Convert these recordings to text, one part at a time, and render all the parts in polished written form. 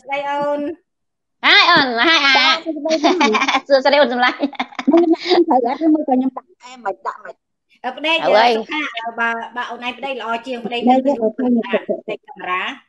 đây ơn hai ơn hai xưa sao đây ơn lại thời gian mới coi nhầm em mày đặng mày ở đây ơi bà ông này đây lo chiêng đây camera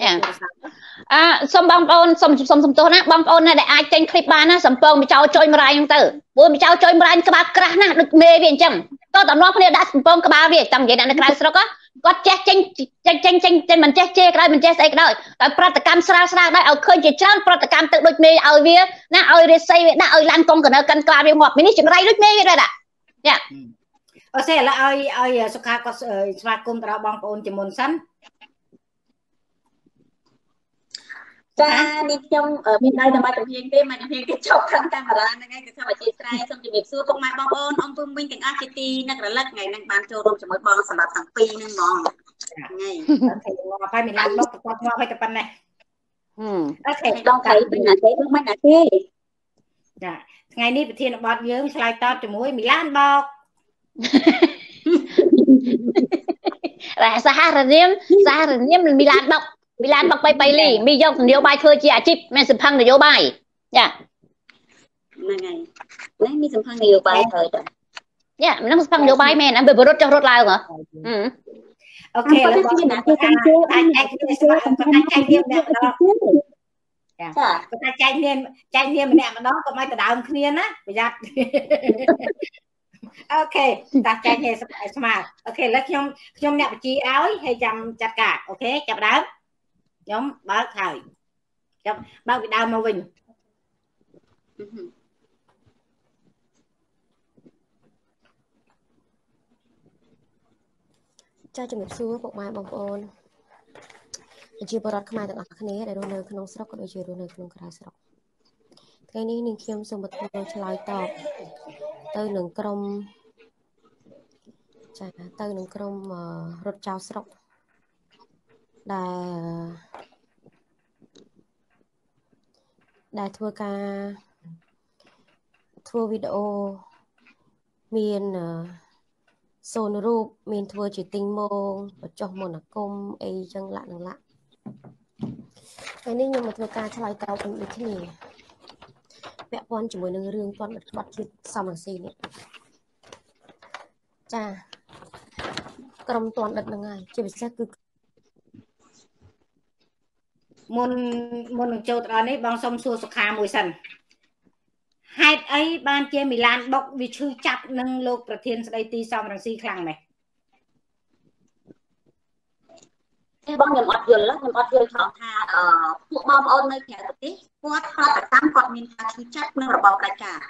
xong bong ôn xong tôi nè bong ôn này để ai tranh clip ba nè sầm pong bị trao trôi mà rai từ bữa bị trao trôi mà rai các bạn kra nè được mê viện chăng tôi tao nói cái đã sầm pong các bạn việc tầm vậy nè cái sao có có tranh mình che cái mình che cái đó tại protocam sra đây ở khơi chỉ trơn protocam tự đôi mê ở vía nè ở đây xây đã ở lan con cái căn cà việc ngọt mình đi chừng rai đôi mê vậy đó dạ ở xe là ơi số khác có sra cùng tao bong ôn chỉ muốn sẵn cha đi trong ở bên đây là mai tập hiền cái chọc thằng camera này ngay cái sao mà chia sẻ xong thì việc xưa cũng mai bong ôn ông Phương Minh từng ăn ti nè cái lắc ngày năng ban châu rôm cho mỗi bong sắm thằng pi nè ngon ngay phải mình làm bốc qua phải tập này đông thấy bên này thấy lúc mấy này thế ngày đi thiên bọt dưỡng slide top cho mũi mình lan bọc là Sahara Rim Milan bọc bay lì mi dọc nhiều bài thơ chia chip men sầm phăng nhiều bài dạ ngày lấy mi sầm phăng nhiều bài thời đó dạ nó sầm phăng nhiều bài men anh bị rốt cho rốt lại hả ok là chạy niệm nè mà đó có mai từ đầu kia á bây giờ ok ta chạy niệm smart ok là trong nẹp chi áo hay chăm chặt cả ok chặt đá nhóm bác thời bác bị đau màu vinh cho trường nghiệp xưa bộ mai bóng ôn chia bờ đất khai từ ở khné để đôi nơi khung sọc có đôi chiều đôi nơi khung cài sọc cái này nên khiêm xong một đôi trái tọt tới nướng crom tới nướng crom rốt cháo sọc đài thua ca thua video miền sôn rụp miền thua chỉ tinh môn và cho một là công ấy chân lạ nặng lạ cái này nhưng mà thua ca cho lại tao cũng được thế này mẹ con chỉ muốn nâng rương con bắt chít xong là gì này cha cầm toàn đặt là ngày chỉ phải xét cứ môn châu tao đấy bằng sông xua sọc hà mùi sần hai ấy ban chia Milan bọc vì chư chặt nâng lụcประเทศđây ti xong rằng si khăng này bong nhầm ọt dồn chọn tha phụ bom ôn nơi nhà thực tế quát hoa tại tam quạt miền tha chư chặt nâng là bọc đại cả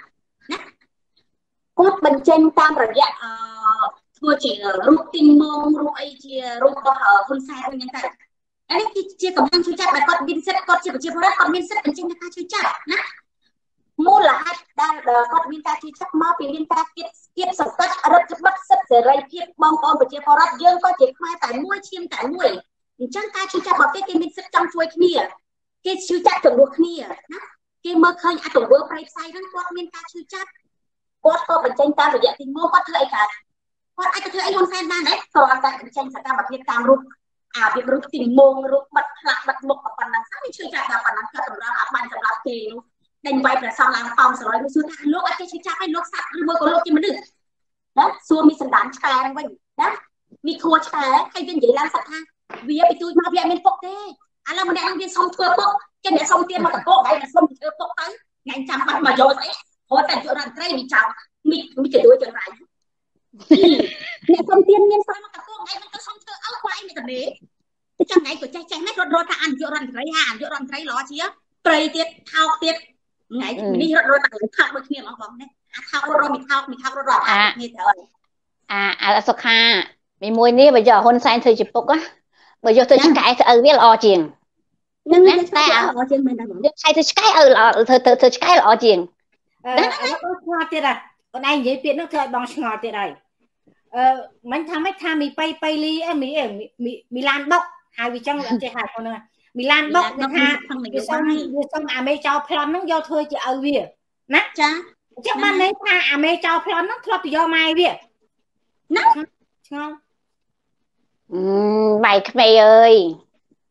quát bên trên tam rồi dạ thua chỉ rút tinh mông rút ấy chia rút có không sai không nhân tài ấy chia cầm năng chư chặt là quạt biên set quạt chia phát quạt biên set bên trên ta chư chặt nè mua là hai đa quạt biên ta chư chặt máu biên ta kiết sập tắt rất bất sấp sẽ ray kiết bom ôn và chia phát dương có chỉ mai tại mũi chim tại mũi chẳng ta chư chặt bảo cái biên set trong chuối kia cái chư chặt chuẩn được kia nè cái mơ khơi à tổng vừa phải sai rất quạt biên ta chư chặt quát có bên trên ta rồi dạ thì mua quát thưa ấy cả quát ai có thưa ấy không sai ban đấy còn tại bên trên ta bật việc tam rút việc rút tình mông rút bật lạc bật mục ở phần năng sáng chưa trả ra phần năng cho tụi nó ban sầm lạp kề đành quay là sau làm phòng sau đó nó xuống thang lúc cái chữ hay lúc sạch mới có lúc chứ mình đừng đó xua mi sần đán chả đang quanh đó mi thua chả hay viên vậy làm sạch ha vì bị tôi mà vì mình phục thế anh là mình đang viên xong thưa phục cái này xong tiền mà cả cô gái là xong thưa phục tới ngày trăm bắt mà rồi đấy hồi tại chỗ rằng cái mi chào mi chỉ đuôi chân lại nè xong tiên nhân sao mà cả cô ngày mình có xong thưa áo quay mi tập đấy trong ngày của chạy mấy rồi ta ăn chỗ rằng cái hàng chỗ rằng cái ló chia tây tiết thao tiết ngày mình rồi thao được nhiều mà bóng đấy thao rồi mình thao rồi như thế sọc ha mình mua ní bây giờ hôn sai thời chụp bốc á bây giờ tôi cái ở biết lo chiền nhưng ta hay tôi cái ở tôi cái lo chiền ngọt tiệt à còn anh dễ tiện nó thời bằng ngọt tiệt này mình tham mi pay ly mi lan bốc hai vị trong là chơi hạt con nữa Milan bốc người ta xong mấy cho plan nó do thôi chị ở việc nát cha chắc ban đấy tha mấy cho plan nó thôi do mai việc nát ngon mày ơi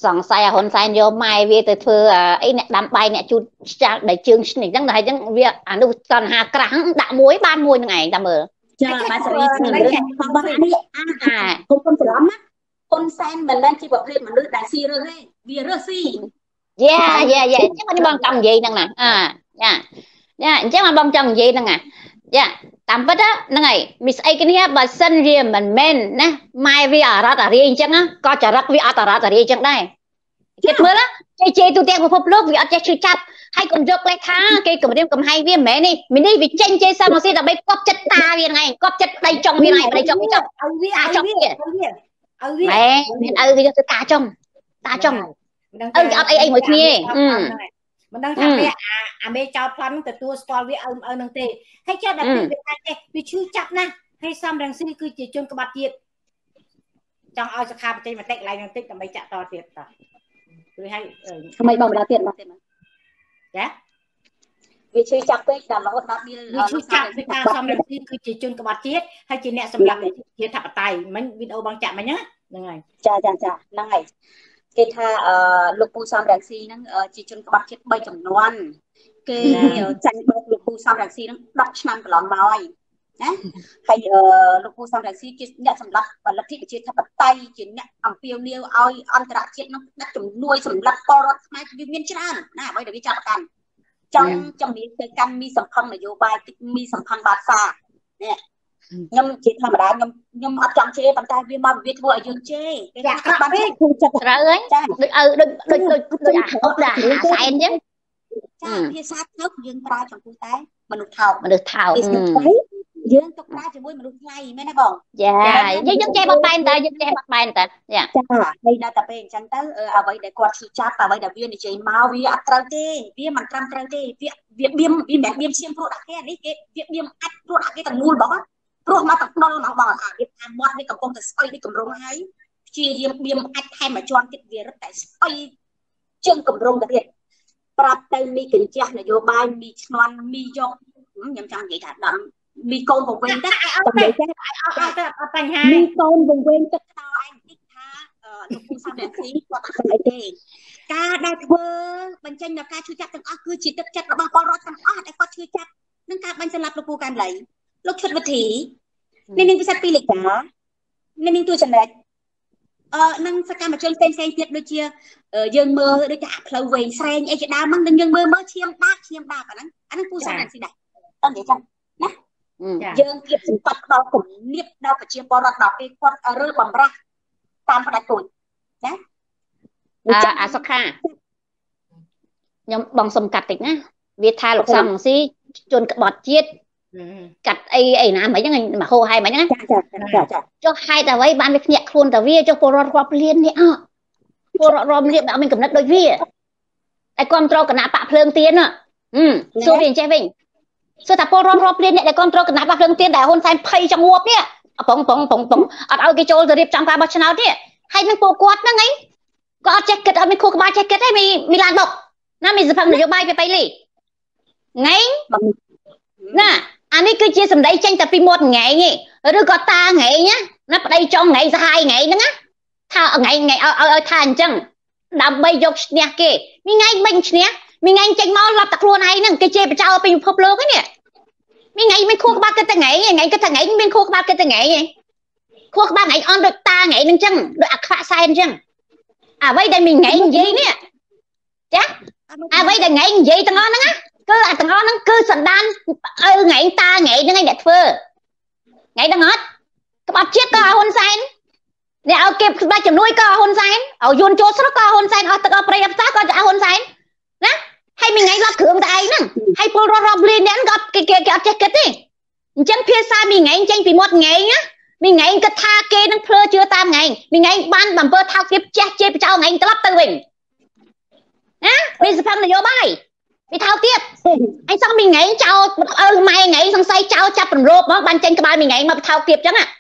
សង្ស័យហ៊ុនសែនយកម៉ែវាទៅធ្វើអីអ្នកដាំបាយអ្នកជូតចាក់ដែលជើងនេះអញ្ចឹងតែអញ្ចឹងវាអានោះតណ្ហាក្រាស់ដាក់មួយបានមួយហ្នឹងឯងតាមមើលចាបាទសេរីស្រីរបស់នេះគុំច្រឡំណាហ៊ុនសែនមិនមែនជាប្រភេទមនុស្សដែលស៊ីរើសទេវារើសស៊ីយ៉ាអញ្ចឹងបងចង់និយាយហ្នឹងណាយ៉ាអញ្ចឹងបងចង់និយាយហ្នឹងណាយ៉ាតាមពិតហ្នឹងហើយមានស្អីគ្នាបើសិនវាមិនមែនណាម៉ែវាអរ៉ាត់អារីអញ្ចឹងក៏ចរិតវាអត់អរ៉ាត់អារីអញ្ចឹងដែរគេមើលជេទូទាំងពិភពលោកវាអត់ចេះជួយចាប់ហើយកុំយកលេខថាគេគម្រាមកំហែងវាមិនមែននេះមីនេះវាចេញជេសាមកស៊ីដើម្បីកប់ចិត្តតាវាហ្នឹងឯងកប់ចិត្តដៃចុងវាហ្នឹងឯងដៃចុងវាចុងឲ្យវាឲ្យវាមែនឪវាយកទៅតាចុងឪគេអត់អីមួយគ្នាមិនដឹងថាវាអាមេចោលប្លន់ទទួលស្គាល់វាឪនឹងទេហើយចេះដល់ពេលវាថាចេះវាឈឺចាប់ណាស់ហើយសំរងស៊ីគឺជាជនក្បត់ជាតិចង់ឲ្យសខាប្រតិបន្តិចឡើងបន្តិចដើម្បីចាក់តទៀតតោះព្រោះហើយថ្មីបងម្ដងទៀតមកទៀតចាវាឈឺចាប់ពេកដល់រហូតដល់វាឈឺចាប់ពីថាសំរងស៊ីគឺជាជនក្បត់ជាតិហើយជាអ្នកសម្លាប់ជាធិបតេយ្យមិញវីដេអូបងចាក់មិញហ្នឹងហើយចាហ្នឹងហើយគេថាលោកពូសំរងស៊ីហ្នឹងជាជនក្បត់ជាតិ3ចំនួនគេចាញ់បោកលោកពូសំរងស៊ីហ្នឹង10ឆ្នាំកន្លងមកហើយណាហើយលោកពូសំរងស៊ីជាអ្នកសម្លាប់លទ្ធិប្រជាធិបតេយ្យជាអ្នកអំពាវនាវឲ្យអន្តរជាតិហ្នឹងដាក់ជំនួយសម្រាប់ពលរដ្ឋខ្មែរវាមានច្រើនណាអ្វីដែលវាចាប់កាន់ចង់ជំនាញទៅកាន់មីសម្ផស្សនយោបាយមីសម្ផស្សបាតសានេះខ្ញុំជាធម្មតាខ្ញុំអត់ចង់ជេរប៉ុន្តែវាមកវាធ្វើឲ្យយើងជេរគេថាបានគូចិត្តត្រូវហើយដូចអាហូបដាក់អាសែនអញ្ចឹងចាភាសាថោកយើងប្រើចំពោះតែមនុស្សថោកយើងទុកប្រើជាមួយមនុស្សថ្លៃមែនទេបងចាយើងចេះបត់បែនតើយើងចេះបត់បែនតើចាហើយដល់តែពេលអញ្ចឹងទៅអ្វីដែលគាត់ឈឺចាប់អ្វីដែលវានិយាយមកវាអត់ត្រូវទេវាមិនត្រឹមត្រូវទេវាបៀមវាមិនបៀមឈាមព្រោះដាក់គេនេះគេវាបៀមអាចព្រោះដាក់គេទាំងមូលបងព្រោះមកទាំងដុលមកបងអាវាថាមាត់វាកំពុងតែស្អុយដូចកម្រងហើយព្យាយាមបៀមអាចថែមមួយជាន់ទៀតវារឹតតែស្អុយជាងកម្រងទៅទៀតប្រាប់ទៅមីកញ្ចះនយោបាយមីឆ្នន់មីយកខ្ញុំចង់និយាយថាដំមីកូនវងវែងទៅអត់បញ្ហាមីកូនវងវែងទឹកតឯងតិចថាលោកពូសំរងស៊ីគាត់អត់ស្អីទេការដែលធ្វើបញ្ចេញដល់ការឈឺចាប់ទាំងអស់គឺជាទឹកចិត្តរបស់ពលរដ្ឋទាំងអស់ដែលគាត់ឈឺចាប់នឹងការបាញ់សម្លាប់លោកពូកែមលីលោកឈុតវិធីនេះពិសេសពីលេខានេះទួចំណែកនឹងសកម្មជនផ្សេងទៀតដូចជាយើងមើលដូចថាផ្លូវវែងស្រែងអីជាដើមហ្នឹងនឹងយើងមើលឈាមដាអាហ្នឹងពូសំរងស៊ីដែរតើនិយាយចឹងណាយើងគៀបសម្បត្តិដល់គំនាបដល់ប្រជាពលរដ្ឋដល់ពេលគាត់រើបំរាស់តាមផ្ដាច់ទូចណាអាសុខាខ្ញុំបងសុំកាត់តិចណាវាថាលោកសំរងស៊ីជនក្បត់ជាតិកាត់អីណាមិនហ្នឹងមកហោហែមិនហ្នឹងចុះហេតុអ្វីបានវាភ្ញាក់ខ្លួនតែវាចុះពលរដ្ឋរាប់លាននេះពលរដ្ឋរាប់លានអត់មានកំណត់ដូចវាតែគ្រប់គ្រងគណៈបកភ្លើងទៀនសួរវាចេះវិញសួរថាពលរដ្ឋរាប់លានអ្នកដែលគ្រប់គ្រងគណៈបកភ្លើងទៀនដែលហ៊ុនសែនភ័យចង្អួបនេះប៉ុងអត់ឲ្យគេចូលទៅរៀបចំការបោះឆ្នោតនេះហើយនឹងពួកគាត់ហ្នឹងអីក៏អត់ចេះគិតអត់មានខួរក្បាលចេះគិតទេមានឡានបុកណាមានសភៅនយោបាយវាបៃលីថ្ងៃណាអានេះគឺជាសម្ដីចេញតែពីមាត់ថ្ងៃឬក៏តាថ្ងៃណាប្តីចង់ថ្ងៃសហាយថ្ងៃហ្នឹងណាថាថ្ងៃឲ្យថាអញ្ចឹងដើម្បីយកឈ្នះគេមីថ្ងៃមិនឈ្នះមីថ្ងៃចេញមកឡប់តែខ្លួនឯងហ្នឹងគេជេរបចោលពីពិភពលោកហ្នឹងមីថ្ងៃមិនខួរក្បាលគិតតែថ្ងៃគិតថាថ្ងៃមានខួរក្បាលគិតតែថ្ងៃខួរក្បាលថ្ងៃអន់ដូចតាថ្ងៃហ្នឹងអញ្ចឹងដូចអាខ្វាក់សែនអញ្ចឹងអ្វីដែលមីថ្ងៃនិយាយនេះចាអ្វីដែលថ្ងៃនិយាយទាំងអស់ហ្នឹងណាគឺអាទាំងអស់ហ្នឹងគឺសណ្ដានឲ្យថ្ងៃតាថ្ងៃហ្នឹងឯងអ្នកធ្វើថ្ងៃហ្នឹងអត់ក្បត់ជាតិក៏ហ៊ុនសែនអ្នកឲ្យគេផ្ដាច់ជំនួយក៏ហ៊ុនសែនឲ្យយួនចូលស្រុកក៏ហ៊ុនសែនអស់ទឹកអស់ប្រៃអស់ផ្សារក៏ហ៊ុនសែនណាហើយមីថ្ងៃឡប់គ្រឿងតែឯងហ្នឹងហើយពលរដ្ឋរាប់លានអ្នកក៏គេអត់ចេះគិតទេអញ្ចឹងភាសាមីថ្ងៃចេញពីមាត់ថ្ងៃណាមីថ្ងៃគិតថាគេនឹងភ្លឺជឿតាមថ្ងៃមីថ្ងៃបានបំពើថោកទាបចេះជេរបចោលថ្ងៃត្រឡប់ទៅវិញណាមានសភៅនយោបាយពីថោកទៀតអញសឹងមីថ្ងៃចោលម៉ែថ្ងៃសង្ស័យចោលចាប់រំលោភមកបានចេញក្បាលមីថ្ងៃមកថោកទៀតចឹងណា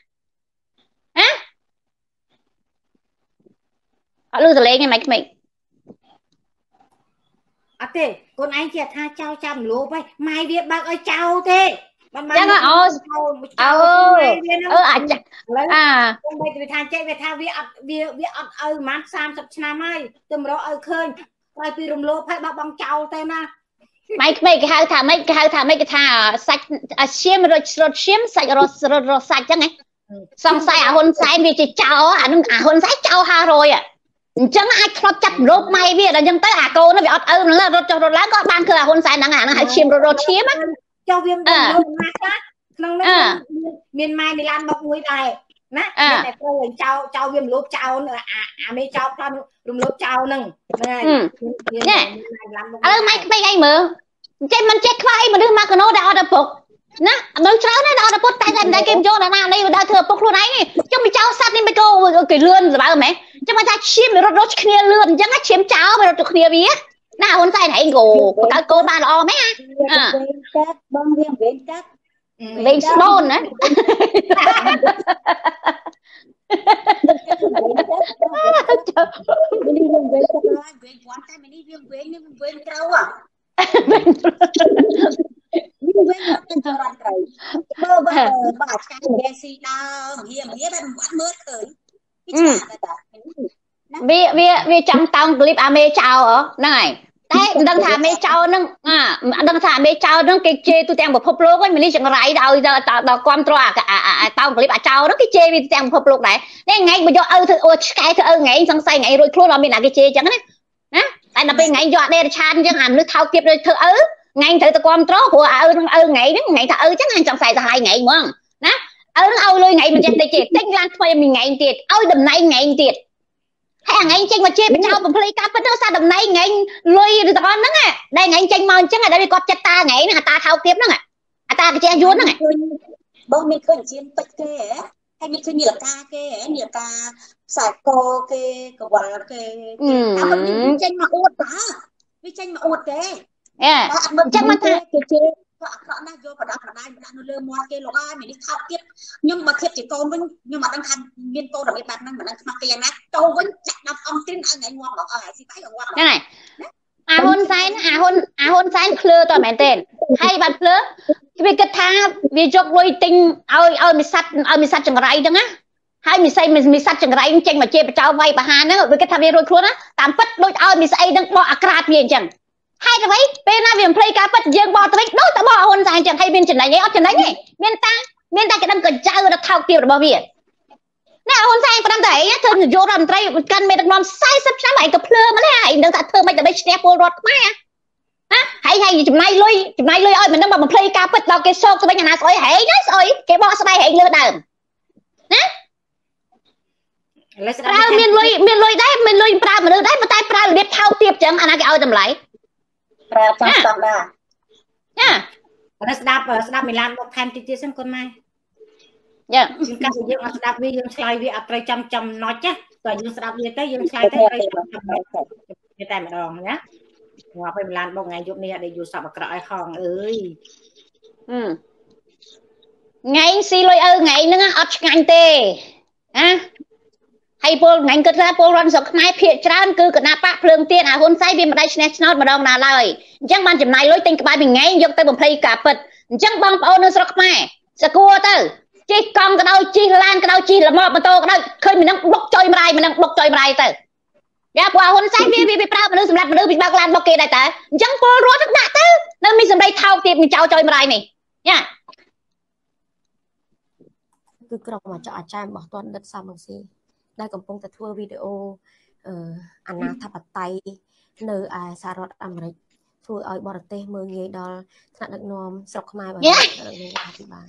អត់លឺសលេងឯងមិនអត់ទេកូនឯងជាថាចោលចាប់រំលោភហើយម៉ែវាបើកឲ្យចោលទេបានចឹង bây giờ thằng chạy về thang vi mát sam sập năm ấy từ đó khơi quay pi rùm lô phải bong chào tên na mấy cái hai thằng mấy cái thằng sạch xiêm rồi xiêm sạch rồi sạch chứ nghe xong sai hôn sai vì chỉ chào hôn sai chào ha rồi chẳng ai khó chặt rốt may vì là nhưng tới cô nó bị là rồi lá có ban cứ hôn sai nó hay xiêm rồi xiêm á cho viêm nó miền mai đi làm bọc mũi này nè chào viêm lốp chào nữa mấy chào con rùm lốp chào nè mấy ngày mở trên mình chết khoai mà đưa mà cái nó đã phục nè nói cháu nó đã phục tay tay kim cho là nào đây đã thừa phục luôn ấy trong bị cháu sát đi mấy cô cái lươn rồi bảo mẹ trong mà ta chiêm rồi rốt kia lươn chẳng chiếm cháu rồi rốt kia bía nào hôn tay này gồ các cô ba lo mấy bông viêm viêm cắt Vinh Stone á vì trong tông clip ame chào ở này đấy đăng thả mê trâu nâng đăng thả mê trâu nâng cái chê tôi đang một phút lúc ấy mình đi chẳng rải đâu giờ tao quan trò tao clip trâu nó cái chê vì đang một phút lúc này nên ngay mà do cái ngày xong say ngày rồi luôn là mình là cái chê chẳng đấy tại là bên ngày do đây là chan chẳng hạn nước thao tiếp rồi thơ ngày thử tao quan trò của ngày thở chắc hàng trong xài ra 2 ngày mà nè nó lôi ngày mình chạy tay chê tính lan thôi mình ngày tiệt đầm này ngày tiệt hay anh chênh mà chê bên trong mà play cáp nó sao đầm này ngày lôi được con nó nè đây ngày chênh mà chắc là đây có chất ta ngày nè ta thao tiếp nó nè ta cái che vuông nó nè bông mình khơi chiến bạch kê hay mình khơi nhiều ta xài cô kê cái quả kê mình chênh mà uất đó mình chênh mà uất kê chắc mà ta họ đang vô và đó nó lơ mua kia lỗ ai mình đi thao tiếp nhưng mà thiệt chỉ con với nhưng mà đang thành viên cô đặc biệt bạn đang mặc tiền á câu với chặt đập ông tin anh ngày ngoan bảo gì phải ngoan cái này hôn sai khơi toàn mẹ tên hay bạn khơi vì cái tha vì chọc lôi tinh mình sát chẳngไรđó á hay mình sát chẳngไรchênh mà chê bà cháu vay bà Hà nữa vì cái tha vì rồi luôn á tạm bất đôi mình say đang bỏ akrat vì chẳng hay là vậy bên nào viêm play cá bật dương bò tới đâu ta bỏ hôn dài chẳng hay bên chân này nhé chân đấy nhỉ miền ta cái đâm cẩn trao được thao tiêu được bao việt nè hôn dài có đâm thấy nhá thường vô làm trai căn mẹ được non sai sắp sáng lại cặp lơ mà lấy hại đừng thật thơ mày tại đây snap rọt mai hay chụp này lôi ơi mình đang bảo play cá bật vào cái show của bên nhà nào soi hãy nhá soi cái bò soi hãy lơ đờm nè miền lôi đấy miền lôi pra mà đấy mà tay pra là biết thao tiêu chẳng anh cái ao tầm lại trong tầm là nó đạp mình làm một thêm tí xem con mai chúng ta sử dụng nó đạp vi dương slide vi áp trăm nói chứ rồi dương đạp vi tới dương slide tới cái tay mà đòn nhá ngoài phải mình làm một ngày dụng này để dù sao mà cõi hòn ơi ngày xí lôi ngày nữa ấp ngày tê hay bố ngành kết ra bố răn sọc mai phía tràn cứ nạp bạc phương tiền hôn say vì mà đây national mà đông nào lời chẳng ban chấm này lối tình cái bài mình ngay dùng tay một play cả bật chẳng băng bao nhiêu sọc mai sẽ cua tới chi con cái đâu chi lan cái đâu chi là mò mà tô cái đâu khơi mình đang bốc chơi mày tới ya qua hôn say vì pra mà đưa mà đưa bị bạc lan bọc kê đây tới chẳng bố rốt rất nặng tới nên mình đây thao tiệp mình trao chơi mày này nha cứ cọc mà cho trai bỏ toàn đất sao bằng gì đâyកំពុងតែធ្វើវីដេអូអាណាធិបតេយ្យនៅឯសហរដ្ឋអាមេរិកធ្វើឲ្យបរទេសមើលងាយដល់ថ្នាក់ដឹកនាំស្រុកខ្មែររបស់លោកអភិបាល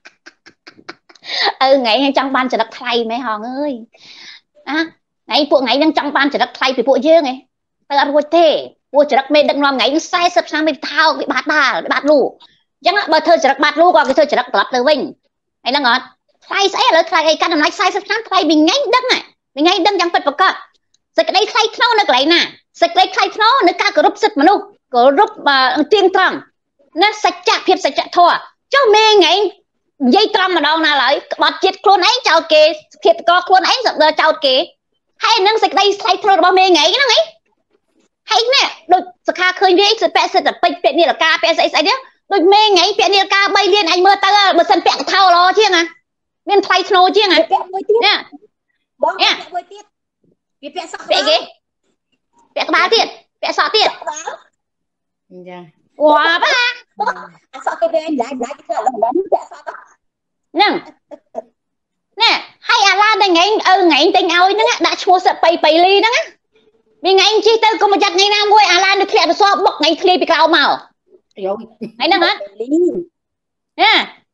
ngày trong ban trở đất thay mấy hòn ơi ngàyពួកngày đang trong ban trở đất thay thìពួកdương này tao ăn quay thếពួកtrở đất bênដឹកនាំngày sai sập sang bên thao bị bạt lù chẳng bà thơ trở đất bạt lù còn cái thơ trở đất lật từ vinh ngày đang ngọt thay sẽ là thay cái căn này sai sắp sáng thay mình ngay đâm chẳng bật vào cả sẽ cái đây thay thâu nó cái này sẽ cái thay thâu nó cả group sứt mà luôn group tiên trăng nó sạch chặt thua cho mê ngay dây trăng mà đâu nào lại bật chết luôn ấy chào kê thiệt co luôn ấy giờ chào kê hay nó sẽ đây thay thâu bao mê ngay nó ấy hay nè đôi sẽ khá khơi với sẽ pẹ sẽ tập pẹ như là ca pẹ sẽ đấy đôi mê ngay pẹ như là ca bay liên anh mơ ta mà sân pẹ thâu lo chứ à មានថ្លៃធ្នូជាងហ៎ពាក់មួយទៀតនេះបងពាក់មួយទៀតវាពាក់សក់ពាក់គេពាក់ក្បាលទៀតពាក់សក់ទៀតអញ្ចឹងវ៉ាបាអាសក់គេវិញឡាយគេធ្វើឥឡូវពាក់សក់ទៅហ្នឹងណែហើយអាឡានតែថ្ងៃថ្ងៃទិញឲ្យហ្នឹងដាក់ឈ្មោះសិតបៃលីហ្នឹងមានថ្ងៃជិះទៅកុំប្រយ័ត្នថ្ងៃណាមួយអាឡាននឹងធ្លាក់ទៅសបុកថ្ងៃឃ្លីពីក្រោមមកយោហើយហ្នឹងហ៎លីណា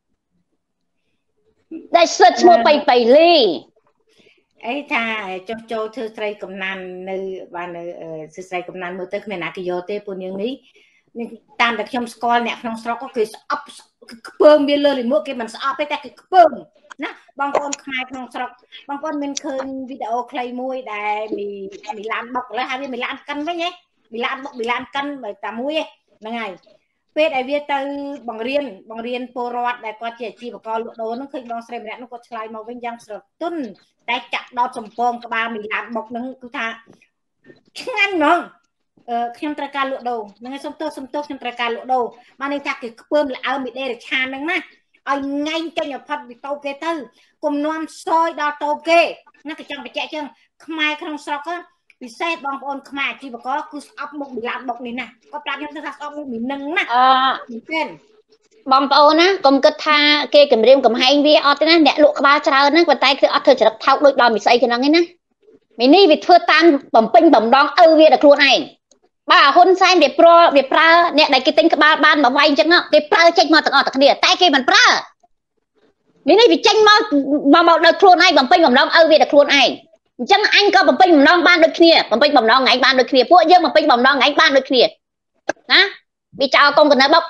ដែលសិតឈ្មោះបៃលីអីថាចុះចូលធ្វើស្រីកំណាននៅបាននៅស្រីកំណានមើលទៅគ្មានណាគេយកទេពួកនាងនេះតាមតែខ្ញុំស្គាល់អ្នកក្នុងស្រុកគឺស្អប់ខ្ពើមវាលើលិមួកគេមិនស្អប់ទេតែគឺខ្ពើមណាបងប្អូនខ្មែរក្នុងស្រុកបងប្អូនមានឃើញវីដេអូខ្លីមួយដែលមីឡានបុកឥឡូវហៅវាមីឡានកិនវិញហ៎មីឡានបុកមីឡានកិនបើតែមួយហ្នឹងហើយពេលដែលវាទៅបង្រៀនពលរដ្ឋដែលគាត់ជាអាជីវករលក់ដូរហ្នឹងឃើញបងស្រីម្នាក់នោះគាត់ឆ្លើយមកវិញយ៉ាងស្រទន់តែចាក់ដោតសំពងក្បាលមីឡានបុកហ្នឹងគឺថាឆ្ងាញ់ហ្មងខ្ញុំត្រូវការលក់ដូរហ្នឹងហើយសុំទោសខ្ញុំត្រូវការលក់ដូរបានន័យថាគេខ្ពើមលអើមីដេរឆានហ្នឹងណាឲ្យងាញ់ចេញផុតពីតូបគេទៅគុំនាំសយដល់តូបគេណាគេចង់បញ្ជាក់ចឹងខ្មែរក្នុងស្រុកពិសេសបងប្អូនខ្មែរអាជីវករគឺស្អប់មុខមីឡានបុកនេះណាគាត់ប្រាប់ខ្ញុំថាស្អប់មុខមីនឹងណាមែនបងប្អូនណាកុំគិតថាគេគម្រាមកំហែងវាអត់ទេណាអ្នកលក់ក្បាលច្រើនហ្នឹងប៉ុន្តែគឺអត់ធ្វើចរិតថោកដូចដល់មីស្អីគេហ្នឹងឯណាមីនេះវាធ្វើតាមបំពេញបំដងឪវាដល់ខ្លួនឯងបាទហ៊ុនសែនវាប្រើអ្នកដែលគេទិញក្បាលបានមកវាយអញ្ចឹងគេប្រើចេញមកទាំងអស់តែគ្នាតែគេមិនប្រើមីនេះវាចេញមកដល់ខ្លួនឯងបំពេញបំដងឪវាដល់ខ្លួនឯងអញ្ចឹងអញក៏បំពេញបំដងបានដូចគ្នាបំពេញបំដងថ្ងៃបានដូចគ្នាពួកយើងបំពេញបំដងថ្ងៃបានដូចគ្នាណាវាចោលកុំកណ្ដៅបុក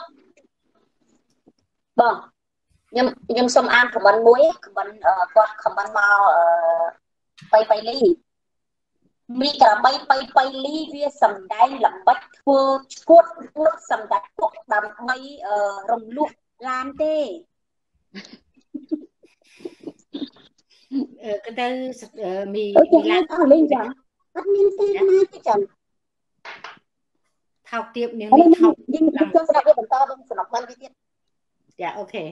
បងខ្ញុំសូមអានខមមិនមួយខមមិនគាត់ខមមិនមកបៃលីមីក្របីបៃលីវាសំដែងល្បិចធ្វើឈួតសម្ដេចពុកដើម្បីរំលោះឡានទេគឺទៅមីឡានអស់លេងចឹងអត់មានទេណាទេចឹងថោកទៀបនាងនេះថោកយើងចង់ស្ដាប់វាបន្តដល់សំណុំវិញទៀតចាអូខេ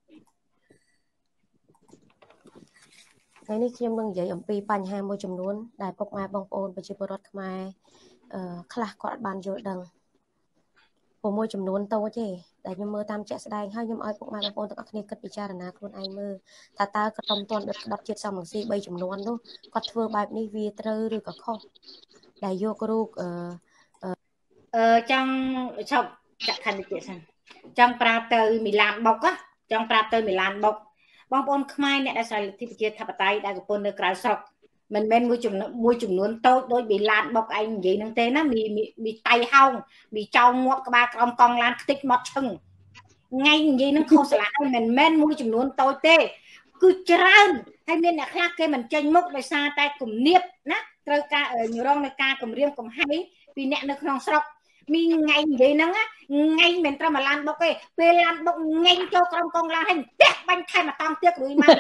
ថ្ងៃនេះខ្ញុំនឹងនិយាយអំពីបញ្ហាមួយចំនួនដែលពុកម៉ែបងប្អូនប្រជាពលរដ្ឋខ្មែរខ្លះគាត់បានយល់ដឹងព្រោះមួយចំនួនតូចទេដែលខ្ញុំមើលតាមជាក់ស្ដែងហើយខ្ញុំឲ្យពុកម៉ែបងប្អូនទាំងអស់គ្នាគិតពិចារណាខ្លួនឯងមើលថាតើក៏តំទាន់ដុតជាតិសំរងស៊ី3ចំនួននោះគាត់ធ្វើបែបនេះវាត្រូវឬក៏ខុសដែលយករូបចង់ឈប់ចាក់ខណ្ឌវិទ្យាសិនចង់ប្រាប់ទៅមីឡានបុកចង់ប្រាប់ទៅមីឡានបុកបងប្អូនខ្មែរអ្នកដែលស្រឡាញ់លទ្ធិប្រជាធិបតេយ្យដែលកំពុងនៅក្រៅស្រុកមិនមែនមួយចំនួនតូចដូចមីឡានបុកឯងនិយាយនឹងទេណាមីតៃហោងមីចោងងាប់ក្បាលក្រោមកង់ឡានខ្ទេចមកឈឹងថ្ងៃនិយាយនឹងខុសឆ្លាតហើយមិនមែនមួយចំនួនតូចទេគឺច្រើនហើយមានអ្នកខ្លះគេមិនចេញមុខដោយសារតែគំនាបណាត្រូវការរងនៅការគម្រាមកំហែងពីអ្នកនៅក្នុងស្រុកមីថ្ងៃនិយាយហ្នឹងថ្ងៃមិនត្រឹមឡានបុកទេពេលឡានបុកងាញ់ចូលក្រុមកងឡានហើយផ្ទះបាញ់ថែមតង់ទៀតរួយមក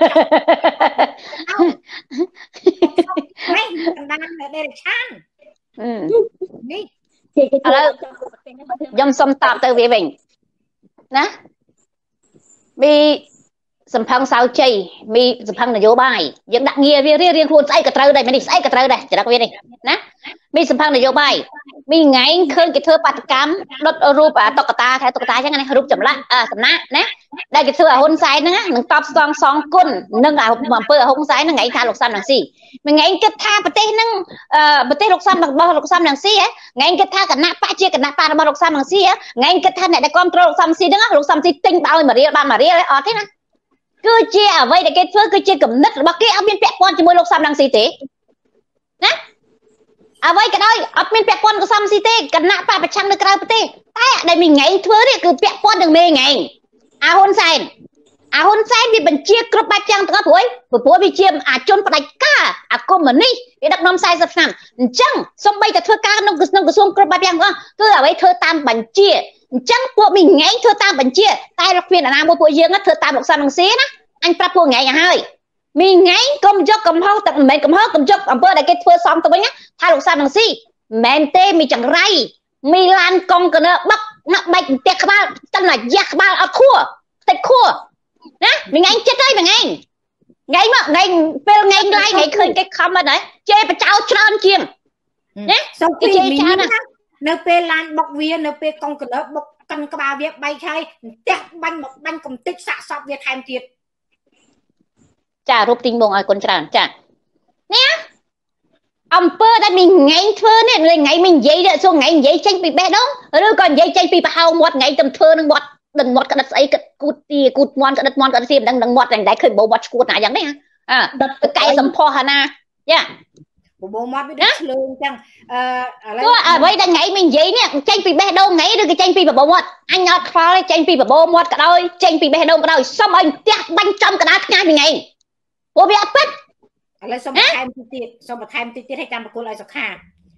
ហ្នឹងកណ្ដាលដេរឆាននេះឥឡូវខ្ញុំសុំតបទៅវាវិញណាមីសំផឹងសៅជ័យមីសំផឹងនយោបាយយើងដាក់ងារវារៀងខ្លួនស្អីក៏ត្រូវដែរនេះស្អីក៏ត្រូវដែរចរិតវានេះណាមីសំផឹងនយោបាយមីថ្ងៃឃើញគេធ្វើបាតកម្មដុតរូបតុក្កតាខែតុក្កតាអញ្ចឹងណារូបចម្លាក់សំណាក់ណាដែលគេធ្វើឲ្យហ៊ុនសែនហ្នឹងនឹងតបសងគុណនឹងអំពើហ៊ុនសែនហ្នឹងថ្ងៃថាលោកសំរងស៊ីមួយថ្ងៃគិតថាប្រទេសហ្នឹងប្រទេសលោកសំរបស់លោកសំរងស៊ីថ្ងៃគិតថាគណៈបកជាគណៈបករបស់លោកសំរងស៊ីថ្ងៃគិតថាអ្នកដែលគ្រប់គ្រងលោកសំរងស៊ីហ្នឹងលោកសំរងស៊ីទិញឲ្យមួយរៀលបានមួយរៀលអត់ទេណាគឺជាអ្វីដែលគេធ្វើគឺជាគំនិតរបស់គេអត់មានពាក់ព័ន្ធជាមួយលោកសំរងស៊ីទេណាអ្វីក៏ដោយអត់មានពាក់ព័ន្ធกับសំស៊ីទេគណៈបកប្រឆាំងនៅក្រៅប្រទេសតែដែលមីងៃធ្វើនេះគឺពាក់ព័ន្ធនឹងមេងៃអាហ៊ុនសែនវាបញ្ជាគ្រប់បែបយ៉ាងទាំងអស់ព្រោះវាជាអាជនផ្ដាច់ការអាកុម្មុយនីសវាដឹកនាំ40ឆ្នាំអញ្ចឹងសំបីតែធ្វើការក្នុងក្រសួងគ្រប់បែបយ៉ាងទាំងអស់គឺអ្វីធ្វើតាមបញ្ជាអញ្ចឹងពួកមីងៃធ្វើតាមបញ្ជាតែលោកគ្មានអាណាមួយពួកយើងធ្វើតាមលោកសំរងស៊ីណាអញប្រាប់ពួកងៃឲ្យហើយមីងៃកុំយកកំហុសតែមិនមែនកំហុសកុំយកអំពើដែលគេធ្វើសំទៅវិញថាលោកសំរងស៊ីមិនមែនទេមីចង្រៃមីឡានកង់កណើបឹកណាក់បាច់ផ្ទះក្បាលតែណាយ៉ាក្បាលអត់ខួរតិចខួរណាមីងៃចិត្តហើយមីងៃ ngày mà ngàyពេលngày lại ngày khơi cái comment đấy chê bà cháu trơn chiêng nè sau khi mình nơi pe lan bọc vía nơi pe con cái lớp bọc căn cái ba việc bay chơi tẹt banh một banh cùng tích xạ sọt việc tham thiệt chả rụp tình bông ai con tràn chả nè ông pơ đã mình ngày thơ nè ngày mình dậy đã xuống ngày dậy tranh bị bé đó rồi còn dậy tranh bị bà hao một ngày tầm thơ nó một đừng một cái đất ấy cái cút mòn cái đất mòn cái xiêm đừng một đằng đấy khơi bầu bọt cút nào chẳng đấy à cái sầm po hà na yeah bố mót với đất lương chăng vậy đang ngày mình dậy nè tranh bị bé đâu ngày được cái tranh bị bà bầu mót anh nhọt khó đấy tranh bị bà bầu mót cả đôi tranh bị bé đâu cả đôi xong anh tẹt banh trong cái đá ngay mình ngày bố bị áp bách lấy xong một time tiết hay chăm cô lại sọc hà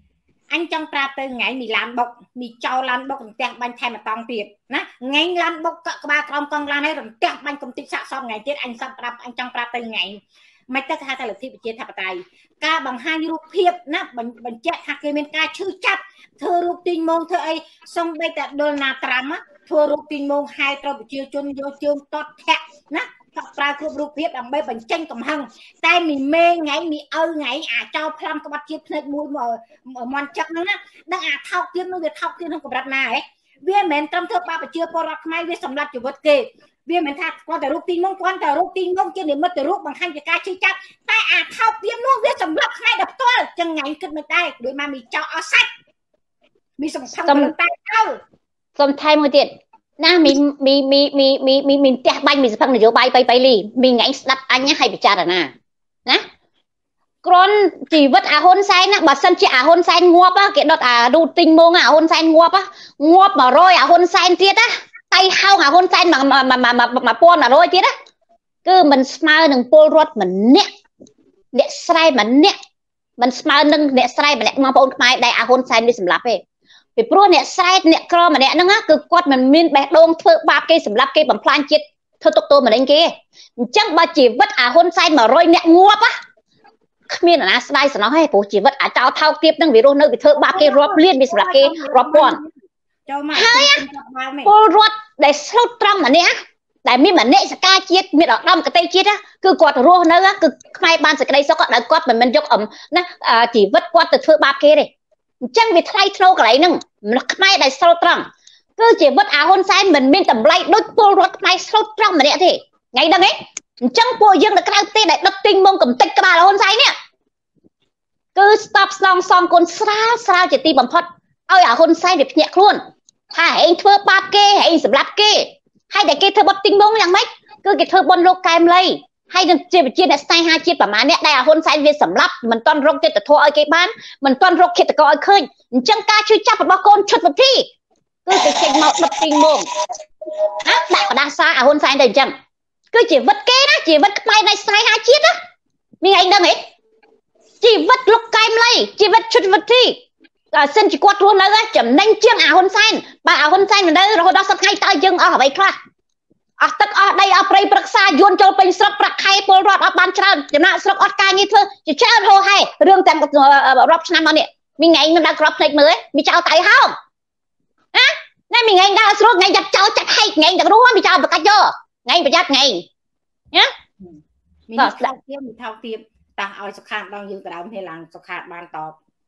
anh trong tra tới ngày mì làm bọc mì cho làm bọc tẹt banh thêm mà tòng tiền nè ngày làm bọc cả ba con làm ấy rồi tẹt banh công ty xạ xong ngày tiết anh xong anh trong tra tới ngày mấy tất hai ta là thi bị chia thập tài ca bằng haiรูปភាពណាបញ្ជាក់ថាគេមានការឈឺចាប់ធ្វើរូបទីងមងធ្វើអីសំបីតែដុលណាត្រាំធ្វើរូបទីងមងហើយត្រូវប្រជាជនយកជើងតតធាក់ណាថាប្រើគ្រប់រូបភាពដើម្បីបញ្ចេញកំហឹងតែមីមេថ្ងៃមីឪថ្ងៃអាចោផ្លាំក្បត់ជាតិភ្នែកមួយមន់ចឹកហ្នឹងណាដឹងអាថោកទៀតនោះវាថោកទៀតក្នុងកម្រិតណាហ៎វាមិនមែនត្រឹមធ្វើបាបប្រជាពលរដ្ឋខ្មែរវាសម្រាប់ជីវិតគេវាមិនថាគាត់តែរូបទីងមងគាត់តែរូបទីងមងជានិមិត្តរូបបង្ហាញពីការឈឺចាប់តែអាថោកទៀតនោះវាសម្រាប់ខ្មែរដល់ផ្ទាល់ចឹងថ្ងៃគិតមិនដែរដូចមកមីចោអស់សាច់មីសំខាន់តែទៅសំថែមមួយទៀតណាមីផ្ទះបាញ់មីសភឹងនយោបាយbayលីមីថ្ងៃស្ដាប់អញឲ្យពិចារណាណាគ្រាន់ជីវិតអាហ៊ុនសែនណាបើសិនជាអាហ៊ុនសែនងាប់គេដុតអារូបទីងមងអាហ៊ុនសែនងាប់100អាហ៊ុនសែនទៀតណាតៃហោងអាហ៊ុនសែន1100ទៀតណាគឺមិនស្មើនឹងពលរដ្ឋម្នាក់អ្នកស្រែម្នាក់មិនស្មើនឹងអ្នកស្រែម្នាក់បងប្អូនខ្មែរដែលអាហ៊ុនសែនវាសម្លាប់ទេពីព្រោះអ្នកស្រែអ្នកក្រម្នាក់ហ្នឹងគឺគាត់មិនមានបេះដូងធ្វើបាបគេសម្លាប់គេបំផ្លាញជាតិធ្វើទុកទោសម្លេងគេអញ្ចឹងបើជីវិតអាហ៊ុនសែន100អ្នកងាប់គ្មានអ្នកណាស្ដាយសំណោះទេព្រោះជីវិតអាចោថោកទៀតហ្នឹងវារស់នៅវាធ្វើបាបគេរាប់លានវាសម្លាប់គេរាប់ពាន់ហើយពលរដ្ឋដែលស្លូតត្រង់ម្នាក់ដែលមានមនសិការជាតិមានឧត្តមកតេយ្យជាតិគឺគាត់រស់នៅគឺខ្មែរបានសេចក្តីសុខដែលគាត់មិនមែនយកណាជីវិតគាត់ទៅធ្វើបាបគេទេអញ្ចឹងវាថ្លៃធ្នូកន្លែងហ្នឹងខ្មែរដែលស្លូតត្រង់គឺជីវិតអាហ៊ុនសែនមិនមានតម្លៃដូចពលរដ្ឋខ្មែរស្លូតត្រង់ម្នាក់ទេថ្ងៃដឹងទេអញ្ចឹងពួកយើងនៅក្រៅប្រទេសដែលដុតទីងមងកំតិចក្បាលអាហ៊ុនសែននេះគឺស្ទប់ស្នងសងគុណស្រាលជាទីបំផុតឲ្យអាហ៊ុនសែនវាភ្ញាក់ខ្លួនថាឯងធ្វើបាបគេឯងសម្លាប់គេហើយតែគេធ្វើបុតទីងមងយ៉ាងម៉េចគឺគេធ្វើបុណ្យលោកកែមលីហើយនឹងជាវិជាអ្នកស្នេហាជាតិប្រមាណអ្នកដែលអាហ៊ុនសែនវាសម្លាប់មិនទាន់រកទេតធោឲ្យគេបានមិនទាន់រកឃាតករឲ្យឃើញអញ្ចឹងការជួយចាប់របស់កូនឈុតវិធីគឺទៅចេញមកដុតទីងមងដាក់ផ្ដាសាអាហ៊ុនសែនទៅអញ្ចឹងគឺជីវិតគេណាជីវិតខ្មែរនៃស្នេហាជាតិណាមានឯងដឹងទេជីវិតលោកកែមលីជីវិតឈុតវិធីសិនជាគាត់រស់នៅចំណេញជាងអាហ៊ុនសែនបើអាហ៊ុនសែនមិននៅរហូតដល់សប្តាហ៍ថ្ងៃតើយើងអស់អ្វីខ្លះអស់ទឹកអស់ដីអស់ព្រៃព្រឹក្សាយួនចូលពេញស្រុកប្រាក់ខែពលរដ្ឋអត់បានច្រើនចំណាក់ស្រុកអត់ការងារធ្វើជាច្រើនហូរហែរឿងទាំងរាប់ឆ្នាំមកនេះមីងឯងមិនដល់ក្របភ្នែកមើលមីចោលតៃហោងណាមីងឯងដល់ស្រួលថ្ងៃចាប់ចោលចាក់ហែកថ្ងៃទាំងរស់មីចោលបកាច់យកថ្ងៃប្រយ័ត្នថ្ងៃណាមីថោកទៀតតាំងឲ្យសុខាដល់យើងកដៅនេះឡើងសុខាបានតប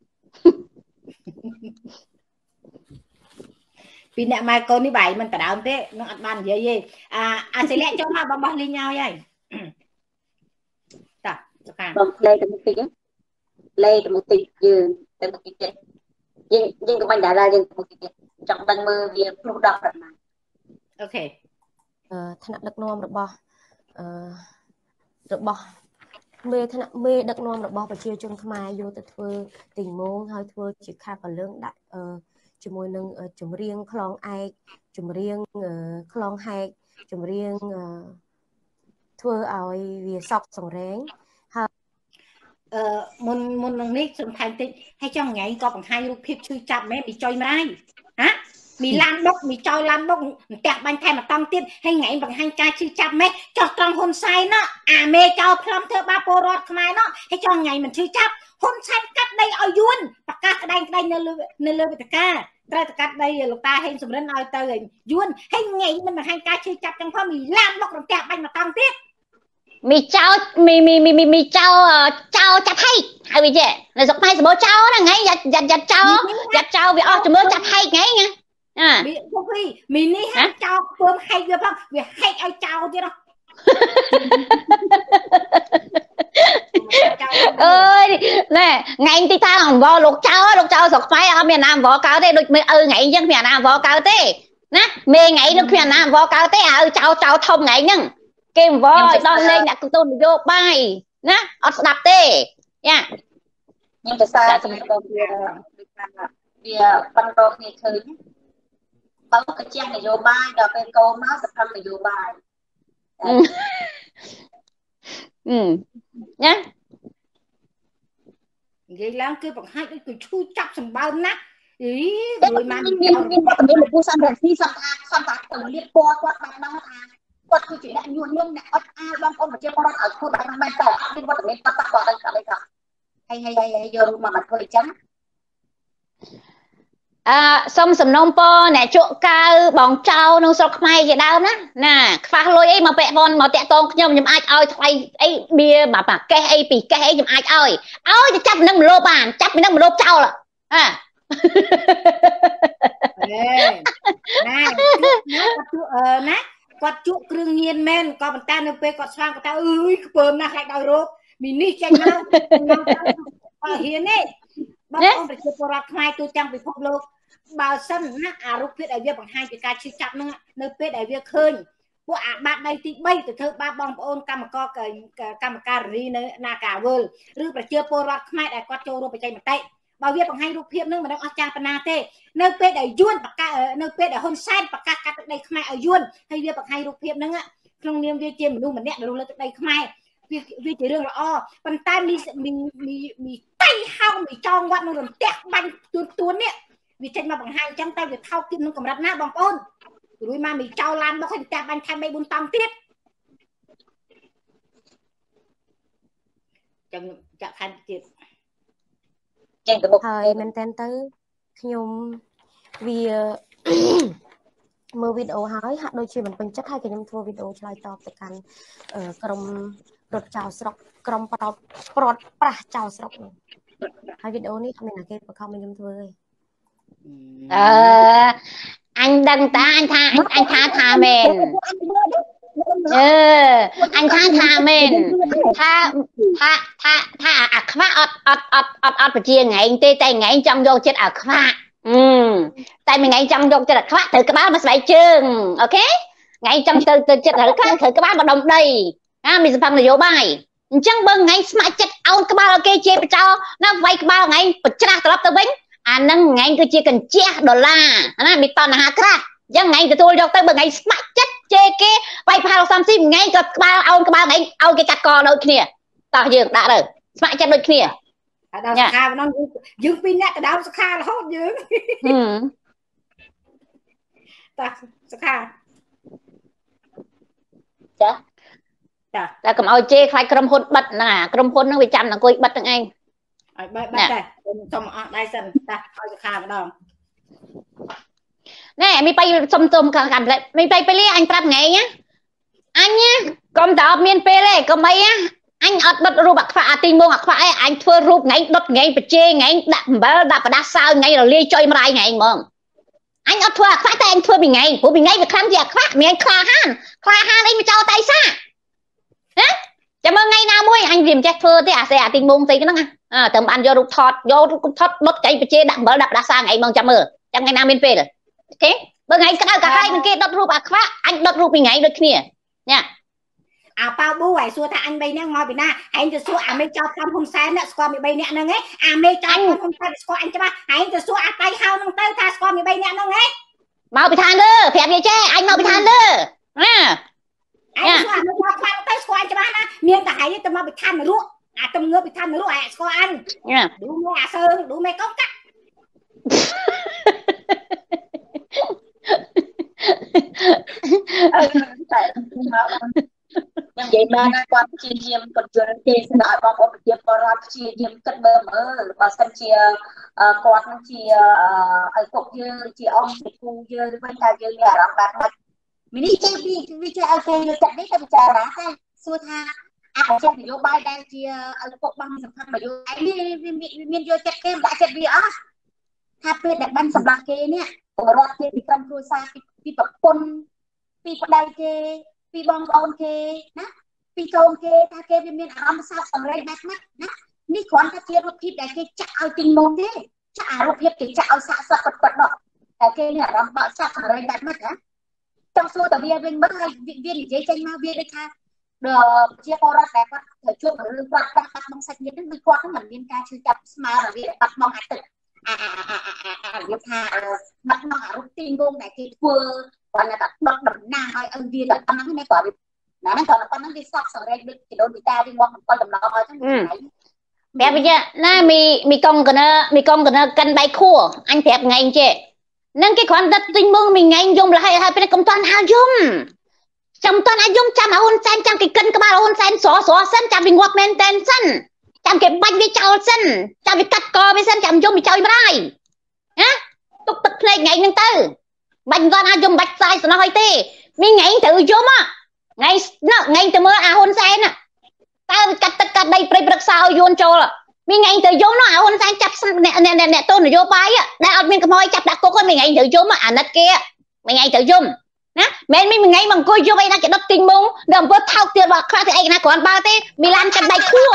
ពីអ្នកម៉ែកូននេះបាយមិនដដើមទេនឹងអត់បាននិយាយទេអាសិលាក់ចូលមកបងបោះលីងឲ្យហើយតាសុខាបងលេទៅមុខតិចលេទៅមុខតិចយើងទៅមុខតិចទេយើងក៏មិនដែរយើងទៅមុខតិចទេចង់ដឹងមើលវាព្រោះដល់ប្រមាណអូខេថ្នាក់ដឹកនាំរបស់មេថ្នាក់មេដឹកនាំរបស់ប្រជាជនខ្មែរយកទៅធ្វើទីងមងហើយធ្វើជាខាបលឹងដាក់ជាមួយនឹងចម្រៀងខ្លងឯកចម្រៀងខ្លងហែកចម្រៀងធ្វើឲ្យវាសក់សង្រេងហើយមុននឹងនេះសំខាន់តិចហើយចង់ថ្ងៃក៏បង្ហាញរូបភាពឈឺចាប់មែនពីចុយម្រាយហាមីឡានបុកមីចោលឡានបុកផ្ទះបាញ់ថែមតង់ទៀតហើយថ្ងៃបង្ហាញការឈឺចាប់ម៉េចចោះត្រង់ហ៊ុនសែនណាអាមេចោលផ្លំធ្វើបាបពលរដ្ឋខ្មែរណាហើយចង់ថ្ងៃមិនឈឺចាប់ហ៊ុនសែនកាត់ដីឲ្យយួនប្រកាសក្តែងនៅលើវេទិកាត្រូវតែកាត់ដីលោកតាហេងសំរិនឲ្យទៅយួនហើយថ្ងៃមិនបង្ហាញការឈឺចាប់ចឹងផងមីឡានបុកផ្ទះបាញ់តង់ទៀត mi trao mi trao chặt hay vì vậy là dọc mai bố trao là ngay giặt trao vì cho mơ chặt hay ngay nha bị không khi mình đi hay trao bơm hay chưa không vì hay ai trao chứ đâu ơi nè ngày tí ta làm vò lục trao dọc mai ở miền Nam vò cao thế được ngày dân miền Nam vò cao thế nè mê ngày được miền Nam vò cao thế trao thông ngày nhưng kem voi đo lên đã cứ tôn vô bài nè ở đạp tê nha nhưng tại sao vì ban đầu thì thứ bao cái trang này vô bài rồi cái câu nó sẽ thăm này vô bài nhá vậy là cứ bằng hai cái chui chắp sầm bao nát ý rồi mà mình một cú xăm rồi khi xăm từ liên qua qua bằng đó quạtคือchuyện đã nhuần nhung nè băng ôn mà chơi con ở khu đại bằng tàu đi qua tận tắt qua đây cả hay giờ mà mặt hơi trắng xong sầm nông po nè chỗ cao bóng trao nông sọc mai vậy đâu nè pha lôi ấy mà vẽ con mà tẹt con nhom ai ơi thay ấy bia mà cái ấy bị cái ấy nhom ai ơi thì chấp nâng lô bàn chấp nâng lô trao là nè quạt trụ krương nhiên men có bàn tay nâng pe quạt xoang của ta ơi bơm na khai đau rốt mình đi tranh nhau hiền ấy bác ông phải chụp ra khai tôi trang bị phục lô bao sân nè rút viết ở việc bằng hai cái ca chữ chặt nữa nơi viết ở việc khơi bộ bạn đây thì bay từ thơ ba bong ôn cam co cam cà ri na cả vườn rút phải chưa po ra khai đại quạt châu rồi phải chạy một tay bao việc bằng hai rút viết nữa mà đang ở trang pana tê nơi viết ở yuan bạc ca nơi viết ở hôn sai bạc ca đây khai ở yuan hay việc bằng hai rút viết nữa trong niềm việc trên mình luôn mà nẹt rồi lên đây khai việc chỉ riêng là bàn tay mình tay hao mình cho ngoặt nó làm tẹt banh tuôn nè vì trên mà bằng hai trong tay việc thao kim nó còn đặt na bằng ôn rồi mà mình trao lan nó thành tẹt banh thay bay bún tòng tiết chẳng thành tiết thời mình tên tới nhung vì mưa video hỏi hát đôi khi mình bình chắc hai cái nhung thua video cho lại top từ căn cầmรถเจ้าสระกรมปลอดประเจ้าสระhai videoนี้mình là cái không mình thôi anh đăng ta anh tha men anh tha men tha khóa ọt phải chia ngày tê tay ngày trong vô chết khóa tay mình ngày trong vô chết khóa thử cái báo mà phải chừng ok ngày trong từ chết thử cái báo mà đồng đây mình sẽ phăng là vô bài chẳng bưng ngày smart chất ao cái bao kê chê cho nó vay cái bao ngày bật ra tập tới bánh nâng ngày cứ chỉ cần che $, nó bị toàn hạ ra chẳng ngày từ tôi cho tới bưng ngày smart chất chê cái vay bao xăm xim ngày cái bao ngày ao cái chặt cò đôi kia tao dừng đã rồi smart chất đôi kia đào kha nó dừng pin nhá cái đào kha là hốt dừng ta kha dạ là cầm ao chê khai cầm hôn bật nè cầm hôn nó bị chăm là coi bật thằng anh bật đây xong đây xem ta ao khai cái đó nè mi bay xôm cầm lại mi bay lấy anh tập ngày nhá anh nhá cầm tập miền pe đây cầm mấy á anh ọt bật ru bạc phạ tình mông bạc phạ anh thưa ru ngày đốt ngày bật chê ngày đạp đá sao ngày rồi lia chơi mai ngày mong anh ọt thưa phạ tay anh thưa mình ngày việc khám gì phạ mình anh kha han đây mà cho tay xa chả mơ ngày nào muối anh dìm chắc thưa thế sẽ tình mông tí cái nó tầm ăn vô thọt đốt cái bật chê đạp đá sao ngày mong chả mơ chẳng ngày nào miền pe rồi ok bữa ngày cả hai bên kia đốt ru bạc phạ anh đốt ru mình ngày được kia nha bao bố phải xua ta anh bay nè ngồi bên na anhจะสู้ไม่จอดทำคนแซนน่ะสกอร์มีใบเนี่ยนึงไงไม่จอดทำคนแซนสกอร์anhจะมาanhจะสู้ไปเฮานึงเต้าtaสกอร์มีใบเนี่ยนึงไง mau bị than đó phẹp vậy chứ anh mau bị than đó anhสู้ไม่จอดทำเต้าสกอร์anhจะมานะเมียนแต่หายจะมาbị than màรู้tâm ngứa bị than màรู้สกอร์anh đủ mẹ sơn đủ mẹ cốc cắt nhưng vậy mà quan chia diêm còn chưa thì sẽ nói con có chia vào ra chia diêm cất bơm và xem chia quan chia ở cục như chia ông chia phu như bên ta như nhà làm bát mặt mình đi chơi đi chơi ok như chặt đấy ta bị chả ra ha xua tha អាចេះនយោបាយដែលជាឪពុកបងសំខាន់នយោបាយនេះមានយកចិត្តគេដាក់ចិត្តវាអស់ថាពេលដែលបានសម្លាប់គេនេះរត់គេពីក្រុមគ្រួសារពីប្រពន្ធពីប្តីគេពីបងប្អូនគេណាពីកូនគេថាគេវាមានអារម្មណ៍សោកសង្រេងបែបម៉េចណានេះគ្រាន់តែជារូបភាពដែលគេចាក់ឲ្យទីមុនទេចាក់អារូបភាពគេចាក់ឲ្យសាកសពពិតៗនោះតែគេមានអារម្មណ៍បោកសោកសង្រេងបែបម៉េចណាចង់សួរតើវាវិញមើលហើយវានិយាយចេញមកវាដូចថាជាពលរដ្ឋដែលគាត់ត្រូវជួបរឿងបាត់បង់សាច់ញាតិហ្នឹងគឺគាត់មិនមានការឈឺចាប់ស្មើរវាបាត់បង់អាទឹកវាថាបាត់បង់អារូបទីងងដែលគេធ្វើគាត់ថាដកតំណាងឲ្យវាតែប៉ុណ្ណឹងនេះគាត់ណាគាត់ប៉ុណ្ណឹងវាសោកសង្រេងដូចជាដូនវិតាវាមក7ដំណងឲ្យហ្នឹងប្រាប់វិញណាមីកុងកណើកាន់ដៃខួរអញប្រាប់ថ្ងៃចេះនឹងគេគ្រាន់តែទិញមើលមីថ្ងៃយំលហើយពេលកុំតាន់អាយំចាំតាន់អាយំចាំហ៊ុនសែនចាំគេកិនក្បាលហ៊ុនសែនស្រសិនចាំវាងាប់មែនតែនសិនចាំគេបាច់វាចោលសិនចាំវាកាត់កវាសិនចាំយំវាចោលម្ដាយណាទុកទឹកភ្នែកថ្ងៃហ្នឹងទៅបាច់មិនគាត់អាយំបាច់ផ្សាយស្នោះអីទេមីថ្ងៃត្រូវយំថ្ងៃទៅមើលអាហ៊ុនសែនតើកាត់ទឹកកាត់ដីព្រៃព្រឹក្សាឲ្យយួនចូលមីថ្ងៃទៅយំនោះអាហ៊ុនសែនចាប់អ្នកទោសនយោបាយដែលអត់មានខ្មោចចាប់ដាក់គុកមីថ្ងៃទៅយំអាណិតគេមីថ្ងៃទៅយំណាមែនមីថ្ងៃមកអង្គុយយំអីណាគេដុតទិញមុងដល់អំពើថោកទៀតបើខ្លះទៅអីណាគ្រាន់បើទេមីឡានកាត់ដៃខួរ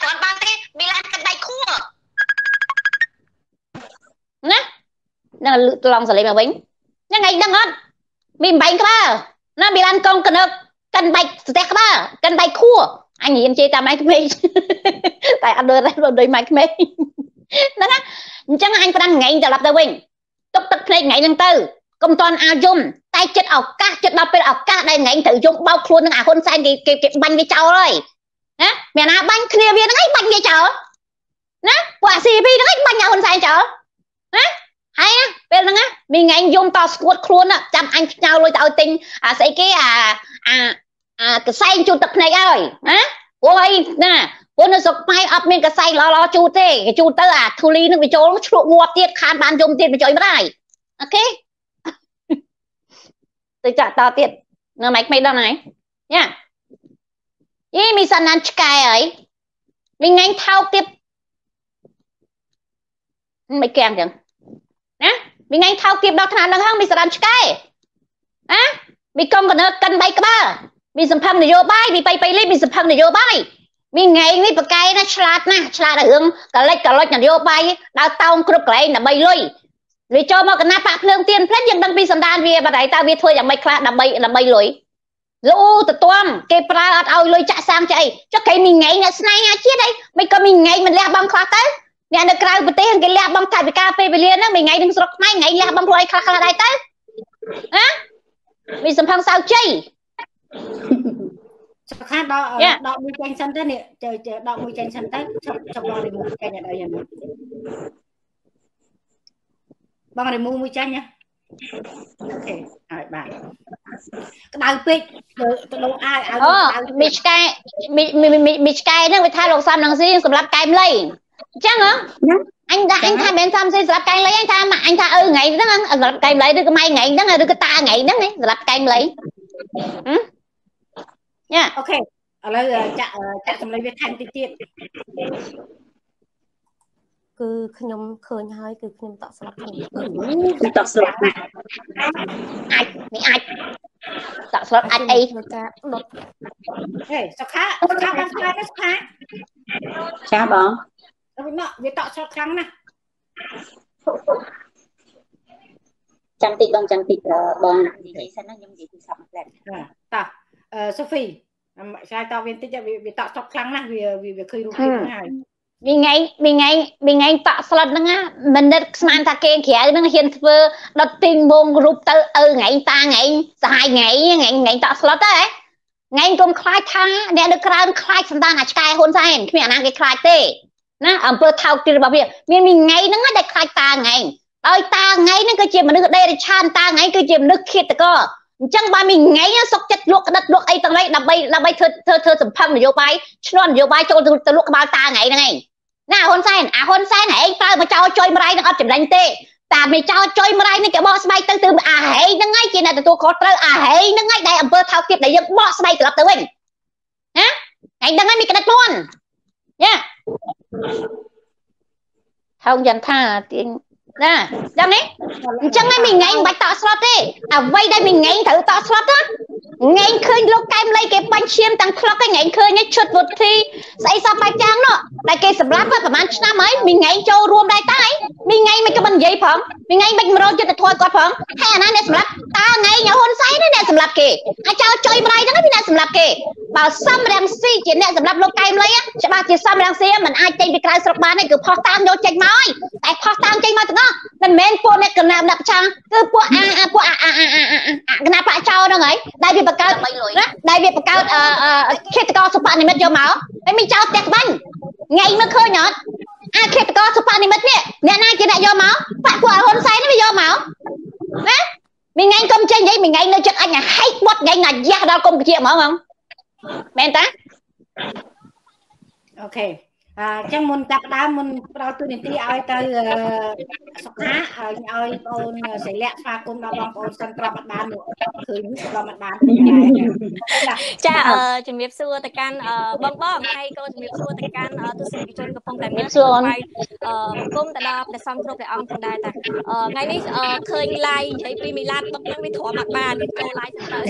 ណានឹងឡងសលេងមកវិញហ្នឹងឯងដឹងអត់មីបាញ់ក្បាលណាមីឡានកងកណឹកកាន់បែកស្ទះក្បាលកាន់បែកខួរអញរៀនជេរតាមម៉ៃក្មេងតែអត់ដូចម៉ៃក្មេងហ្នឹងណាអញ្ចឹងអញផ្ដាំថ្ងៃត្រឡប់ទៅវិញទុកទឹកភ្នែកថ្ងៃហ្នឹងទៅកុំតន់អាយំតែចិត្តឱកាសចិត្តដល់ពេលឱកាសដែលថ្ងៃត្រូវយំបោកខ្លួននឹងអាហ៊ុនសែនគេបាញ់វាចោលហើយណាមានណាបាញ់គ្នាវាហ្នឹងឯងបាញ់វាចោលណាពួកអា CP ហ្នឹងឯងបាញ់អាហ៊ុនសែនចោលណាហើយពេលហ្នឹងមីថ្ងៃយំតស្គួតខ្លួនចាំអញផ្ញើលុយទៅឲ្យទិញអាស្អីគេអាកសែងជូតទឹកភ្នែកហើយណាព្រោះអីណាព្រោះនៅស្រុកខ្មែរអត់មានកសែងល្អជូតទេគេជូតទៅអាធូលីនឹងវាចូលឆ្លក់ងាប់ទៀតខានបានយំទៀតបញ្ចុយម្ដាយអូខេទៅចាក់តទៀតនៅម៉ៃក្មេងដល់ហ្នឹងញ៉ាយីមីសាណានឆ្កែហើយមីថ្ងៃថោកទៀតមិនកៀងចឹងណាមីថ្ងៃថោកទៀតដល់ថ្នាក់ហ្នឹងមីសាណានឆ្កែណាមីកុំកណើកិន3ក្បាលមីសម្ផឹងនយោបាយមីបៃលីមីសម្ផឹងនយោបាយមីថ្ងៃនេះប្រកែណាឆ្លាតណាស់ឆ្លាតរឿងកលិចនយោបាយដើរតោងគ្រប់កន្លែងដើម្បីលុយវាចូលមកកណាប៉ាក់ភ្លើងទៀនភ្លេចយើងដឹងពីសន្តានវាបាត់ហើយតើវាធ្វើយ៉ាងម៉េចខ្លះដើម្បីលុយលូទៅទាំគេប្រើអត់ឲ្យលុយចាក់សាំងចាអីចុះគេមីថ្ងៃអ្នកស្នេហាជាតិអីមិនក៏មីថ្ងៃមិនលះបង់ខ្លះទៅអ្នកនៅក្រៅប្រទេសគេលះបង់ថវិកាពេលវេលាហ្នឹងមីថ្ងៃនឹងស្រុកខ្មែរថ្ងៃលះបង់ខ្លួនឯងខ្លះដែរទៅណាមីសំផឹងសៅជ័យចាំខានដកមួយចាញ់សិនទៅនេះដកមួយចាញ់សិនទៅឈប់បងរីមូចាញ់អត់អីហ្នឹងបងរីមូមួយចាញ់ណាអូខេហើយបាទក្តៅពេកទៅដងអាយមីឆ្កែមីឆ្កែហ្នឹងវាថាលោកសំនឹងស៊ីសម្រាប់កែមលៃអញ្ចឹងហ៎អញថាមិនសំស៊ីសម្រាប់កែមលៃអញថាឪថ្ងៃហ្នឹងសម្រាប់កែមលៃឬក៏ម៉ៃថ្ងៃហ្នឹងឬក៏តាថ្ងៃហ្នឹងសម្រាប់កែមលៃញ៉ាអូខេឥឡូវចាក់សម្លេងវាថែមតិចទៀតគឺខ្ញុំឃើញហើយគឺខ្ញុំតក់ស្លាប់ខ្ញុំតក់ស្លាប់ណាស់អាចតក់ស្លាប់អាចអីធ្វើការដុតហេសុខាបានខ្លាំងណាស់សុខាចាបងវាតក់ស្លាប់ខ្លាំងណាស់ចាំតិចបងចាំតិចបងនិយាយសិនណាខ្ញុំនិយាយទូរស័ព្ទមកផ្លែតតោះសូហ្វីឆ្លើយតបវាតិចវាតក់ស្លាប់ខ្លាំងណាស់វាឃើញរូបភាពហ្នឹងហើយមីថ្ងៃតក់ស្លុតហ្នឹងមិននឹកស្មានថាគេក្រៅហ្នឹងហ៊ានធ្វើដុតទីងវងរូបទៅឪថ្ងៃតាថ្ងៃសាហាយថ្ងៃតក់ស្លុតទេថ្ងៃកុំខ្លាចថាអ្នកនៅក្រៅខ្លាចសម្ដានអាឆ្កែហ៊ុនសែនគ្មានអាណាគេខ្លាចទេណាអំពើថោកទីរបស់វាមានមីថ្ងៃហ្នឹងដែលខ្លាចតាថ្ងៃដោយតាថ្ងៃហ្នឹងគឺជាមនុស្សដេរឆានតាថ្ងៃគឺជាមនុស្សឃាតករអញ្ចឹងបើមីថ្ងៃសុកចិត្តលក់ក្តិតលក់អីទាំងនេះដើម្បីធ្វើសម្ផឹងនយោបាយឈ្នន់នយោបាយចូលទៅលក់ក្បាលតាថ្ងៃហ្នឹងឯងណាហ៊ុនសែនឯងប្រើមកចោលចុយម្រាយនឹងអត់ចំណេញទេតាមិនចោលចុយម្រាយនឹងគេបកស្បែកទៅអាហេហ្នឹងឯងជាអ្នកទទួលខុសត្រូវអាហេហ្នឹងឯងដែលអំពើថោកទាបដែលយើងបកស្បែកត្រឡប់ទៅវិញណា ngày đang mi cái đặt luôn nha không dần tha tiếng nè đang đấy chẳng ai mình ngày bạch tạo slot đi vay đây mình ngày thử tạo slot á ngày khơi lúc cam lấy cái bánh chiêm tăng clock cái ngày khơi nhá chuột vụt thi xây sao phải trang đó đại cái sập lát á mà năm ấy mình ngày châu rùm đại tay mình ngày mấy cái bánh giấy phẳng mình ngày mình rồi cho ta thôi quạt phẳng hay anh này sập lát ta ngày nhau hôn say đấy nè sập lát kì ai cho chơi bài đó cái nè sập lát kì bảo xăm đang si chỉ nè sập lát lúc cam lấy á cho ba chỉ xăm đang si mình ai chơi bị cái sập ban này cứ phò tam vô chơi máu tại phò tam chơi máu tao mình men po này cần làm đập trang cứ po cái nào phải cho đâu ấy đại việt bạc cao đại việt bạc cao khi ta có sụp này mất vô máu ấy mình cho tẹt bánh ngày mới khơi nhọt khi ta có sụp này mất nè nay kia lại vô máu phải của hôn say nó mới vô máu nè mình ngày công chơi vậy mình ngày nơi chắc anh là hay quất ngày là ra đâu công chuyện mở không men ta ok chẳng muốn tập đá muốn đào tôi nên tí ai tới sọc há ai ôn sẽ lẹ pha cùng đào bóng ôn sân trò mặt bàn nữa khởi những trò mặt bàn cha chuẩn bị xưa tại can bong bong hay cô chuẩn bị xưa tại can tôi xin bị chôn cái phong tại miếng xưa cung tại đó để xong rồi để ông thằng đại ta ngàyนี้khơi like thấy vì mình làm bong năng đi thỏa mặt bàn câu like tới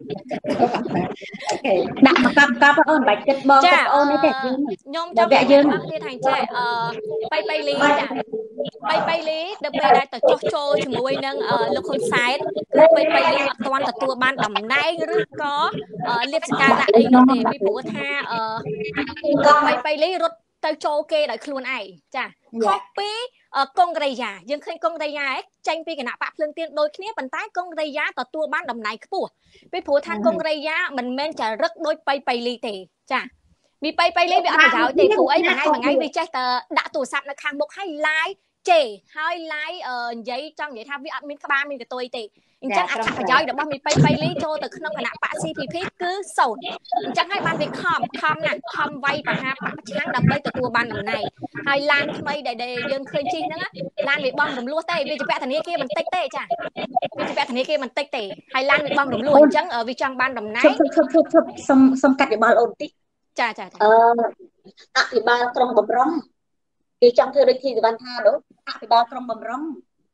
đặt cặp ôn bạch kết bong ôn ấy thế nhôm trong cái dươngที่ทางเจไปลีจ้ะไปลีเดี๋ยวไปได้แต่โจถึงมวยนึงลูกคนซ้ายคือไปลีตอนแต่ตัวบ้านดำได้หรือก็เรียบสการะไอ้น้องเอ๋พี่ปู่ท่าไปลีรถเตาโจเกได้ครูนไอ้จ้ะคอปปี้กงไรยายังเคยกงไรยาจังปีกันหน้าปะเพลิงเตียนโดยนี้ปันท้ายกงไรยาต่อตัวบ้านดำไหนคือปู่พี่ปู่ท่ากงไรยามันแม่นจะรักโดยไปลีเตจ้ะมีไปเลยไปเอาแต่ครูไอ้มาไงวิจัยแต่ด่าตัวสับในคางบกให้ไล่เจ๋ให้ไล่giấy trong giấy thamวิอัดมินกบ้านมินกับตัวติจังอัดฉากย้อยเดี๋ยวบ้านมีไปเลยโจแต่ขนมขนาดปะซีพีพีคือสนจังให้บ้านไปคอมน่ะคอมไว้ปะฮะปะช้างดับไปแต่ตัวบ้านหลังในให้ลานทำไมได้ยังเคยจริงนะลานไปบ้องรำลั่วเต้วิจิแปะทางนี้เกมันเต้จ้ะวิจิแปะทางนี้เกมันเต้ให้ลานไปบ้องรำลั่วจังวิจังบ้านลำในสมกัดอยู่บ้านโอนติจ้าอภิบาลกรมบำรุงดีจังเธอได้ที่สุวรรณธานีอภิบาลกรมบำรุง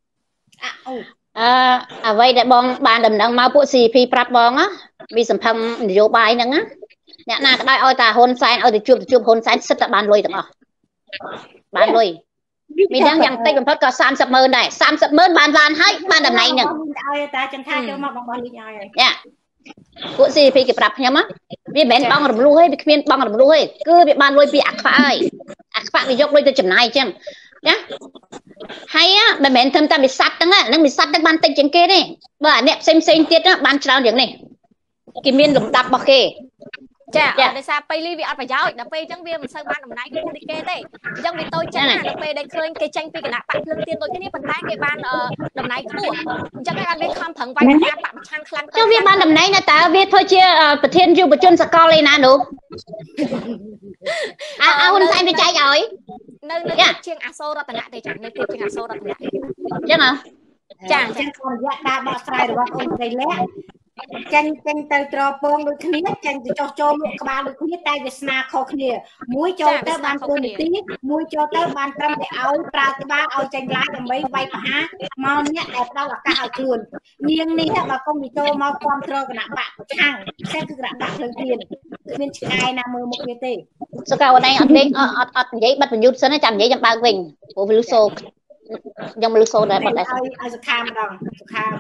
ไว้ได้บองบานดำดังมาพวก4 ปีปรับบองáมีสัมพันธ์นโยบายนั่งáเนี่ยน่าก็ได้เอาแต่โฮนไซน์เอาแต่จูบโฮนไซน์สุดแต่บานลอยต่างหากบานลอยมีดังอย่างเต็มพัดก็30,000ได้30,000บานให้บานดำไหนหนึ่งเนี่ยพวก4 ปีเก็บปรับยังมั้งวิเบนบองรำลุยวิเมียนบองรำลุยคือวิบานลอยปีอักฟ้าอักฟ้าวิยกลอยตัวจำนายจังเนี่ยhay á mình thầm ta bị sát đó á nó bị sát đó ban tinh trên kia đi và nẹp xem tiết á ban trao điểm này cái miên lủng đập bọc kề จ้ะได้ทราบไปรีวิวอัดไปย้อยดับไปจังเวียมันสร้างบ้านดำไหนก็ไม่ได้เกเต้จังไปโตจังดับไปได้เคยเกจังปีกันนะปะเรื่องเตียนโดยที่นี่ปัญหาเกบ้านดำไหนคู่จังให้การเวียคำผังไว้ปัญหาปะช่างคลังจังเวียบ้านดำไหนนะแต่เวียเธอเชื่อประเทศอยู่ประจุนสกอเลยนะหนูเอาคนใส่ไปใจจ่อย nơi chiêng à sô ra tận lại thì chẳng nơi chiêng à sô ra tận lại chứ hả chẳng còn dạ đa bọ sai được không đây lẽ tranh từ trò pong được khía tranh từ cho một ba được khía tay về sna khó khía muối cho tới ban tôi tí muối cho tới ban trăm để áo pra tới ba áo tranh lái để mấy vay phá mau nhẹ đẹp đâu là cả chuồn nghiêng ní là công bị cho mau quan trơ cái nặng bạn thằng sẽ cứ nặng bạn thường tiền nên ai nào mơ một cái tê số cao này ọt giấy bắt mình nhút sớm nó chạm giấy trong bao quỳnh của Luso trong Luso đấy bọn này ai sẽ cam đồng cam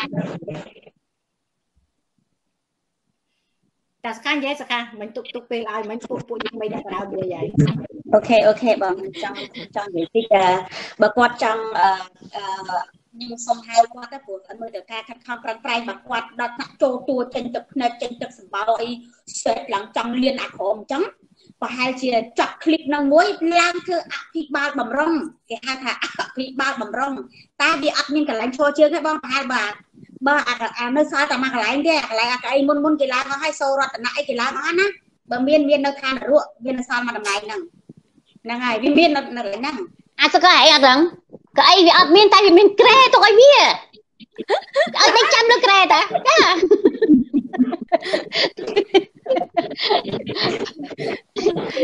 แต่สักครั้งเยอะสักครั้งมันตุกไปลายมันปุยังไม่ได้กระดาษเดียวใหญ่โอเคบางจังอย่างที่จะบางวัดจังยังสมหายวัดแต่ปวดอันมือเดือดแค่ขั้นข้ามกลางไกลบางวัดดัดโจตัวเจนจับเนเจนจับสมบัติเสร็จหลังจังเรียนอักขมจังพอให้เชียจับคลิปนางมวยล่างคืออภิบาลบำรุงแกให้ค่ะอภิบาลบำรุงตาดีอัดมินกับแรงโชว์เชื่อแค่บ้างพายบาบ้าnơi xaแต่มาหลายเนี่ยหลายไอ้มุนกีฬาเขาให้โซรัตนะไอ้กีฬาเขานะบางเมียนในทางรั่วเมียนซามาทำไงนั่งไงเมียนนั่นเลยนั่งสักไอ้อะไรก็ไอ้เมียนตายเมียนเกรตัวไอ้เบี้ยไอ้ได้จำเรื่องเกรต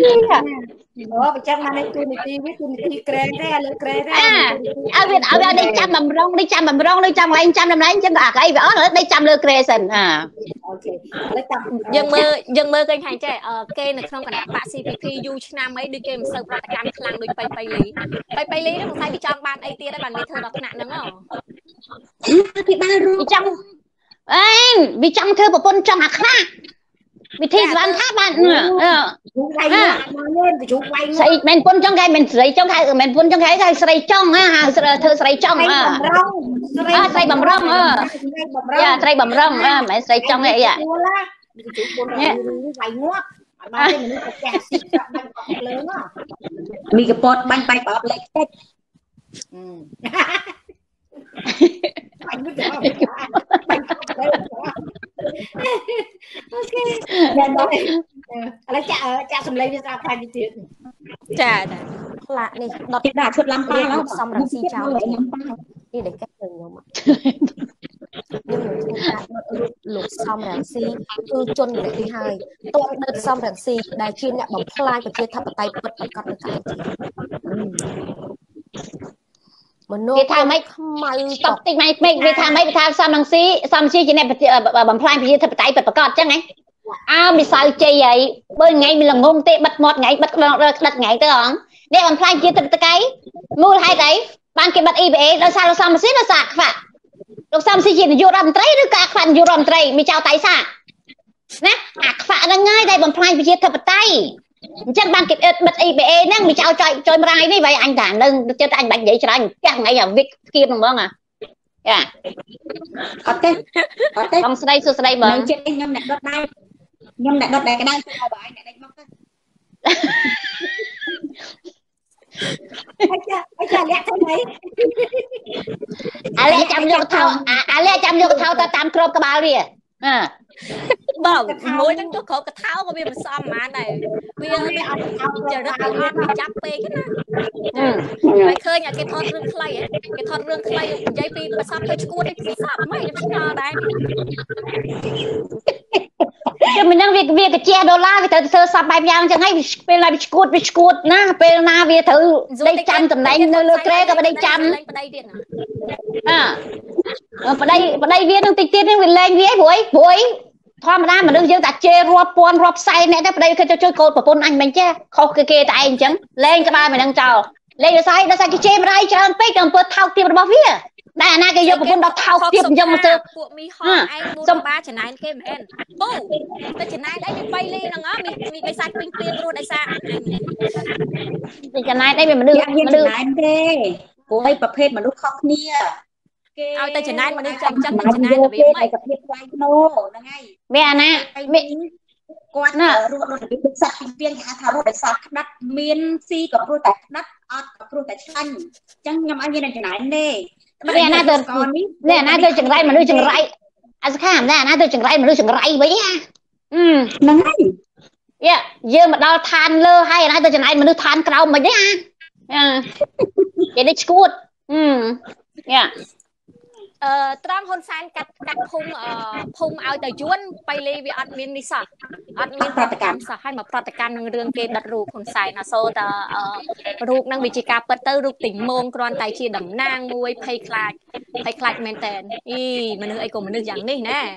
Bây giờ mà này tôi đi krê raលើkrê ra ឲ្យវាដេកចាំបំរុងនេះចាំបំរុងនេះចាំឡើងចាំដំណែងចាំអាកៃវាអត់ដេកចាំលើក្រេសិនអូខេឥឡូវចាំយើងមើលឃើញថាចេះគេនៅក្នុងគណៈបក CPP យូរឆ្នាំអីដូចគេមិនសូវប្រតិកម្មខ្លាំងដូចបៃលីហ្នឹងមិនថាវាចង់បានអីទៀតទេបានវាធ្វើដល់ថ្នាក់ហ្នឹងពីបានរូបចង់វាចង់ធ្វើប្រពន្ធចង់អាខ្នាវិធីស្បានថាបានស្អីមិនពុនចង់គេមិនស្រីចង់គេមិនពុនចង់គេស្រីចង់ធ្វើស្រីចង់ស្រីបំរុងស្រីបំរុងមិនស្រីចង់អីនេះវាយងាប់បានតែមនុស្សចាស់ស៊ីបាញ់បោកលើមីកពតបាញ់បែកបោកលេខតិចបាញ់ទៅបាញ់អូខេយ៉ាងណាឥឡូវចាក់សំឡេងវាស្អាតខ្លាំងទៀតចាខ្លានេះដុតដាក់ឈុតឡាំប៉ាហើយសំរងស៊ីចោលនេះដែលកាត់ទៅខ្ញុំលោកសំរងស៊ីគឺជន់នេះហើយតួដិតសំរងស៊ីដែលជាអ្នកបំផ្លាញប្រជាធិបតេយ្យពិតប្រាកដនៅកម្ពុជាមនុស្សគេថាម៉េចខ្មៅតបតិចម៉េចវាថាម៉េចវាថាសំរងស៊ីជាអ្នកបំផ្លាញប្រជាធិបតេយ្យពិតប្រាកដអញ្ចឹងហ៎មិសៅជ័យហើយបើថ្ងៃមានល្ងងទេបិទមាត់ថ្ងៃបិទដិតថ្ងៃទៅហងនេះបំផ្លាញជាតិទឹកតកៃមូលហេតុអីបានគេបិទ EBA ដោយសារលោកសំស៊ីដោយសារខ្វាក់លោកសំស៊ីជានាយករដ្ឋមន្ត្រីឬក៏ខ្វាក់នាយករដ្ឋមន្ត្រីមានចៅតៃសាណាអាខ្វាក់ហ្នឹងហើយដែលបំផ្លាញប្រជាធិបតេយ្យអញ្ចឹងបានគេបិទ EBA ហ្នឹងមានចៅចុយមរាយនេះបើអញថានឹងចិត្តអញបាច់និយាយច្រើនផ្ទះថ្ងៃអាវិកគៀបហ្នឹងហ្មងចាអត់ទេបងស្រីសួស្ដីបងចិត្តខ្ញុំអ្នកដុតដែរខ្ញុំអ្នកដុតដែរក្តៅទៅឲ្យបងឯងអ្នកដេកមកទៅអីចាលាក់ទៅไหนអាលាក់ចាំយកថោទៅតាមក្របក្បាលវាបងមួយហ្នឹងទៅក្របកថោក៏វាមិនសមហ្មងដែរវាអត់ចរិតអត់ចាប់ពេកណាហើយឃើញគេថតរឿងខ្លីគេថតរឿងខ្លីនិយាយពីប្រសពទៅឈួតនេះសពមិនខ្ញុំឆ្ងល់ដែរគឺមិនហ្នឹងវាកាជះដុល្លារវាត្រូវធ្វើសពបែបយ៉ាងអញ្ចឹងហើយពេលណាវាឈួតណាពេលណាវាត្រូវដេកចាំតំណែងនៅលើក្រែក៏ដេកចាំប្តីទៀតណាប្តីវានឹងតិចទៀតនេះវាលែងវាព្រួយធម្មតាមនុស្សយើងតែជេររាប់ពាន់រាប់សែនអ្នកទៅប្តីគេជួយកូនប្រពន្ធអញមិនចេះខុសគេតែឯងអញ្ចឹងលែងក្បាលមិននឹងចោលលែងដោយសារគេជេរម្ដាយច្រើនពេកទៅអំពើថោកទាបរបស់វាតែអាណាគេយកប្រពន្ធដល់ថោកទាបអញ្ចឹងមកទៅពួកមីហងឯងមួយបាចំណែនគេមែនអូតែចំណែនអីមាន3លីហ្នឹងមានបិសាចពេញព្រៀនរួចដោយសារតែចំណែនអីមានមនុស្សចំណែនទេព្រោះឯប្រភេទមនុស្សខុសគ្នាគេឲ្យតែចំណែនមនុស្សចឹងចំណែនរបៀបម៉េចកាភាពខ្លាំងណូហ្នឹងហើយមានអាណាគាត់រស់ដូចរបៀបសាច់ពីពីគេថារស់ដោយសារក្តាត់មានស៊ីក៏ព្រោះតែក្តាត់អត់ក៏ព្រោះតែឆ្លាញ់អញ្ចឹងខ្ញុំឲ្យមានចំណែនទេនេះអាណាទៅចង្រៃមនុស្សចង្រៃអាសខាអាណាទៅចង្រៃមនុស្សចង្រៃវិញហ្នឹងហើយយើងមកដល់ឋានលើហើយអាណាទៅចង្រៃមនុស្សឋានក្រោមមិនទេគេនេះឈួតត្រង់ហ៊ុនសែនកាត់ភូមិឲ្យទៅយួនបៃលីវាអត់មាននេះសោះអត់មានប្រតិកម្មសោះហើយមកប្រតិកម្មនឹងរឿងគេដុតរូបហ៊ុនសែនណាសូតរូបនឹងវិជាការពិតទៅរូបទីងមងគ្រាន់តែជាតំណាងមួយភ័យខ្លាចមែនតើមនុស្សអីក៏មនុស្សយ៉ាងនេះណា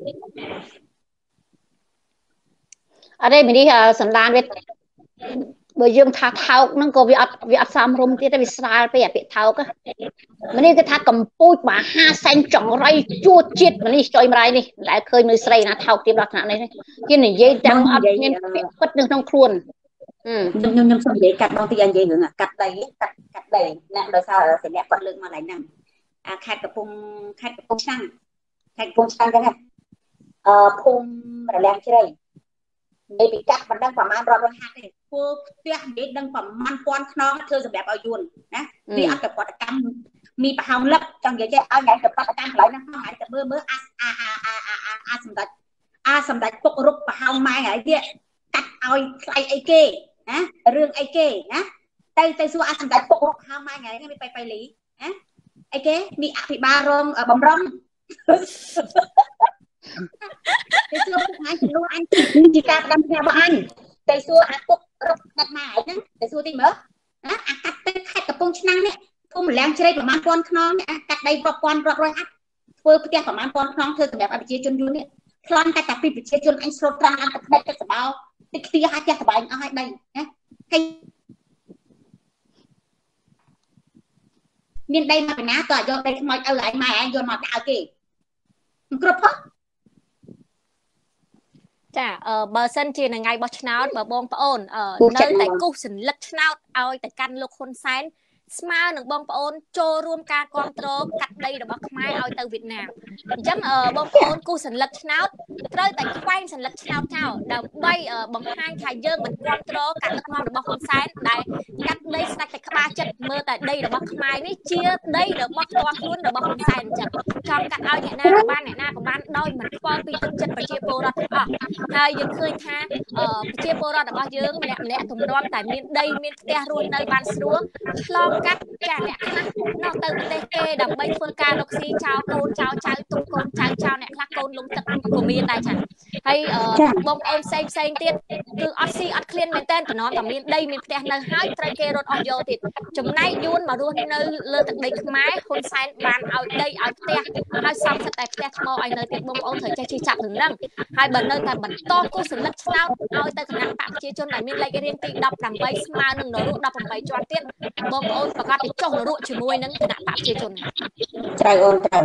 អត់ទេនេះសន្តានវាបើយើងថាថោកហ្នឹងក៏វាអត់សមរម្យទៀតទេវាស្រាលពេកអាពាក្យថោកនេះគេថាកំពូចមហាសែនចង្រៃជួជាតិនេះចុយមរាយនេះដែលឃើញនៅស្រីណាថោកទៀតដល់ថ្នាក់នេះគេនិយាយទាំងអត់មានពាក្យពិតនៅក្នុងខ្លួនខ្ញុំសូមនិយាយកាត់បងទីនិយាយរឿងកាត់ដីអ្នកដោយសារតែអ្នកគាត់លើកមកឡើងហ្នឹងអាខេត្តកំពង់ឆ្នាំងចឹងភូមិរលាំងជ្រៃនិយាយពីកាត់មិនដឹងប្រមាណរាប់រយហាត់ទេធ្វើផ្ទះនិយាយដឹងប្រមាណពាន់ខ្នងធ្វើសម្រាប់ឲ្យយួនណាវាអត់ទៅប្រតិកម្មមីប្រហោងលឹកចង់និយាយចេះឲ្យថ្ងៃទៅប្រតិកម្មកន្លែងហ្នឹងហ្នឹងហើយទៅមើលសម្ដេចពុករុកប្រហោងម៉ែហើយទៀតកាត់ឲ្យថ្លៃអីគេណារឿងអីគេណាទៅសួរសម្ដេចពុករុកប្រហោងម៉ែថ្ងៃនេះមានបៃលីណាអីគេមីអភិបាលរងបំរុងទៅសួរពុកអញជំនួសអញជាការផ្ដាំផ្ញើរបស់អញទៅសួរអាពុក đặt màហ្នឹងតែសួរទីមើលណាអាកាត់ទឹកខេត្តកំពង់ឆ្នាំងនេះធំម្លាំងជ្រៃប្រមាណ1000ខ្នងនេះអាកាត់ដីរាប់ពាន់រាប់រយអាត់ធ្វើផ្ទះប្រមាណ1000ខ្នងធ្វើសម្រាប់ប្រជាជនយូរនេះខ្លន់តែពីប្រជាជនអញស្រូតត្រាំអញទឹកផ្នែកទឹកសបោទឹកខ្ទះឲ្យផ្ទះសបាយអស់ឲ្យដីណាហើយមានដីមកពីណាតើយកដីខ្មោចឪឯងម៉ែឯងយកមកដាក់ឲ្យគេមិនគ្រប់ផងចាបើសិនជាថ្ងៃបោះឆ្នោតបើបងប្អូននៅតែគូសសញ្ញិកឆ្នោតឲ្យតែកាន់លោកហ៊ុនសែនស្មើនឹងបងប្អូនចូលរួមការគ្រប់គ្រងកាត់ដីរបស់ខ្មែរឲ្យទៅវៀតណាមអញ្ចឹងបងប្អូនគូសសញ្ញិកឆ្នោតត្រូវតែខ្វែងសញ្ញិកឆ្នោតចោលដើម្បីបង្ហាញថាយើងមិនគ្រប់គ្រងការដឹកនាំរបស់ហ៊ុនសែនដែលកាត់ដីស្ដេចតែក្បាលចិត្តមើលតែដីរបស់ខ្មែរនេះជាដីរបស់ផ្ទាល់ខ្លួនរបស់ហ៊ុនសែនអញ្ចឹងចង់កាត់ឲ្យអ្នកណាក៏បានដោយមិនខ្វល់ពីទឹកចិត្តប្រជាពលរដ្ឋទាំងអស់ហើយយើងឃើញថាប្រជាពលរដ្ឋរបស់យើងម្នាក់ទម្រាំតែមានដីមានផ្ទះរស់នៅបានស្រួលឆ្លងកាត់ចាអ្នកខ្លះនោះទៅប្រទេសគេដើម្បីធ្វើការលុកស៊ីចោលកូនចោលចៅទុំកូនចៅចោលអ្នកខ្លះកូនលំទឹកក៏មានដែរចាហើយបងប្អូនផ្សេងទៀតគឺអត់ស៊ីអត់ឃ្លានមែនតើតំណតែមានដីមានផ្ទះនៅហើយត្រូវគេរត់អស់យកទៀតចំណែកយួនមករស់នៅលើទឹកដីខ្មែរហ៊ុនសែនបានឲ្យដីឲ្យផ្ទះហើយសំសិតតែផ្ទះថ្មឲ្យនៅទៀតបងប្អូនត្រូវចេះជិះចាប់រឿងហ្នឹងហើយបើនៅតែបន្តគូសសញ្ញិកឆ្នោតឲ្យទៅគណៈបកប្រជាជនដែលមានលេខរៀងទី18ស្មើនឹងនរក18ជាន់ទៀតបងប្អូនប្រកាសទៅចុះនរកជាមួយនឹងគណៈបកប្រជាជនត្រូវអូនត្រូវ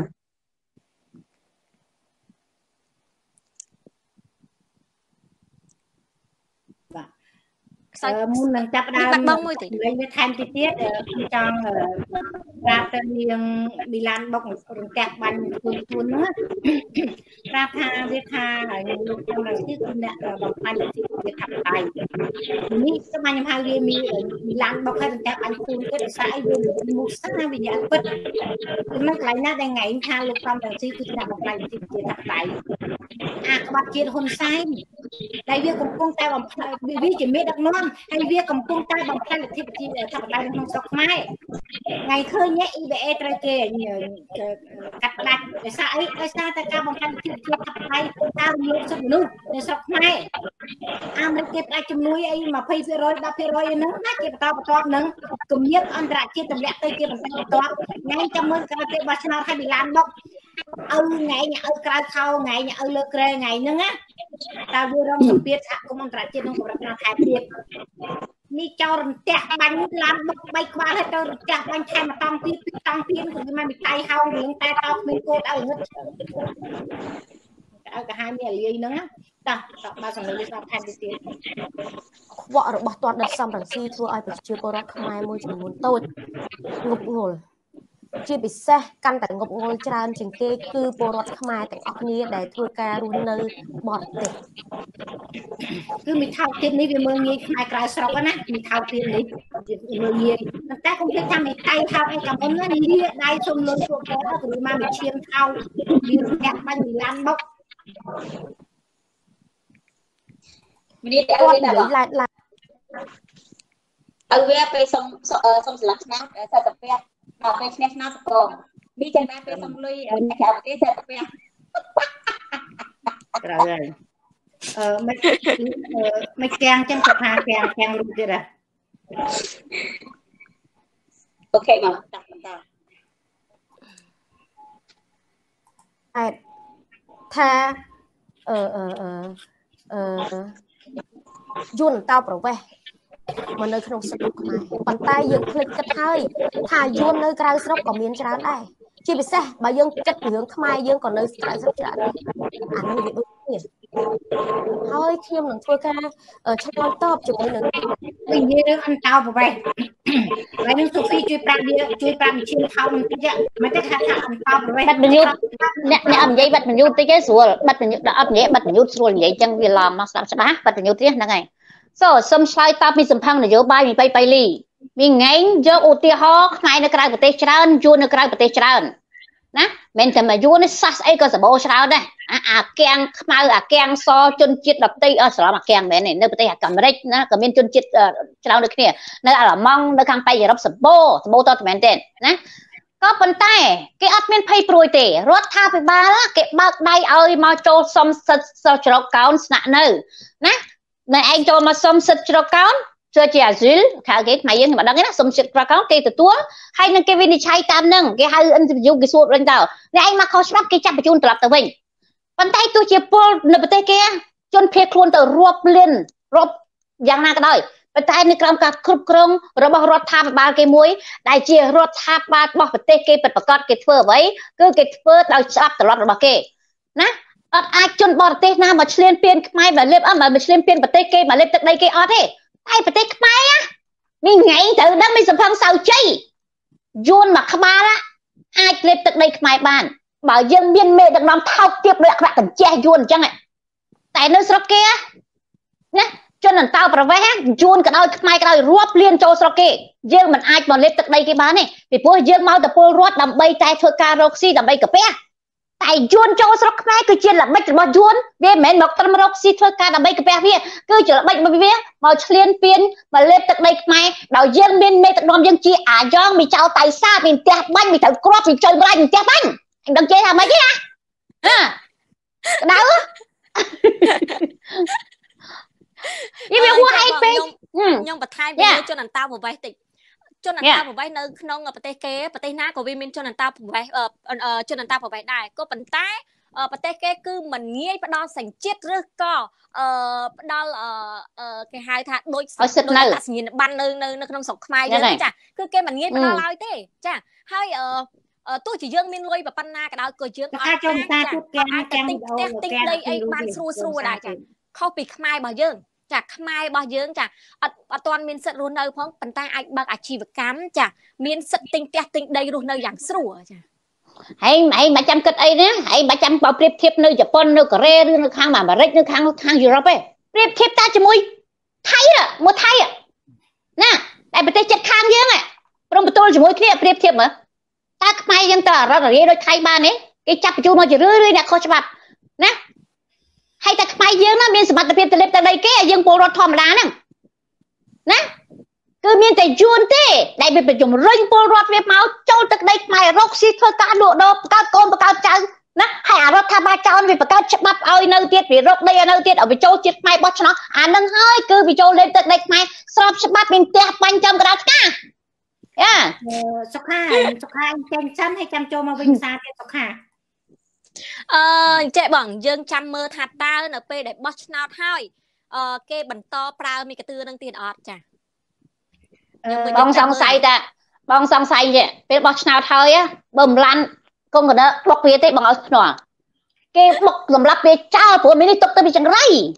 មុននឹងចាប់ដើមបងមួយទៀតលេងវាថែមទៀតខ្ញុំចង់ប្រាប់ទៅនាងមីឡានបុករន្ទះបាញ់ខ្លួនហ្នឹងប្រាប់ថាវាថាហើយលោកខ្ញុំរកទីគឺអ្នកបំផ្លាញទីវាថាដៃនេះស្មាខ្ញុំហៅវាមីឡានបុកហើយរន្ទះបាញ់ខ្លួនទៀតដោយសារអីវាមុខស្នាវិញ្ញាណពិតនៅកន្លែងណាដែលថ្ងៃថាលោកសំរងស៊ីគឺអ្នកបំផ្លាញទីវាថាដៃអាក្បាត់ជាតិហ៊ុនសែនដែលវាកំពុងតែបំផ្លាញវាជាមេដឹកនាំហើយវាកំពុងតែបំផ្លាញលទ្ធិប្រជាធិបតេយ្យក្នុងស្រុកខ្មែរថ្ងៃឃើញ EBA ត្រូវគេកាត់ផ្ដាច់ដោយសារអីដោយសារតែការបំផ្លាញលទ្ធិប្រជាធិបតេយ្យតាមរយៈសិទ្ធិមនុស្សនៅស្រុកខ្មែរអាមេរិកគេផ្ដាច់ជំនួយអី 20% 10% ហ្នឹងណាគេបន្តនឹងគំនាបអន្តរជាតិទម្លាក់ទៅជាបន្តថ្ងៃចាំមើលក្រោយពេលបោះឆ្នោតឲ្យមីឡានបុកថ្ងៃឲ្យក្រៅខោថ្ងៃឲ្យលើក្រែថ្ងៃហ្នឹងណាតើវារំសម្ពាធសហគមន៍អន្តរជាតិក្នុងកម្រិតណាថែទៀតនេះចោលរន្ទះបាញ់ឡានបុក3ក្បាលហើយទៅរន្ទះបាញ់ថែមតង់ទៀតគឺមិនមីកាយហោងរឿងតែតោគ្មានកូនឲ្យងឹតឲ្យកាហាយមានអាលាយហ្នឹងតាបើសម្លេងវាស្ដាប់ថែមទៀតខ្វក់របស់ទាត់ដិតសំរងស៊ីធ្វើឲ្យប្រជាពលរដ្ឋខ្មែរមួយចំនួនតូចងប់ងល់ជាពិសេសកាន់តែងប់ងល់ច្រើនជាងគេគឺពលរដ្ឋខ្មែរទាំងអស់គ្នាដែលធ្វើការរស់នៅបរទេសគឺមីថោកទៀតនេះវាមើលងាយខ្មែរក្រៅស្រុកណាមីថោកទៀតនេះមើលងាយតែកុំភ្លេចថាមីដៃថោកអីកំប៉ុនណានេះដៃជុំលុយពួកគាត់ទៅគឺមកមីឈាមថោកមានអ្នកបាញ់មីឡានបុកនេះតែឲ្យតែឡើងឲ្យវាពេលសុំស្លាកឆ្នាំ45ដល់ពេលឈ្នះឆ្នាំសកងនេះចឹងដែរពេលសុំលុយអ្នកក្រៅប្រទេស45 ត្រូវហើយមិនកាំងចឹងទៅថាកាំងរូបទៀតហ៎អូខេមកតាថាយួនតោប្រវេសមកនៅក្នុងស្រុកខ្មែរប៉ុន្តែយើងភ្លេចគិតហើយថាយួននៅក្រៅស្រុកក៏មានច្រើនដែរជាពិសេសបើយើងគិតពីរឿងខ្មែរយើងក៏នៅក្រៅស្រុកច្រើនអានេះវាដូចគ្នាហើយខ្ញុំនឹងធ្វើការឆ្លើយតបជាមួយនឹងនិយាយរឿងអន្តោប្រវេសន៍ហើយនឹងសុភីជួយប្រាប់វាជួយប្រាប់វិជាថោបន្តិចមិនទេថាអន្តោប្រវេសន៍បាត់បញ្យុទ្ធអ្នកនិយាយបាត់បញ្យុទ្ធតិចឯងស្រួលបាត់បញ្យុទ្ធដល់អត់និយាយបាត់បញ្យុទ្ធស្រួលនិយាយចឹងវាឡំមកស្ដាប់ច្បាស់បាត់បញ្យុទ្ធហ្នឹងហើយសូមឆ្លើយតបពីសម្ផឹងនយោបាយមីបៃលីមានថ្ងៃយកឧទាហរណ៍ខ្មែរនៅក្រៅប្រទេសច្រើនយួននៅក្រៅប្រទេសច្រើនណាមិនតែមកយួននេះសាសអីក៏សបោច្រើនដែរអាគាំងខ្មៅអាគាំងសជនជាតិដតីស្រឡំអាគាំងមែនទេនៅប្រទេសអាមេរិកណាក៏មានជនជាតិច្រើនដូចគ្នានៅអាល្លឺម៉ង់នៅខាងប៉ែកអឺរ៉ុបសបោតមែនទេណាក៏ប៉ុន្តែគេអត់មានភ័យព្រួយទេរដ្ឋាភិបាលគេបើកដៃឲ្យមកចូលសុំសិទ្ធិច្រកកោនស្នាក់នៅណានៅឯងចូលមកសុំសិទ្ធិច្រកកោន chưa chỉ azul khá cái mày nhưng mà đang cái nó xong chuyện ra có cái từ tua hay nên cái viên đi chạy tam nâng cái hai anh dùng cái suốt lên tàu này anh mà khó bắt cái chắp chun tập tàu mình bàn tay tôi chỉ pol nợ bê kia chun phê khuôn tàu rộp lên rộp giang na cái đời bàn tay này cầm cả khúc krong rồi bao rót tháp ba cái muối đại chia rót tháp ba bao bê kia bật bật cọt cái phơ vậy cứ cái phơ đào chắp tàu lọt rồi kia nè ai chun bọt tê na mà lên piên mai mà lên mà lên piên bật kia mà lên tận đây kia ót thế ai bật kia mai á mình ngày từ đó mình sập phăng sau chơi yun mà khăm á ai lên tận đây mai bàn bảo dân miền mê được nắm thao tiếp được lại cần che yun chăng ạ tại nơi sọc kia nhé cho nên tao bảo vé yun cái đôi mai cái đôi rúp liên châu sọc kia dân mình ai mà lên tận đây cái bán này vì bữa dân mau tập pol rót đầm bay tay thôi karaoke đầm bay cà phê tại yun châu sọc mai cứ chuyện là bách mà yun về mẹ mọc tâm karaoke thôi đầm bay cà phê phía cứ chuyện là bách mà phía màu liên piên mà lên tận đây mai đào dân miền mê tận non dân chia do mình trao tài xa mình tẹt bánh mình thử crop mình chơi bánh mình tẹt bánh anh đừng chơi làm mấy cái à đâu như vậy qua hay pe nhưng mà thay vì cho nên tao một vài tịch cho nên tao một vài nơi nông ở bờ tây na của viên cho nên tao một vài cho nên tao một vài đài có bận tay bờ tây cứ mình nghe bắt đầu sành chết rước co đó cái hai thằng đôi ta nhìn ban nơi trong sọc mai vậy chả cứ cái mình nghe bắt đầu nói thế chả hay tôi chỉ dương miên lôi và panna cái đó cười dương ta cho ta tích đây ai ban xua đại chả không bị mai bao dương chả mai bao dương chả toàn miên sật luôn nơi phong panna ai bạc chỉ vật cám chả miên sật tinh đây luôn nơi dạng xua chả hãy mà chăm cất ấy nhé hãy mà chăm bảo tiếp tiếp nơi Japan nơi Korea nơi khang mà rách nơi khang Europe ấy tiếp tiếp ta cho mui thay à một thay à nè đại bề chật khang dương à trong một tôi cho mui kia tiếp tiếp mà ta mai dân ta ra rồi đôi thay ba nè cái chắp chu nó chỉ rưỡi nè khó chập nè hay ta mai dương nó miền sầm tập tiếp ta đây cái dương pol rót thòm đá nè nè cứ miền tây chuồn thế đại biệt dùng rinh pol rót về máu châu tật đây mày rốc xịt thôi cá lụa đâu cá côn cá trắng nè hay rót tham ba châu vì cá chập bắp ơi nơi tiết vì rốc đây nơi tiết ở vì châu chết mày bớt cho nó nâng hơi cứ vì châu lên tật đây mày sọp chập bắp mình tẹt bánh trong cái đó cá sọc hà anh chăm chăm hay chăm cho mà vinh xa thì sọc hà chạy bằng dương chăm mơ thạt ta ở p để bớt nào thôi cái bẩn to prao mi cái tư nâng tiền ọt chả bong song say vậy biết bóc nào thôi á bầm lăn không có đó bóc về tới bằng ở nọ cái bóc làm lắp về trao của mình đi tục tới bị chẳng ray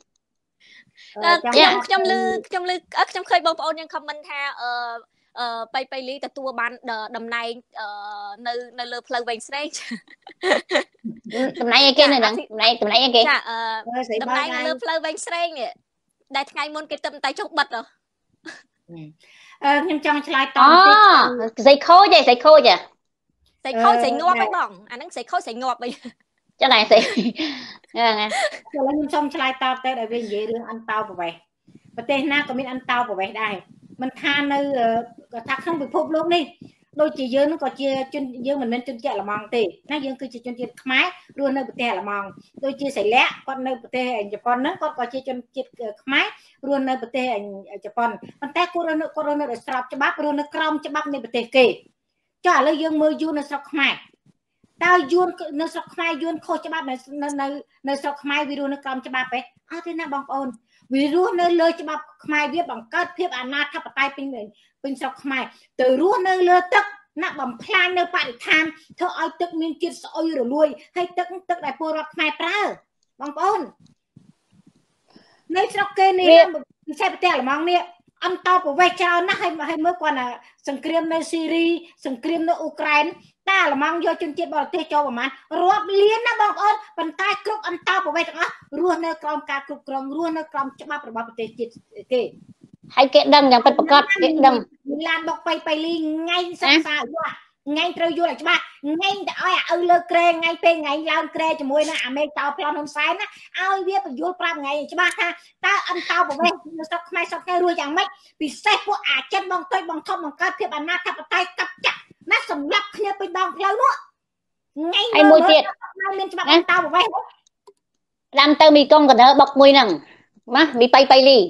trong khơi bông ôn nhưng comment ha bay lý từ tua ban đầm này nơi lơ plug vàng snake đầm này kia này đầm này kia đầm này lơ plug vàng snake nè đại ngày môn cái tâm tay chốt bật rồi nhưng trong slide to dây khô vậy dây ngọt đấy bỏng anh đang dây ngọt bây cho này sẽ nhưng trong slide to tới đại viên vậy đương ăn tao vào vậy và tên na có biết ăn tao vào vậy đây mình than nơi thắc không bị phốp luôn đi đôi chị dương nó có chia chân dương mình nên chân chạy là mong tì nó dương cứ chỉ chân chết máy luôn nơi bề là mong đôi chia sẻ lẽ con nơi bề anh Japan nó con có chia chân chết máy luôn nơi bề anh Japan con té cô nó để sập cho bác luôn nó cong cho bác nơi bề kì cho lấy dương mưa dương nó sọc máy tao dương nó sọc máy dương khô cho bác nơi sọc máy video nó cong cho bác ấy thế nào bằng ôn vì luôn nơi lơi cho bác máy viết bằng cát phiếp anh na thắp tay pin mình pin sọc máy từ luôn nơi lơ tức nạp bằng plan nơi bạn tham thôi ai tức miên kiệt soi rồi lui hay tức đại pol rót máy pra bằng ôn nơi sọc kê này xe bê là mong nè ăn tao của vai trò nó hay mới qua là sừng kriêm nơi Syria sừng kriêm nơi Ukraine ta là mong do chân chết bảo tê cho mà rót liên nó bằng ôn bàn tay cướp ăn tao của vai trò luôn nơi crom ca cướp crom luôn nơi crom cho bắp rồi bắp tê chết kê hay cái đâm nhàng bật bật cái đâm làm bọc bay ly ngay sang xa ngay trôi vô là cho ba ngay đã lơ kre ngay pe ngay làm kre cho môi nó mê tao plan hôm sáng á ai biết phải vô plan ngày cho ba ha ta ăn tao của bên sọc mai sọc cái ruồi chẳng mấy bị xe của chân bằng tay bằng thon bằng cá thiệp bàn na thắp tay cặp chặt nó sầm lấp kia bên đòn lâu nữa ngay ai môi tiệt lên cho bạn tao của bên làm tao mì con còn đỡ bọc môi nằng má bị bay ly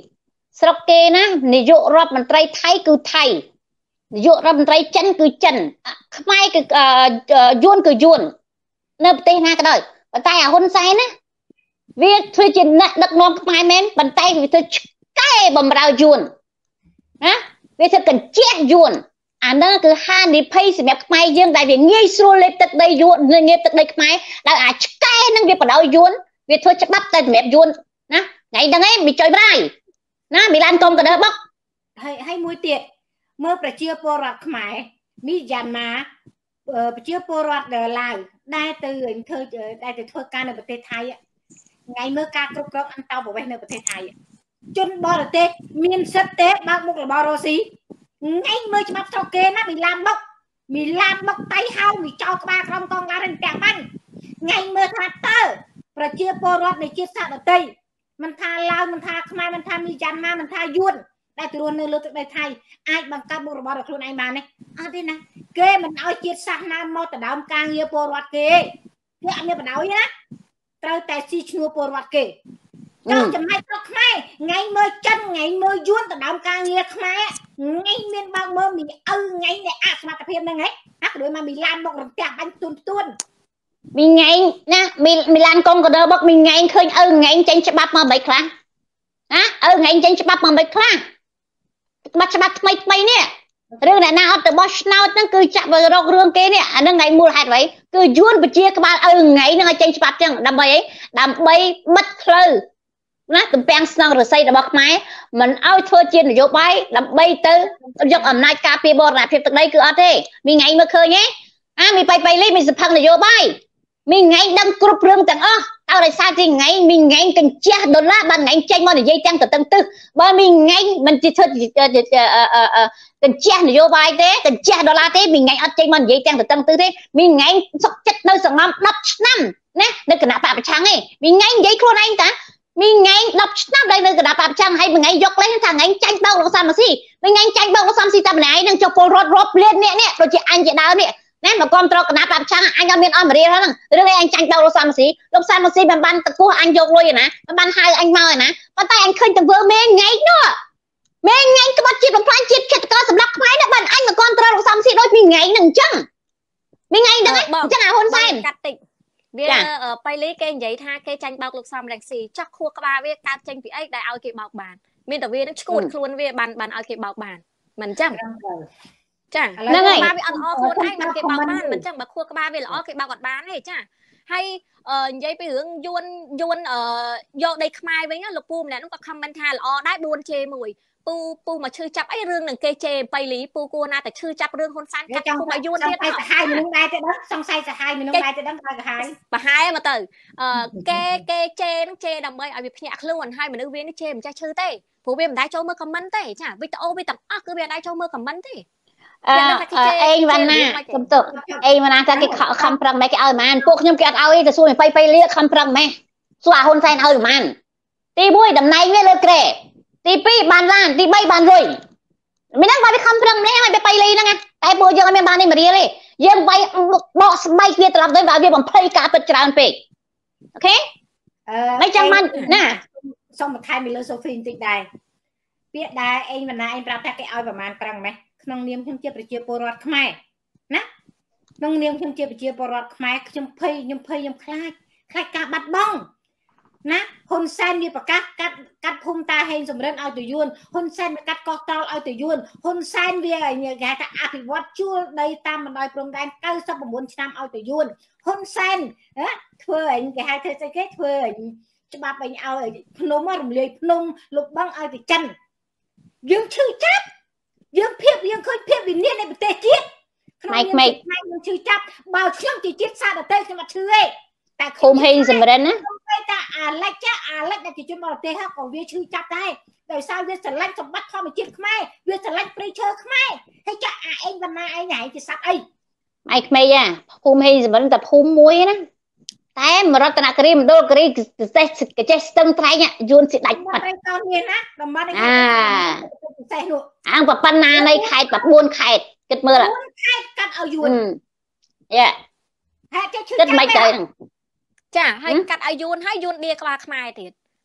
ស្រុកគេណានាយករដ្ឋមន្ត្រីថៃគឺថៃនាយករដ្ឋមន្ត្រីចិនគឺចិនខ្មែរគឺយួនគឺយួននៅប្រទេសណាក៏ដោយប៉ុន្តែអាហ៊ុនសែនណាវាធ្វើជាអ្នកដឹកនាំខ្មែរមែនប៉ុន្តែវាធ្វើឆ្កែបំរើយួនណាវាធ្វើកញ្ជះយួនអានោះគឺហានិភ័យសម្រាប់ខ្មែរយើងដែលវាងាយស្រួលលេបទឹកដីយួនងាយទឹកដីខ្មែរដោយអាឆ្កែនឹងវាបដ ாய் យួនវាធ្វើច្បាប់តែសម្រាប់យួនណាថ្ងៃហ្នឹងឯងវាចុយប្រាយណាមីឡានកុំកដើបុកហើយមួយទៀតមើលប្រជាពលរដ្ឋខ្មែរមីយ៉ាន់ម៉ាប្រជាពលរដ្ឋឡាវដែលទៅធ្វើការនៅប្រទេសថៃថ្ងៃមើលការគ្រប់គ្រងអន្តោប្រវេសន៍នៅប្រទេសថៃជនបរទេសមានសិទ្ធិទេបើកមុខរបររស់ស៊ីថ្ងៃមើលច្បាប់ស្រុកគេណាមីឡានបុកតៃហៅមីចោលក្បាលក្រុមកងឡានទាំងបាញ់ថ្ងៃមើលថាតើប្រជាពលរដ្ឋនៃជាតិសាសន៍ដទៃមិនថាឡាវមិនថាខ្មែរមិនថាមីយ៉ាន់ម៉ាមិនថាយួនដែលទៅរស់នៅលើទឹកដីថៃអាចបង្កើតមុខរបររបស់ខ្លួនឯងបានទេអត់ទេណាគេមិនឲ្យជាតិសាសន៍ណាមកដណ្ដើមការងារពលរដ្ឋគេអត់មានបដ ாய் ណាត្រូវតែស៊ីឈ្នួលពលរដ្ឋគេចូលចំណែកស្រុកខ្មែរថ្ងៃមើលចិនថ្ងៃមើលយួនដណ្ដើមការងារខ្មែរថ្ងៃមានបើកមើលមីឪថ្ងៃនេះអសមត្ថភាពហ្នឹងហ៎អាក៏ដូចមកមីឡានមករន្ទះបាញ់ទួនមីថ្ងៃណាមីឡានកុំកដើបុកមីថ្ងៃឃើញឪថ្ងៃចេញច្បាប់មកមិនខ្លះណាឪថ្ងៃចេញច្បាប់មកមិនខ្លះច្បាប់ថ្មីនេះរឿងអ្នកណាអត់ទៅបោះឆ្នោតហ្នឹងគឺចាក់ទៅរករឿងគេនេះអាហ្នឹងថ្ងៃមូលហេតុអ្វីគឺយួនប្រជាក្បាលឪថ្ងៃហ្នឹងឲ្យចេញច្បាប់ចឹងដើម្បីអីដើម្បីបិទផ្លូវណាទំពាំងស្នងរស័យរបស់ខ្មែរមិនឲ្យធ្វើជានយោបាយដើម្បីទៅយកអំណាចការពារបរណភាពទឹកដីគឺអត់ទេមីថ្ងៃមើលឃើញទេមីបៃលីមីសភឹងនយោបាយមីថ្ងៃដឹងគ្រប់រឿងទាំងអស់តើដោយសារទីថ្ងៃមីថ្ងៃកញ្ជះដុល្លារបានថ្ងៃចេញមកនិយាយទាំងទៅទឹងទឹះបើមីថ្ងៃមិនជាធ្វើកញ្ជះនយោបាយទេកញ្ជះដុល្លារទេមីថ្ងៃអត់ចេញមកនិយាយទាំងទៅទឹងទឹះទេមីថ្ងៃសុកចិត្តនៅសង្ងំ10ឆ្នាំណានៅគណៈបកប្រឆាំងទេមីថ្ងៃនិយាយខ្លួនឯងតាមីថ្ងៃ10ឆ្នាំដែលនៅគណៈបកប្រឆាំងហើយមីថ្ងៃយកលេសថាថ្ងៃចាញ់បោកលោកសំស៊ីមីថ្ងៃចាញ់បោកលោកសំស៊ីតែម្នាក់ឯងនឹងចុះពលរដ្ឋរាប់លាននេះដូចជាអញជាដើមនេះណាមកគ្រប់គ្រងគណៈបកប្រឆាំងអញអត់មានអមរាហ្នឹងរឿងឯងអញចាញ់បោកលោកសំស៊ីមិនបានតគោះអញយកលុយណាមិនបានហៅអញមកណាប៉ុន្តែអញឃើញទៅធ្វើមេថ្ងៃនោះមេថ្ងៃក្បត់ជាតិបំផ្លាញជាតិឃាតករសម្រាប់ខ្មែរណាបានអញមកគ្រប់គ្រងលោកសំស៊ីដូចមីថ្ងៃហ្នឹងអញ្ចឹងមីថ្ងៃហ្នឹងអញ្ចឹងអាហ៊ុនសែនកាត់តិចវាបៃលីគេនិយាយថាគេចាញ់បោកលោកសំរងស៊ីចោះខួរក្បាលវាកើតចេញពីអីដែលឲ្យគេបោកបានមានតែវានឹងឈួតខ្លួនវាបានឲ្យគេបោកបានមិនអញ្ចឹងចាហ្នឹងហើយវាអត់ល្អខ្លួនឯងបានគេបោកបានមិនអញ្ចឹងបើខួរក្បាលវាល្អគេបោកអត់បានទេចាហើយនិយាយពីរឿងយួនយកដីខ្មែរវិញលោកពូម្នាក់នោះក៏ខមមិនថាល្អដែរ 4J1 ពូមកឈឺចាប់អីរឿងនឹងគេជេបៃលីពូគួរណាតែឈឺចាប់រឿងហ៊ុនសែនកាត់ភូមិឲ្យយួនទៀតអត់សាហាយមនុស្សដែរទេដឹងសង្ស័យសាហាយមនុស្សដែរទេដឹងថាសាហាយប្រហែលមកទៅគេជេនឹងជេដើម្បីឲ្យវាភ្ញាក់ខ្លួនហើយមនុស្សវានេះជេមិនចេះឈឺទេព្រោះវាមិនដែរចូលមើលខមមិនទេចាវីដេអូវាទាំងអស់គឺវាដែរចូលមើលខមមិនទេអេងវណ្ណាសំទុកអេងវណ្ណាថាគេខំប្រឹងម៉េចគេឲ្យប៉ុន្មានពួកខ្ញុំគេអត់ឲ្យទៅសួរមីបៃលីខំប្រឹងម៉េចសួរអាហ៊ុនសែនឲ្យប៉ុន្មានទី1តំណែងវាលើក្រែទី2បានឡានទី3បានរុយមិនដឹងបើវាខំប្រឹងម្លេះឲ្យបៃលីហ្នឹងតែពួកយើងអត់មានបាននេះមករៀលទេយើងបៃបកស្បែកវាត្រឡប់ទៅវាបំភ្លៃការពិតច្រើនពេកអូខេមិនចាំបានណាសូមបន្ថែមពីលើសូហ្វីបន្តិចដែរពាក្យដែរអេងវណ្ណាអេងប្រាប់ថាគេឲ្យប្រមាណប្រឹងម៉េចក្នុងនាមខ្ញុំជាប្រជាពលរដ្ឋខ្មែរណាក្នុងនាមខ្ញុំជាប្រជាពលរដ្ឋខ្មែរខ្ញុំភ័យខ្ញុំខ្លាចការបាត់បង់ណាហ៊ុនសែនវាប្រកាសកាត់ភូមិតាហេងសំរិនឲ្យទៅយួនហ៊ុនសែនវាកាត់កោះត្រល់ឲ្យទៅយួនហ៊ុនសែនវាគេថាអភិវឌ្ឍជួលដីតាមបណ្ដោយព្រំដែន99ឆ្នាំឲ្យទៅយួនហ៊ុនសែនធ្វើអីគេហៅធ្វើស្អីគេធ្វើច្បាប់អីឲ្យភ្នំរំលាយភ្នំលុបបឹងឲ្យទៅចិនយើងឈឺចាប់យើងឃើញភាពវិញ្ញាណនៃប្រទេសជាតិក្នុងខ្ញុំឈឺចាប់បើខ្ញុំជាជាតិសាសន៍ដទៃខ្ញុំអត់ឈឺទេតែភូមិហេងសំរិនណាតែអាឡិចដែលជាជនបរទេសក៏វាឈឺចាប់ដែរដោយសារវាស្រឡាញ់សម្បត្តិធម្មជាតិខ្មែរវាស្រឡាញ់ព្រៃឈើខ្មែរហើយចាអាអេងវណ្ណាឯងហែងជាសត្វអីឯក្មេងភូមិហេងសំរិនតែភូមិមួយណាតែមរតនគិរីមណ្ឌលគិរីកចេះស្ទឹងត្រែងយួនសិដាច់បាត់តើមានណាតំបន់នេះពិសេសនោះអាងប៉ុណ្ណានៃខេត្ត14ខេត្តគិតមើល 4ខេត្តកាត់ឲ្យយួនយ៉ាហេតុចេះឈឺគិតមិនទៅចាហើយកាត់ឲ្យយួនហើយយួនដៀក្បាលខ្មែរទៀត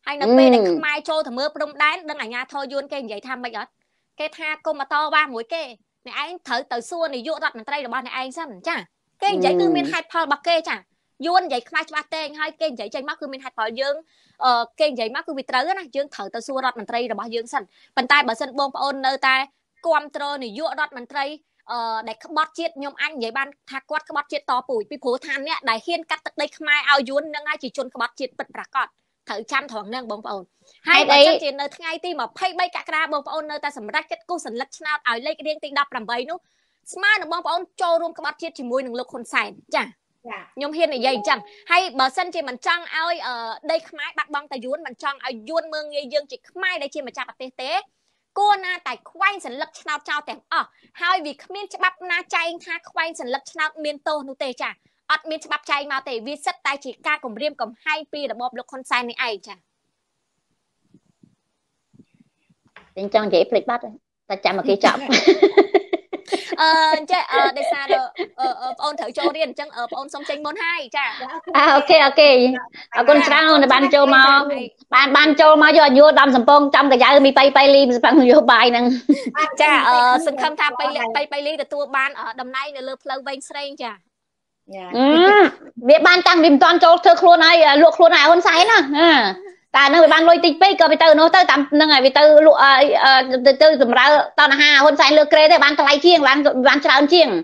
ហើយនៅពេលដែលខ្មែរចូលទៅមើលព្រំដែនដឹងអាញាធរយួនគេនិយាយថាម៉េចអត់គេថាកុំមកតវ៉ាមួយគេអ្នកឯងត្រូវទៅសួរនាយករដ្ឋមន្ត្រីរបស់អ្នកឯងសិនចាគេនិយាយគឺមានហេតុផលរបស់គេចាយួននិយាយខ្វះច្បាស់ទេហើយគេនិយាយចេញមកគឺមានហេតុផលយើងគេនិយាយមកគឺវាត្រូវណាយើងត្រូវទៅសួររដ្ឋមន្ត្រីរបស់យើងសិនប៉ុន្តែបើសិនបងប្អូននៅតែគ្រប់គ្រងនាយករដ្ឋមន្ត្រីដែលក្បត់ជាតិខ្ញុំអញនិយាយបានថាគាត់ក្បត់ជាតិតពូជពីព្រោះថាអ្នកដែលហ៊ានកាត់ទឹកដីខ្មែរឲ្យយួននឹងហើយជាជនក្បត់ជាតិពិតប្រាកដត្រូវចាំត្រង់ហ្នឹងបងប្អូនហើយបើសិនជានៅថ្ងៃទី23កក្កដាបងប្អូននៅតែសម្រេចចិត្តគូសសញ្ញាឆ្នោតឲ្យលេខរៀងទី18នោះស្មើនឹងបងប្អូនចូលរួមក្បត់ជាតិជាមួយនឹងលោកហ៊ុនសែនចាខ្ញុំហ៊ាននិយាយអញ្ចឹងហើយបើសិនជាមិនចង់ឲ្យដីខ្មែរបាត់បង់តែយួនមិនចង់ឲ្យយួនមើងងាយយើងជាខ្មែរដែលជាម្ចាស់ប្រទេសទេគួរណាតែខ្វែងសัญลักษณ์ឆ្នោតចោលទាំងអស់ហើយវាគ្មានច្បាប់ណាចែងថាខ្វែងសัญลักษณ์ឆ្នោតមានទោសនោះទេចាអត់មានច្បាប់ចែងមកទេវាសិតតែជាការគំរាមកំហែងពីរបបលោកហ៊ុនសែននេះឯងចាអញ្ចឹងនិយាយភ្លេចបាត់តែចាំមកគេចាប់ចេះដោយសារបងអូនត្រូវចូលរៀនអញ្ចឹងបងអូនសុំចេញមុនហើយចាអូខេអរគុណច្រើនបានចូលមកបានចូលមកយកយួរដំសំពងចំកាយមីបៃលីសម្រាប់នយោបាយហ្នឹងចាសង្ឃឹមថាបៃលីទទួលបានតំណែងនៅលើផ្លូវវែងស្រេងចាវាបានតាំងវាមិនទាន់ចូលធ្វើខ្លួនឲ្យលក់ខ្លួនឲ្យហ៊ុនសែនណាតែនឹងវាបានលុយតិចពេកក៏វាទៅនោះទៅតាមហ្នឹងហើយវាទៅលក់ទៅសម្រាប់តណ្ហាហ៊ុនសែនលើក្រេទេបានថ្លៃជាងបានច្រើនជាង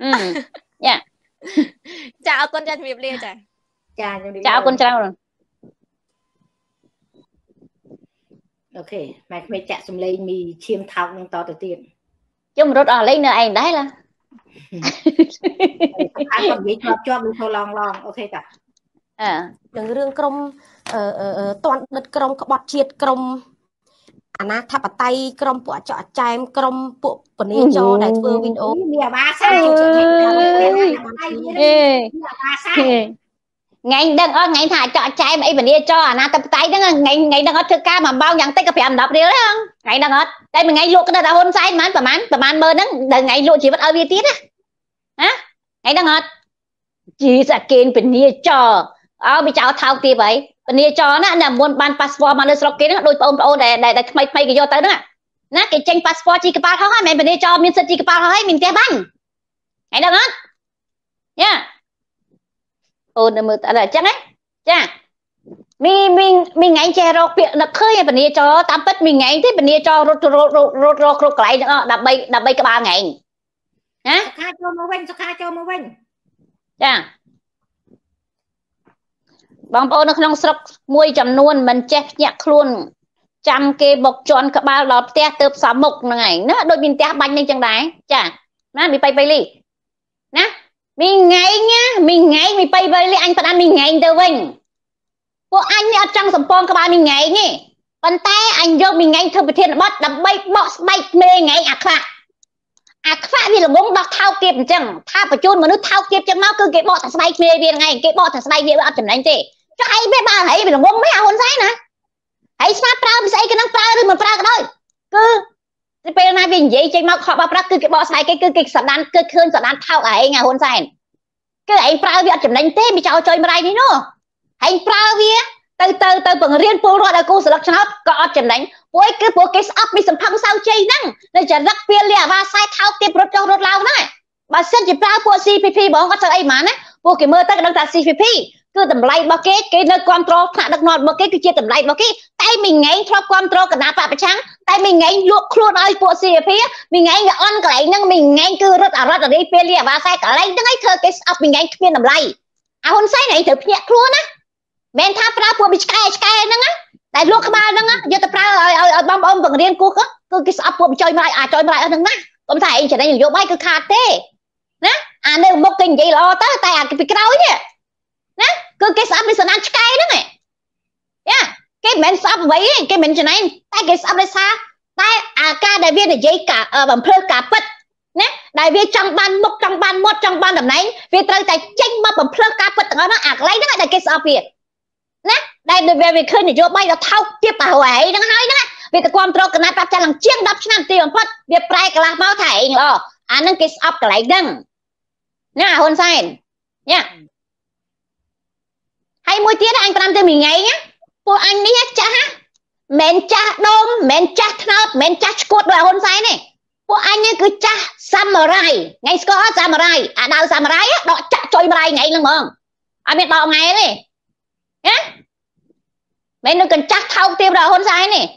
ចាអរគុណចាជំរាបលាចាអរគុណច្រើនអូខេម៉ែក្មេងចាក់សំឡេងមីឈាមថោកនឹងតទៅទៀតខ្ញុំរត់អស់លេងនៅឯងដែរឡាអាននិយាយជាប់នឹងចូលឡងអូខេតានឹងរឿងក្រុមតន់ដិតក្រុមក្បត់ជាតិក្រុមអាណាធិបតេយ្យក្រុមពួកចកចែមក្រុមពួកពនាចរដែលធ្វើវីដេអូមានអាបាសាថ្ងៃដឹងអត់ថ្ងៃថាចកចែមអីពនាចរអាណាធិបតេយ្យហ្នឹងថ្ងៃដឹងអត់ធ្វើការមួយម៉ោងយ៉ាងតិចក៏5-10រៀលហ្នឹងថ្ងៃដឹងអត់តែមួយថ្ងៃលក់ក្តិតហ៊ុនសែនប្រហែលមើលហ្នឹងដល់ថ្ងៃលក់ជីវិតឲ្យវាទៀតណាថ្ងៃដឹងអត់ជីសាកេនពនាចរវាចោលថោកទៀតហើយពនាចរណាមុនបាន passport មកលើស្រុកគេហ្នឹងដូចបងប្អូនដែលថ្មីគេយកទៅហ្នឹងណាគេចេញ passport ជីកប៉ាល់ហោះហើយមិនពនាចរមានសិទ្ធិជីកប៉ាល់ហោះហើយមានផ្ទះបាញ់ហើយដឹងអត់អូនមើលអញ្ចឹងចាមីថ្ងៃចេះរកពាក្យនឹកឃើញពនាចរតាមពិតមីថ្ងៃទេពនាចររត់គ្រប់កន្លែងទាំងអស់ដើម្បីក្បាលថ្ងៃណាសុខាចូលមកវិញចាបងប្អូននៅក្នុងស្រុកមួយចំនួនមិនចេះភ្ញាក់ខ្លួនចាំគេបុកជន់ក្បាលដល់ផ្ទះទៅផ្សំមុខហ្នឹងឯងណាដូចមានផ្ទះបាញ់នេះចឹងដែរចាណាមីបៃលីណាមីថ្ងៃមីបៃលីអញផ្ដាំមីថ្ងៃទៅវិញពួកអញនេះអត់ចង់សំពងក្បាលមីថ្ងៃទេប៉ុន្តែអញយកមីថ្ងៃធ្វើប្រធានបទដើម្បីបកស្បែកមេថ្ងៃអាខ្វាក់វាល្ងងដោះថោកទៀតអញ្ចឹងថាបញ្ជូនមនុស្សថោកទៀតចឹងមកគឺគេបកតែស្បែកគ្នាវាថ្ងៃគេបកតែស្បែកវាអត់ចំណេញទេចុះឯងវាបើហីវាល្ងងមិនអាហ៊ុនសែនណាហើយស្មាតប្រើពីស្អីគេនឹងប្រើឬមិនប្រើក៏ដោយគឺពេលណាវានិយាយចេញមកខកបោកប្រាស់គឺគេបកស្បែកគេគឺគេសដានគឺឃើញសដានថោកឯងអាហ៊ុនសែនគឺឯងប្រើវាអត់ចំណេញទេវាចោលចុយម្ដាយនេះនោះឯងប្រើវាទៅបង្រៀនពលរដ្ឋឲ្យគូស្លឹកឆ្នោតក៏អត់ចំណេញព្រោះគេស្អប់ពីសំផឹងសៅជ័យហ្នឹងនៅចរិតពេលលាអាវ៉ាសាយថោកទៀតរត់ចុះរត់ឡើងហ្នឹងបើសិនជាប្រើពួក CPP បងគាត់ធ្វើអីហ្មងណាពួកគេមើលទៅដឹងថា CPP គឺតម្លៃរបស់គេនៅគ្រប់គ្រងថ្នាក់ដឹកនាំរបស់គេគឺជាតម្លៃរបស់គេតែមីងៃធ្លាប់គ្រប់គ្រងគណៈបពប្រឆាំងតែមីងៃលក់ខ្លួនឲ្យពួក CPP មីងៃវាអន់កន្លែងហ្នឹងមីងៃគឺរត់អរីពេលលាអាវ៉ាសាយកន្លែងហ្នឹងឲ្យធ្វើគេស្អប់មីថ្ងៃគ្មានតម្លៃអាហ៊ុនសែនឯងត្រូវភ្ញាក់ខ្លួនណាមិនថាប្រើពួកមីឆ្កែហ្នឹងណាតែលក់ក្បាលហ្នឹងយកទៅប្រើឲ្យបងប្អូនបង្រៀនគូគឺគេស្អប់ពួកចុយម្លាយអាចុយម្លាយអស់ហ្នឹងណាកុំថាឯងចំណេញនយោបាយគឺខាតទេណាអានៅមុខគេនិយាយល្អទៅតែអាពីក្រោយនេះណាគឺគេស្អប់ពីសណាឆ្កែហ្នឹងគេមិនមែនស្អប់អ្វីទេគេមិនចំណេញតែគេស្អប់ដោយសារតែអាការដែលវានិយាយការបំភ្លឺការពិតណាដែលវាចង់បានមុខចង់បានមាត់ចង់បានតំណែងវាត្រូវតែចេញមកបំភ្លឺការពិតទាំងអស់ហ្នឹងអាកន្លែងហ្នឹងដែលគេស្អប់វាណាដែលវាឃើញនយោបាយដល់ថោកទៀតប្រហែលហ្នឹងហើយណាវាទៅគ្រប់គ្រងគណៈបព្វជិលជាង10ឆ្នាំទីបំផុតវាប្រែកន្លះមកថាឯងល្អអាហ្នឹងគេស្អប់កន្លែងហ្នឹងណាហ៊ុនសែនញ៉ាហើយមួយទៀតអញ5ទៅមួយថ្ងៃណាពួកអញនេះចាស់មិនចាស់ដងមិនចាស់ថ្នោតមិនចាស់ឈួតដោយហ៊ុនសែនទេពួកអញនេះគឺចាស់សាមរ៉ាយថ្ងៃស្គាល់សាមរ៉ាយអាដៅសាមរ៉ាយដកចាក់ចុយមរ៉ាយថ្ងៃហ្នឹងហ្មងអត់មានដកថ្ងៃទេណាមិននឹងកញ្ចាស់ថោកទៀតដោយហ៊ុនសែនទេ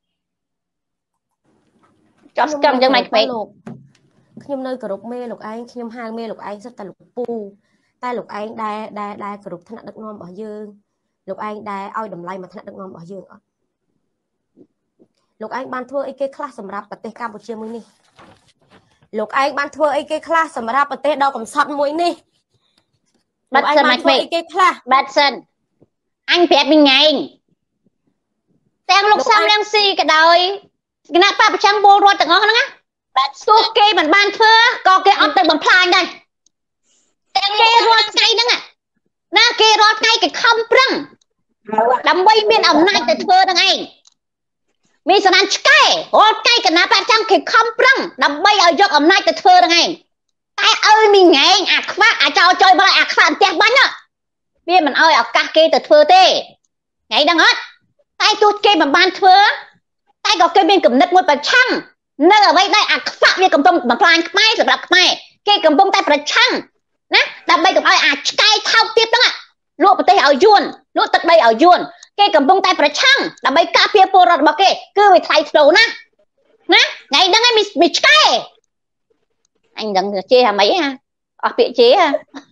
ចាប់ស្កម្មចឹងមិនខ្វែងលោកខ្ញុំនៅគោរពមេលោកឯងខ្ញុំហៅមេលោកឯងសិតតែលោកពូតែលោកឯងដែលគោរពថ្នាក់ដឹកនាំរបស់យើងលោកឯងដែលឲ្យតម្លៃមកថ្នាក់ដឹកនាំរបស់យើងអត់លោកឯងបានធ្វើអីគេខ្លះសម្រាប់ប្រទេសកម្ពុជាមួយនេះលោកឯងបានធ្វើអីគេខ្លះសម្រាប់ប្រទេសដ៏កំសត់មួយនេះបាត់សិនមកធ្វើអីគេខ្លះបាត់សិនអញប្រាប់មិញឯងទាំងលោកសំរងស៊ីក៏ដោយគណៈបព្វប្រចាំពលរដ្ឋទាំងអស់ហ្នឹងណាបាទទោះគេមិនបានធ្វើក៏គេអត់ទៅបំផ្លាញដែរតែគេរាល់ថ្ងៃហ្នឹងណាគេរាល់ថ្ងៃគេខំប្រឹងដើម្បីមានអំណាចទៅធ្វើហ្នឹងឯងមានសណានឆ្កែរាល់ថ្ងៃគណៈបព្វចាំគេខំប្រឹងដើម្បីឲ្យយកអំណាចទៅធ្វើហ្នឹងឯងតែឲ្យមីងឯងអាខ្វាក់អាចោចុយបើអាខ្វាក់ផ្ទះបាញ់វាមិនឲ្យឱកាសគេទៅធ្វើទេថ្ងៃហ្នឹងអត់តែទោះគេមិនបានធ្វើតែក៏គេមានគំនិតមួយប្រឆាំងនៅអ្វីដែរអាខ្វាក់វាកំពុងបំផ្លាញខ្មែរសម្រាប់ខ្មែរគេកំពុងតែប្រឆាំងណាដើម្បីកុំឲ្យអាឆ្កែថោកទៀតហ្នឹងលក់ប្រទេសឲ្យយួនលក់ទឹកដីឲ្យយួនគេកំពុងតែប្រឆាំងដើម្បីការពារពលរដ្ឋរបស់គេគឺវាថ្លៃថ្នូរណាថ្ងៃហ្នឹងឯងមានឆ្កែអញដឹងជេរអាម៉េចហ่าអស់ពាក្យជេរហ่า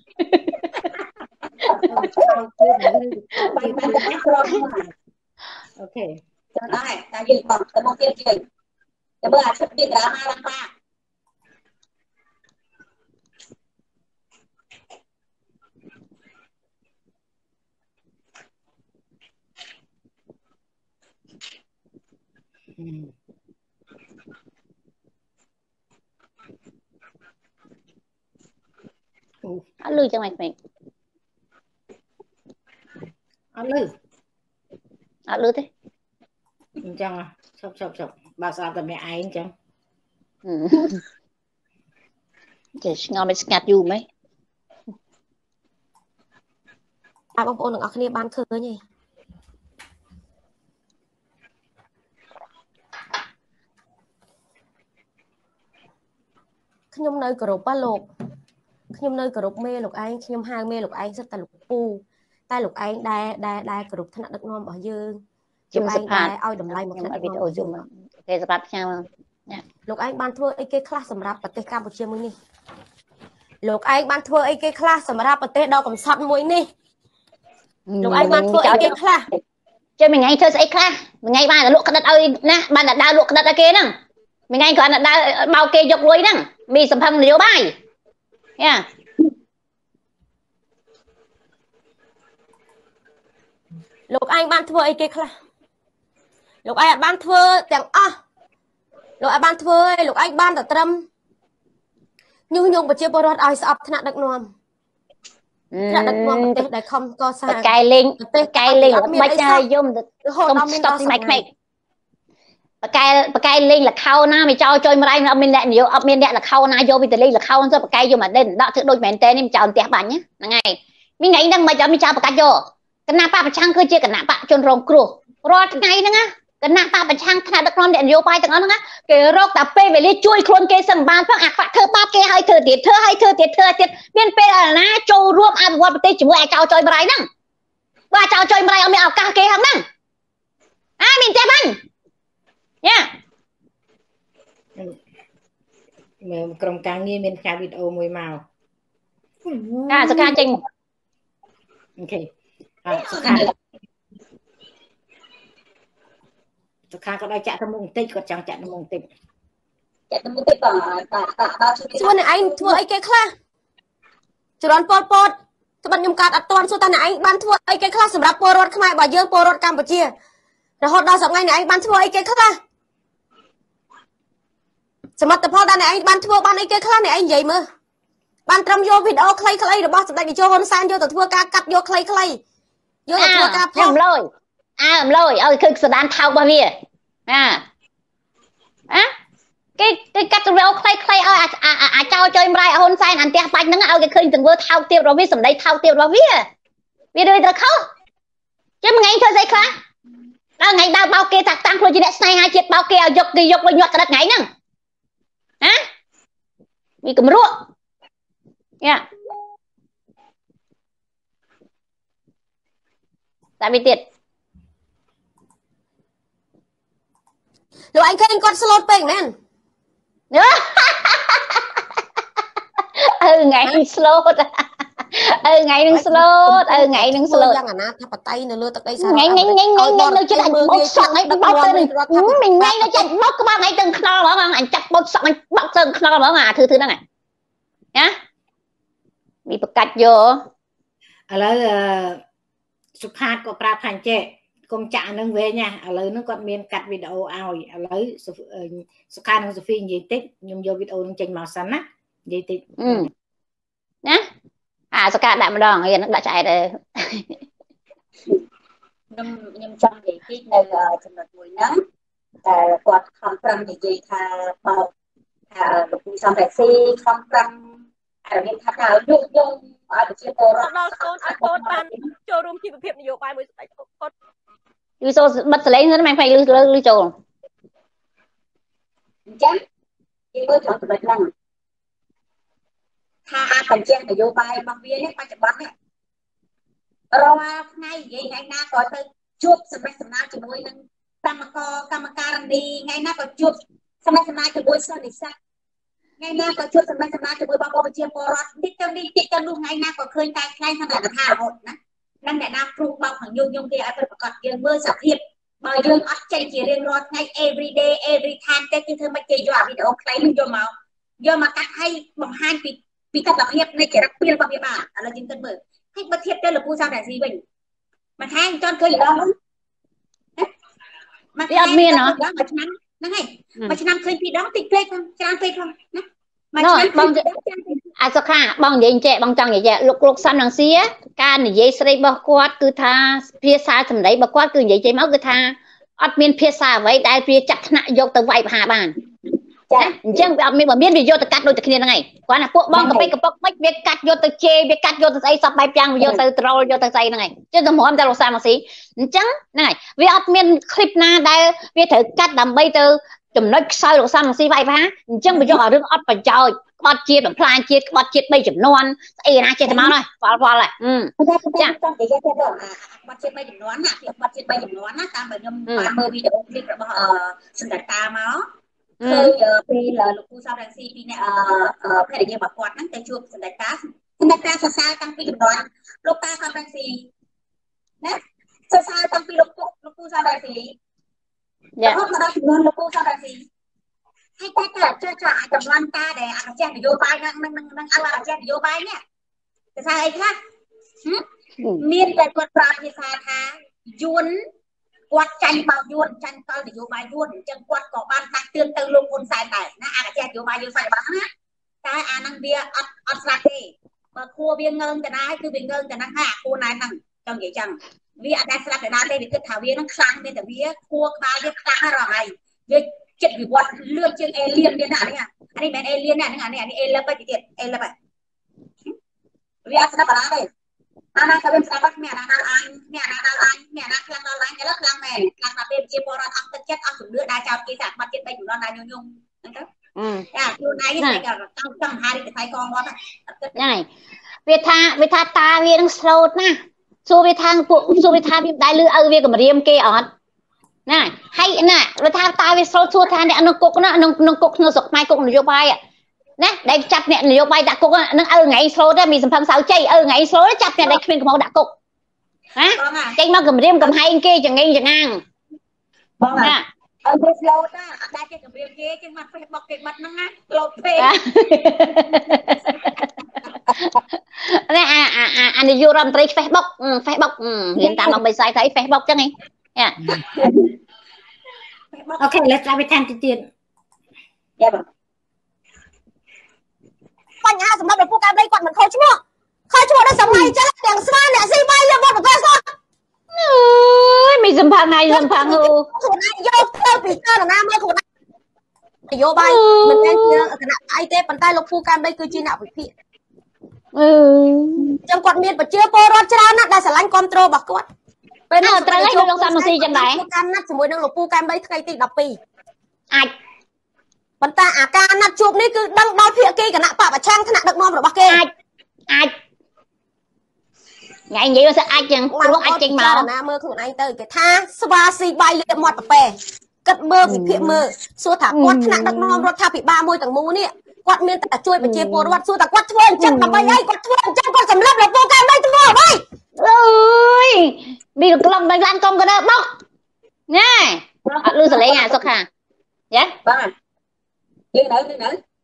អូខេចឹងដែរតែយើងបងទៅមកទៀតយើងតែបើអាឈុតទៀតដរាម៉ាឡើងបាអត់លឺចឹងមិនពេកអត់លឺទេអញ្ចឹងឈប់បើស្អាតតែម្នាក់ឯងអញ្ចឹងចេះឆ្ងល់មិនស្ងាត់យូរមែនបងប្អូនទាំងអស់គ្នាបានឃើញទេខ្ញុំនៅគោរពលោកខ្ញុំនៅគោរពមេលោកឯងខ្ញុំហៅមេលោកឯងសិតតែលោកពូតែលោកឯងដែលគោរពថ្នាក់ដឹកនាំរបស់យើងលោកឯងដែលឲ្យតម្លៃមកថ្នាក់វីដេអូយំគេសម្រាប់ផ្ញើលោកឯងបានធ្វើអីគេខ្លះសម្រាប់ប្រទេសកម្ពុជាមួយនេះលោកឯងបានធ្វើអីគេខ្លះសម្រាប់ប្រទេសដ៏កំសត់មួយនេះលោកឯងបានធ្វើអីគេខ្លះចេះមួយថ្ងៃធ្វើស្អីខ្លះមួយថ្ងៃបានតែលក់ក្តិតឲ្យណាបានតែដើរលក់ក្តិតឲ្យគេហ្នឹងមួយថ្ងៃគ្រាន់តែដើរបោកគេយកលុយហ្នឹងមានសម្ផឹងនយោបាយយ៉ាលោកឯងបានធ្វើអីគេខ្លះលោកឯងអត់បានធ្វើទាំងអស់លោកឯងបានធ្វើឯងលោកឯងបានតែត្រឹមញុះញង់ប្រជាពលរដ្ឋឲ្យស្អប់ថ្នាក់ដឹកនាំថ្នាក់ដឹកនាំប្រទេសដែលខំកសាងប្រកែលេងប្រកែលេងមិនហើយយំរហូតដល់មានដល់ស្បែកក្មេកប្រកែលេងលខោណាមិនចោលចុយមរៃអត់មានអ្នកនយោអត់មានអ្នកលខោណាយកពីទៅលេងលខោទៅប្រកែយកមកដេញដកធ្វើដូចមែនតើនេះមិនចោលផ្ទះបាញ់ហ្នឹងហើយមីថ្ងៃហ្នឹងមិនចាំមានចោលប្រកាច់យកគណៈបកប្រឆាំងគឺជាគណៈបកជនរងគ្រោះរាល់ថ្ងៃហ្នឹងណាគណៈបកប្រឆាំងថ្នាក់ដឹកនាំអ្នកនយោបាយទាំងអស់ហ្នឹងគេរកតែពេលវេលាជួយខ្លួនគេសឹងបានផងអាខ្វាក់ធ្វើបាបគេឲ្យធ្វើទៀតមានពេលណាចូលរួមអភិវឌ្ឍប្រទេសជាមួយអាចោចុយមរៃហ្នឹងបើចោចុយមរៃអត់មានឱកាសគេហ្នឹងមានតែបាញ់យ៉ាមើលក្រុមការងារមានផ្សាយវីដេអូមួយមកសកាចេញអូខេសខាក៏ដល់ចាក់ទៅមុខបន្តិចគាត់ចង់ចាក់ទៅមុខបន្តិចបងសួរអ្នកឯងធ្វើអីគេខ្លះចរន្តពលពតត្បិតខ្ញុំកាត់អត់ទាន់សួរតើអ្នកឯងបានធ្វើអីគេខ្លះសម្រាប់ពលរដ្ឋខ្មែររបស់យើងពលរដ្ឋកម្ពុជារហូតដល់សប្តាហ៍អ្នកឯងបានធ្វើអីគេខ្លះសមិទ្ធផលតើអ្នកឯងបានធ្វើបានអីគេខ្លះអ្នកឯងនិយាយមើលបានត្រឹមយកវីដេអូខ្លីៗរបស់សម្ដេចនាយកហ៊ុនសែនយកទៅធ្វើការកាត់យកខ្លីៗយកទៅធ្វើការផុសអំឡយឲ្យឃើញសដានថោករបស់វាគេកាត់វីដេអូខ្លីៗឲ្យអាចោចុយមរៃហ៊ុនសែនអន្ទះបាច់ហ្នឹងឲ្យគេឃើញទង្វើថោកទាបរបស់វាសម្ដីថោកទាបរបស់វាដូចត្រខុសចាំថ្ងៃធ្វើស្អីខ្លះដល់ថ្ងៃដើរបោកគេតាក់តាំងខ្លួនជាអ្នកស្នេហាជាតិបោកគេឲ្យយកគេយកលុយញាត់ក្តិតថ្ងៃហ្នឹងណាមានកម្រក់យ៉ាតែវាទៀតលោកអញឃើញគាត់ slot ពេកមែនថ្ងៃនេះ slot ថ្ងៃនឹង slot ថ្ងៃនឹង slot យ៉ាងអាណាថាបតៃនៅលើទឹកដីសារ៉ាថ្ងៃនៅចិត្តអញបោកសក់អញបោកទៅមិញថ្ងៃនៅចិត្តបោកក្បាលថ្ងៃទៅខ្នល់ហ្មងអញចាប់បោកសក់អញបោកទៅខ្នល់ហ្មងអាធ្វើហ្នឹងណាមានប្រកាច់យកឥឡូវសុផាតក៏ប្រាប់ថាចេះកុំចាក់នឹងវិញណាឥឡូវហ្នឹងគាត់មានកាត់វីដេអូឲ្យឥឡូវសុខានិងសូហ្វីនិយាយតិចខ្ញុំយកវីដេអូនឹងចេញមកសិនណានិយាយតិចណាអាសកាដាក់ម្ដងរៀននឹងដាក់ឆ្អែតខ្ញុំចង់និយាយតិចនៅចំណុចមួយហ្នឹងតែគាត់ខំប្រឹងនិយាយថាបោកថាលោកពូសំរងស៊ីខំប្រឹងឲ្យមានថាយកឲ្យប្រជាពលរដ្ឋដល់កូនឲ្យកូនបានចូលរួមជីវភាពនយោបាយមួយស្ដេចគាត់យូសូបិទសលេងហ្នឹងមិនphảiលឺចូលអញ្ចឹងគេមើលត្រង់ចំណុចហ្នឹងថាបញ្ជានយោបាយរបស់វានេះបច្ចុប្បន្ននេះរាល់ថ្ងៃនិយាយថ្ងៃណាក៏ទៅជួបសម្ដែងសម្ដារជាមួយនឹងកម្មការនីថ្ងៃណាក៏ជួបសម្ដែងសម្ដារជាមួយសិស្សនិស្សិតថ្ងៃណាក៏ជួបសម្ដែងសម្ដារជាមួយបងប្អូនប្រជាពលរដ្ឋតិចទៅនេះតិចទៅនោះថ្ងៃណាក៏ឃើញតែខ្លែងថាថារហូតណានឹងអ្នកណាព្រុសបោកខាងខ្ញុំគេឲ្យប្រកាសយើងមើលសភាពបើយើងអត់ចេញជារៀងរាល់ថ្ងៃ every day every time តែគឺធ្វើមិនគេយកអាវីដេអូខ្លីនេះយកមកកាត់ឲ្យបង្ហាញពីទស្សនភាពនៃចរិតពីលរបស់វាបានឥឡូវយើងគិតមើលហើយបើធៀបទៅលោកពូសំរងស៊ីវិញមួយខែមិនទាន់ឃើញម្ដងវាអត់មានហ៎មួយឆ្នាំហ្នឹងហើយមួយឆ្នាំឃើញពីរដងតិចពេកផងច្រើនពេកផងណាមួយឆ្នាំបងអាសុខាបងនិយាយចេះបងចង់និយាយលោកសំរងស៊ីការនិយាយស្រីរបស់គាត់គឺថាភាសាសម្ដីរបស់គាត់គឺនិយាយចេះមកគឺថាអត់មានភាសាអ្វីដែលវាចាត់ថ្នាក់យកទៅវាយប្រហារបានអញ្ចឹងវាអត់មានបើមានវាយកទៅកាត់ដូចតែគ្នាហ្នឹងឯងគាត់ណាពួកបងកប៉ិកប៉ុកមិនវាកាត់យកទៅជេរវាកាត់យកទៅស្អីសពបែបយ៉ាងវាយកទៅត្រលយកទៅស្អីហ្នឹងឯងចឹងតម្រាំតែលោកសាមកស៊ីអញ្ចឹងហ្នឹងហើយវាអត់មានคลิปណាដែលវាត្រូវកាត់ដើម្បីទៅចំណុចខ្សោយលោកសាមកស៊ីវាយប្រហារអញ្ចឹងវាយកឲ្យរឿងអត់ប្រយោជន៍ក្បត់ជាតិបំផ្លាញជាតិក្បត់ជាតិ3ចំនួនស្អីណាចេះតែមកហើយវល់ហើយចាចង់និយាយទៅក្បត់ជាតិ3ចំនួនណាក្បត់ជាតិ3ចំនួនណាតាមបើខ្ញុំបានមើលវីដេអូคลิปរបស់សន្តិតាមកឃើញពេលលោកពូសំរងស៊ីពីអ្នកភរិយារបស់គាត់ហ្នឹងទៅជួបសន្តិតាសរសើរតាំងពីចំនួនលោកតាសំរងស៊ីណាសរសើរតាំងពីលោកពូសំរងស៊ីរហូតមកដល់ចំនួនលោកពូសំរងស៊ីហើយតែចុះចំនួនតាដែលអនុជានយោបាយនឹងអនុជានយោបាយនេះគេថាអីខ្លះមានតែគាត់ប្រាប់ភាសាថាយួនគាត់ចាញ់បោកយួនចាញ់តល់នយោបាយយួនអញ្ចឹងគាត់ក៏បានដាច់ទឿនទៅលោកហ៊ុនសែនដែរណាអនុជានយោបាយយើងសាច់របស់ហ្នឹងណាតែអាហ្នឹងវាអត់ស្រាក់ទេបើគួរវាងើងទៅណាគឺវាងើងទៅហ្នឹងហើយអាគួរណែហ្នឹងចង់និយាយចឹងវាអត់ដែលស្រាក់ទៅណាទេវាគិតថាវាហ្នឹងខ្លាំងទេតែវាគួរក្បាលវាខ្លាំងហើយរហ័យវាចិត្តវិវត្តលឿនជាងអេលៀនទៀតណាអានេះមិនអេលៀនណាអានេះអេលឹបទៅទៀតអេលឹបហើយវាអត់ស្ដាប់បានទេអាណាក៏វាស្ដាប់បាត់មានអាណាដល់អញមានអាណាដល់អញមានអាណាខ្លាំងដល់អញឥឡូវខ្លាំងមែនខ្លាំងដល់ពេលជាពលរដ្ឋអស់ទឹកចិត្តអស់ជំនឿដែលចោតគេថាបាត់ចិត្ត3ចំនួនដែលញញហ្នឹងទៅចាខ្លួនឯងនេះក៏ចង់ហារីកថៃកងមកហ្នឹងវាថាតាវានឹងស្លូតណាសួរវាថាពួកសួរវាថាវាដែរលឺឪវាកម្រាមគេអត់ណាហើយណាវាថាតាវាស្លូតសួរថាអ្នកនឹងគុកណានឹងគុកក្នុងស្រុកខ្មែរគុកនយោបាយណាដែលចាប់អ្នកនយោបាយដាក់គុកនឹងឪថ្ងៃស្លូតដែរមានសម្ផឹងសៅជ័យឪថ្ងៃស្លូតចាប់អ្នកដែលគ្មានកំហុសដាក់គុកណាចេញមកគម្រាមកំហែងគេចងេងចងាងបងណាឲ្យវាស្លូតណាអត់ដែរគេគម្រាមគេចឹងមក Facebook គេបិទហ្នឹងណាស្លូតពេកនេះអានាយករដ្ឋមន្ត្រី Facebook រៀនតាមអង្គបិសាយថា Facebook ចឹងហីអូខេlet's try វាតាមទៀតយ៉ាបងបញ្ហាសម្រាប់លោកពូកាំដីគាត់មិនខុសឈ្មោះដល់សម័យចឹងទាំងស្មានអ្នកស៊ីបាយយកមកប្រកាសគាត់អើយមានសម្ផាំងថ្ងៃសម្ផាំងខ្លួនឯងយកទៅពីតើណាមើលខ្លួនឯងនយោបាយមិនមែនជាគណៈអីទេប៉ុន្តែលោកពូកាំដីគឺជាអ្នកវិភាគចឹងគាត់មានប្រជាពលរដ្ឋច្រើនណាស់ដែលស្រឡាញ់គ្រប់គ្រងរបស់គាត់ពេលហ្នឹងត្រូវឲ្យលោកសំស៊ីចឹងដែរការណាត់ជាមួយនឹងលោកពូកែម3ថ្ងៃទី12 អាចប៉ុន្តែអាការណាត់ជួបនេះគឺដឹងដល់ភាគីគណៈបពប្រឆាំងថ្នាក់ដឹកនាំរបស់គេអាចថ្ងៃនិយាយថាអាចចឹងព្រោះអាចចេញមកណាមើលខ្លួនឯងទៅគេថាស្វាស៊ីបាយលាបមាត់ប្រប៉ែគិតមើលវិភាគមើលសួរថាគាត់ថ្នាក់ដឹកនាំរដ្ឋាភិបាលមួយទាំងមូលនេះគាត់មានតែជួយប្រជាពលរដ្ឋសួរថាគាត់ធ្វើអញ្ចឹងដើម្បីអីគាត់ធ្វើអញ្ចឹងគាត់សម្លាប់លោកពូកែមិនធ្វើអ្វីអើយមានក្លងដល់ឡានកុំកណ្ដាលបោកណែអត់លឺសលេងអាសុខខាយ៉ាបាទលឺនៅលឺ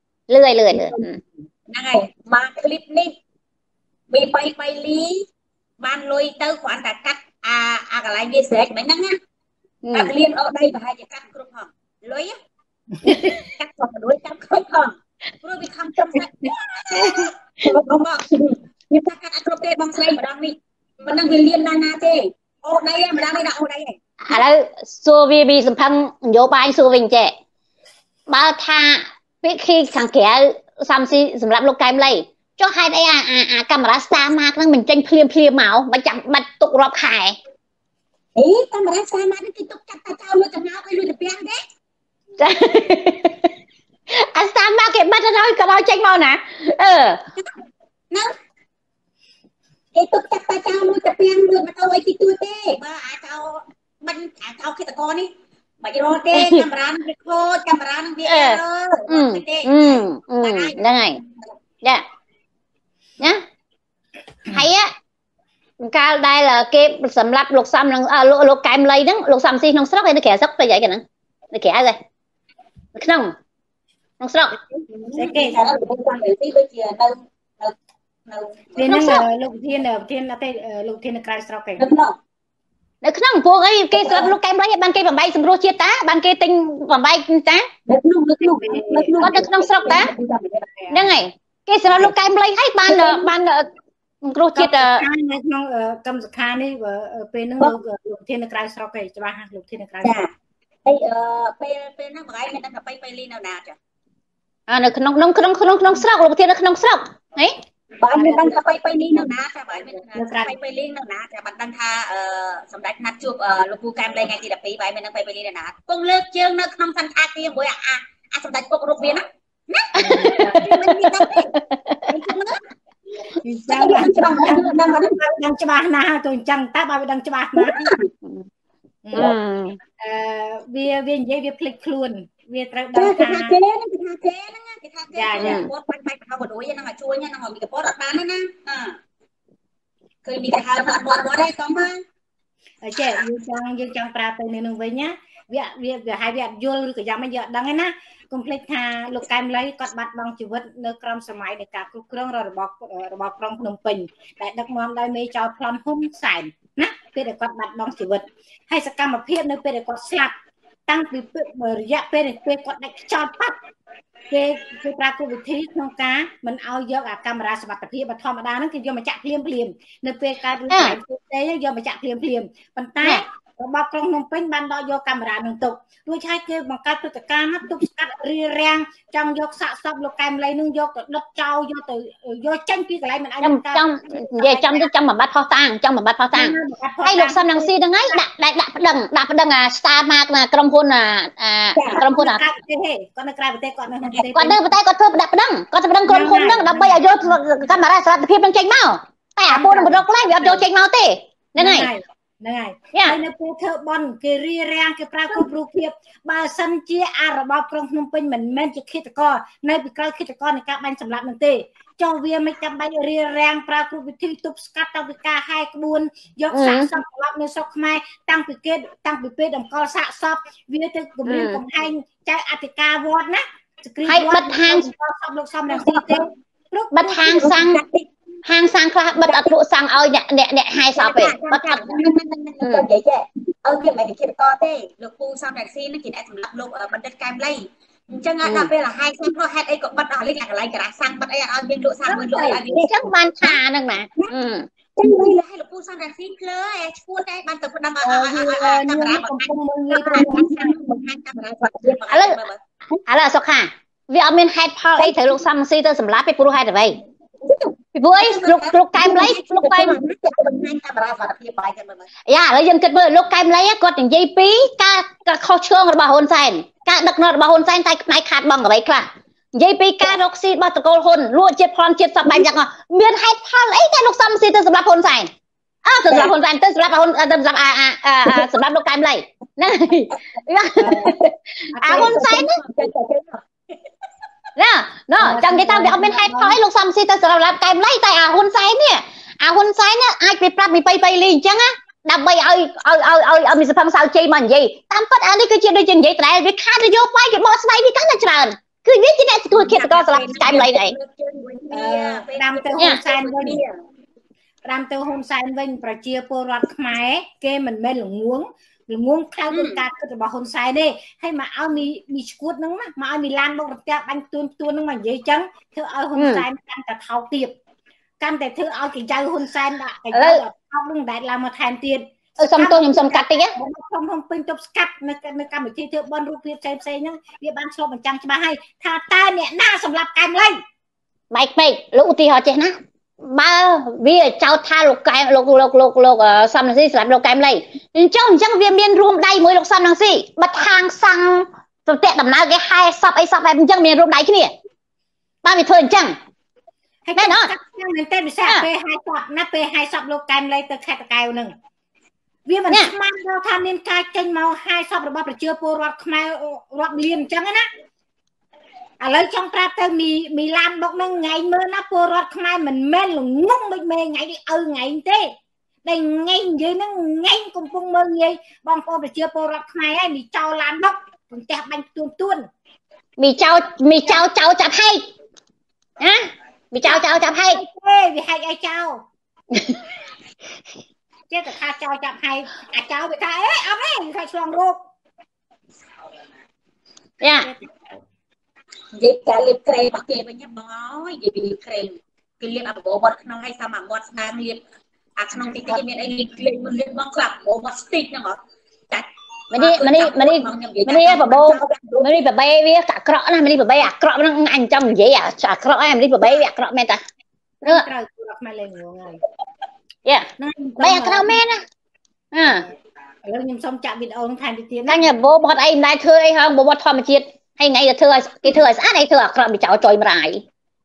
ហ្នឹងហើយមកคลิปនេះមី3លីបានលុយទៅគ្រាន់តែកាត់អាកន្លែងវាស្រែកមិនហ្នឹងណាតែលៀនអត់ដីប្រហែលជាកាត់គ្រប់ផងលុយកាត់គាត់លុយកាត់គ្រប់ផងព្រោះវាខំចំណាក់បងមកខ្ញុំថាកាត់អត់គ្រប់ទេបងស្រីម្ដងនេះមិនដឹងវាលៀនណាទេអូដីឯងម្ដងនេះដាក់អូដីឯងឥឡូវសួរវាសម្ផឹងនយោបាយសួរវិញចេះបើថាពីគីខាងក្រៅសំស៊ីសម្រាប់លោកកែមលីចុះហេតុអីអាកាមេរ៉ា Star Mark ហ្នឹងមិនចេញភ្លាមមកមិនចាំបាច់ទុករាប់ខែអីកាមេរ៉ា Star Mark នេះគេទុកចាត់តាចោលលួចចំហឲ្យលួចទៅពាំងទេចាអា Star Mark គេបាត់ទៅក៏ដល់ចេញមកណាហ្នឹងគេទុកចាត់តាចោលលួចទៅពាំងលួចមកទៅអីទីទួទេបើអាចោមិនអាចោឃាតករនេះបាច់រត់ទេកាមេរ៉ានឹងវាខូចកាមេរ៉ានឹងវាទេហ្នឹងហើយចាណាហើយកាលដែលគេសម្រាប់លោកសំនឹងលោកកែមលីហ្នឹងលោកសំស៊ីក្នុងស្រុកហើយនៅក្រៅស្រុកទៅយ៉ាងហ្នឹងនៅក្រៅហើយក្នុងស្រុកគេថាលោកសំស៊ីដូចជានៅហ្នឹងលោកធានអត់ទេលោកធាននៅក្រៅស្រុកគេនៅក្នុងពួកអីគេស្រាប់លោកកែមលីបានគេបំបីសម្រួលជាតិតាបានគេទិញបំបីតានៅក្នុងគាត់នៅក្នុងស្រុកតាហ្នឹងហើយគេសម្រាប់លោកកែមលីហើយបានគ្រោះជាតិនៅក្នុងកម្មសខានេះពេលហ្នឹងលោកធាននៅក្រៅស្រុកគេច្បាស់ណាលោកធាននៅក្រៅស្រុកហើយពេលហ្នឹងបងឯងមានតែទៅលីនៅណាចានៅក្នុងស្រុកលោកធាននៅក្នុងស្រុកហីបានមានដឹងថាទៅលីនៅណាចាបងឯងមានទៅលីនៅណាចាបានដឹងថាសម្ដេចណាត់ជួបលោកពូកែមលីថ្ងៃទី12បងឯងមាននឹងទៅលីនៅណាគង់លើកជើងនៅក្នុងសន្តាគារមួយអាសម្ដេចពុករូបវាណាមិនមានដឹងទេចាំដឹងច្បាស់ណាស់ទៅអញ្ចឹងតើបើវាដឹងច្បាស់ណាស់វានិយាយវាភ្លេចខ្លួនវាត្រូវដឹងថាគេហ្នឹងគេថាគេគាត់បាច់បោះបដួយហ្នឹងឲ្យជួយហ្នឹងឲ្យមីកពតអត់បានណាឃើញមីកហៅអត់បត់ទេកុំមកចេះយើងចង់ប្រាប់ទៅនឹងវិញណាវាឲ្យវាអត់យល់ឬក៏យ៉ាងម៉េចយើងអត់ដឹងទេណាកុំភ្លេចថាលោកកែមលីគាត់បាត់បង់ជីវិតនៅក្រោមសម័យនៃការគ្រប់គ្រងរបស់ក្រុងភ្នំពេញដែលដឹកនាំដោយមេចៅប្លន់ហ៊ុនសែនណាពេលដែលគាត់បាត់បង់ជីវិតហើយសកម្មភាពនៅពេលដែលគាត់ស្លាប់តាំងពីរយៈពេលគាត់ដាច់ខ្យល់ប៉ាត់គេប្រើគោលវិធីក្នុងការមិនឲ្យយកអាកាមេរ៉ាសុវត្ថិភាពធម្មតាហ្នឹងគេយកមកចាក់ភ្លាមនៅពេលកើតរឿងផ្សេងទេយកមកចាក់ភ្លាមប៉ុន្តែរបបក្រុងភ្នំពេញបានដកយកកាមេរ៉ានឹងទុករួចហើយគេបង្កើតព្រឹត្តិការណ៍ទប់ស្កាត់រារាំងចង់យកសាកសពលោកកែមលីនឹងយកទៅដុតចោលយកចេញពីកន្លែងមិនអាចចង់និយាយចង់បំបត្តិផុសតាងហើយលោកសំនឹងស៊ីហ្នឹងហើយដាក់ប្តឹងអា Star Mark ណាក្រុមហ៊ុនគាត់នៅក្រៅប្រទេសគាត់នៅក្នុងប្រទេសគាត់នៅប្រទេសគាត់ធ្វើដាក់ប្តឹងក្រុមហ៊ុនហ្នឹងដើម្បីឲ្យយកកាមេរ៉ាសារភាពនឹងចេញមកតែអាពួកនឹងបរកកន្លែងវាអត់យកចេញមកទេហ្នឹងហើយហើយនៅពេលធ្វើបន់គេរារាំងគេប្រើគ្រប់រូបភាពបើសិនជារបបក្រុងភ្នំពេញមិនមែនជាឃាតករនៅពីក្រោយឃាតករនៃការបាញ់សម្លាប់នឹងទេចុះវាមិនចាំបាច់រារាំងប្រើគ្រប់វិធីទប់ស្កាត់តាំងពីការហែក្បួនយកសាកសពត្រឡប់នៅស្រុកខ្មែរតាំងពីពេលតម្កល់សាកសពវាទៅគម្រាមកំហែងចៅអធិការវត្តណាហើយបិទហាងសពលោកសំរងស៊ីទេបិទហាងសាំងខ្លះបិទអត់លក់សាំងឲ្យអ្នកហែសពទេបិទអត់និយាយចេះឲ្យគេមិនឃាតករទេលោកពូសំរងស៊ីនឹងជាអ្នកសម្រាប់លោកបណ្ឌិតកែមលីអញ្ចឹងដល់ពេលហែសាំងនោះហេតុអីក៏បិទអស់លេងអាកន្លែងការ៉ាសាំងបិទអីឲ្យមានលក់សាំងមើលលក់អីឲ្យអញ្ចឹងបានថាហ្នឹងណាចឹងលើឲ្យលោកពូសំរងស៊ីភ្លើឈួតតែបានទៅប្តឹងឲ្យកាមេរ៉ាកំពុងមើលងាយប្រហែលសាំងបង្ហាញកាមេរ៉ាគាត់ឥឡូវសុខខាវាអត់មានហេតុផលអីត្រូវលោកសំស៊ីទៅសម្លាប់ទេព្រោះហេតុអ្វីព្រោះលោកកែមលីលោកកែមយ៉ាឥឡូវយើងគិតមើលលោកកែមលីគាត់និយាយពីការខុសឆ្គងរបស់ហ៊ុនសែនការដឹកនាំរបស់ហ៊ុនសែនតែផ្នែកខាតបង់អ្វីខ្លះនិយាយពីការរកស៊ីរបស់តកូលហ៊ុនលក់ជាតិប្លន់ជាតិសពបែបយ៉ាងមានហេតុផលអីតែលោកសំស៊ីទៅសម្រាប់ហ៊ុនសែនទៅសម្រាប់ហ៊ុនសែនទៅសម្រាប់ហ៊ុនទៅសម្រាប់សម្រាប់លោកកែមលីហ្នឹងហ៊ុនសែនណាចាំនិយាយថាវាអត់មានហេតុផលអីលោកសំស៊ីទៅសម្រាប់កែមលីតែហ៊ុនសែននេះអាចទៅប្រាប់មីប៉ៃលីអញ្ចឹងណាដើម្បីឲ្យមីសភឹងសៅជ័យមកនិយាយតាមពិតអានេះគឺជាដូចជានិយាយតែវាខាតនយោបាយគេបកស្បែកវាកាន់តែច្រើនគឺវាជាអ្នកទទួលឃាតករសម្រាប់កែមលីដែរតាមទៅហ៊ុនសែនវិញប្រជាពលរដ្ឋខ្មែរគេមិនមែនល្ងងខ្លៅនឹងការគិតរបស់ហ៊ុនសែនទេហើយមកឲ្យមីឈួតហ្នឹងណាមកឲ្យមីឡានមករទះបាញ់ទួនហ្នឹងមកនិយាយចឹងធ្វើឲ្យហ៊ុនសែនកាន់តែថោកទៀតកាន់តែធ្វើឲ្យកញ្ចៅហ៊ុនសែនដាក់កញ្ចៅថោកនឹងដែលឡើងមកថែមទៀតសុំទោសខ្ញុំសុំកាត់តិចខ្ញុំពេញទប់ស្កាត់នៅកម្មវិធីធ្វើបនរូបភាពផ្សេងហ្នឹងវាបានឆ្លុះបញ្ចាំងច្បាស់ហើយថាតើអ្នកណាសម្រាប់កែមលីម៉ៃក្មេកលោកឧទាហរណ៍ចេះណាបើវាចោទថាលោកកែមលោកសំរងស៊ីសម្រាប់លោកកែមលីអញ្ចឹងវាមានរួមដៃមួយលោកសំរងស៊ីបិទហាងសាំងទៅតាក់ដំណើរគេហែសពអីសពបែបអញ្ចឹងមានរួមដៃគ្នាបានវាធ្វើអញ្ចឹងហើយមែនអត់មែនទេពិសេសពេលហែសពណាពេលហែសពលោកកែមលីទៅខេត្តតាកែវហ្នឹងវាមិនស្មានដល់ថាមានការចេញមកហែសពរបស់ប្រជាពលរដ្ឋខ្មែររាប់លានអញ្ចឹងណាឥឡូវចង់ប្រាប់ទៅមីឡានបុកហ្នឹងថ្ងៃមើលណាពលរដ្ឋខ្មែរមិនមែនល្ងងដូចមេថ្ងៃនេះឪថ្ងៃទេតែថ្ងៃនិយាយហ្នឹងថ្ងៃកំពុងមើលងាយបងប្អូនប្រជាពលរដ្ឋខ្មែរហើយមីចោលឡានបុកផ្ទះបាញ់ទួនមីចោចាប់ហែកណាមីចោចាប់ហែកទេវាហែកអីចោចេះតែថាចោចាប់ហែកអាចោវាថាអេអត់ទេថាឆ្លងរោគយ៉ានិយាយការលាបក្រែរបស់គេវិញបងអើយនិយាយពីលាបក្រែគេលាបអាបបោមាត់ក្នុងឲ្យសាមអាមាត់ស្ដាងលាបអាក្នុងតិចមានអីលាបបងខ្លះបបោមាត់ស្ទីកហ្នឹងអត់ចាច់ម្នេះបបោម្នេះបបេវាអាក្រក់ណាម្នេះបបេអាក្រក់ហ្នឹងអញចង់និយាយអាក្រក់ហើយម្នេះបបេវាអាក្រក់មែនតាត្រូវខ្មែរលេងងងហើយយ៉ាបេអាក្រក់មែនណាឥឡូវខ្ញុំសុំចាក់វីដេអូនឹងថែមទៀតណាញ៉ាបបោមាត់អីមិនដែរធ្វើអីហងបបោមាត់ធម្មជាតិហើយថ្ងៃគេធ្វើឲ្យស្អាតហើយធ្វើអាក្រក់bịចោលចុយម្រាយ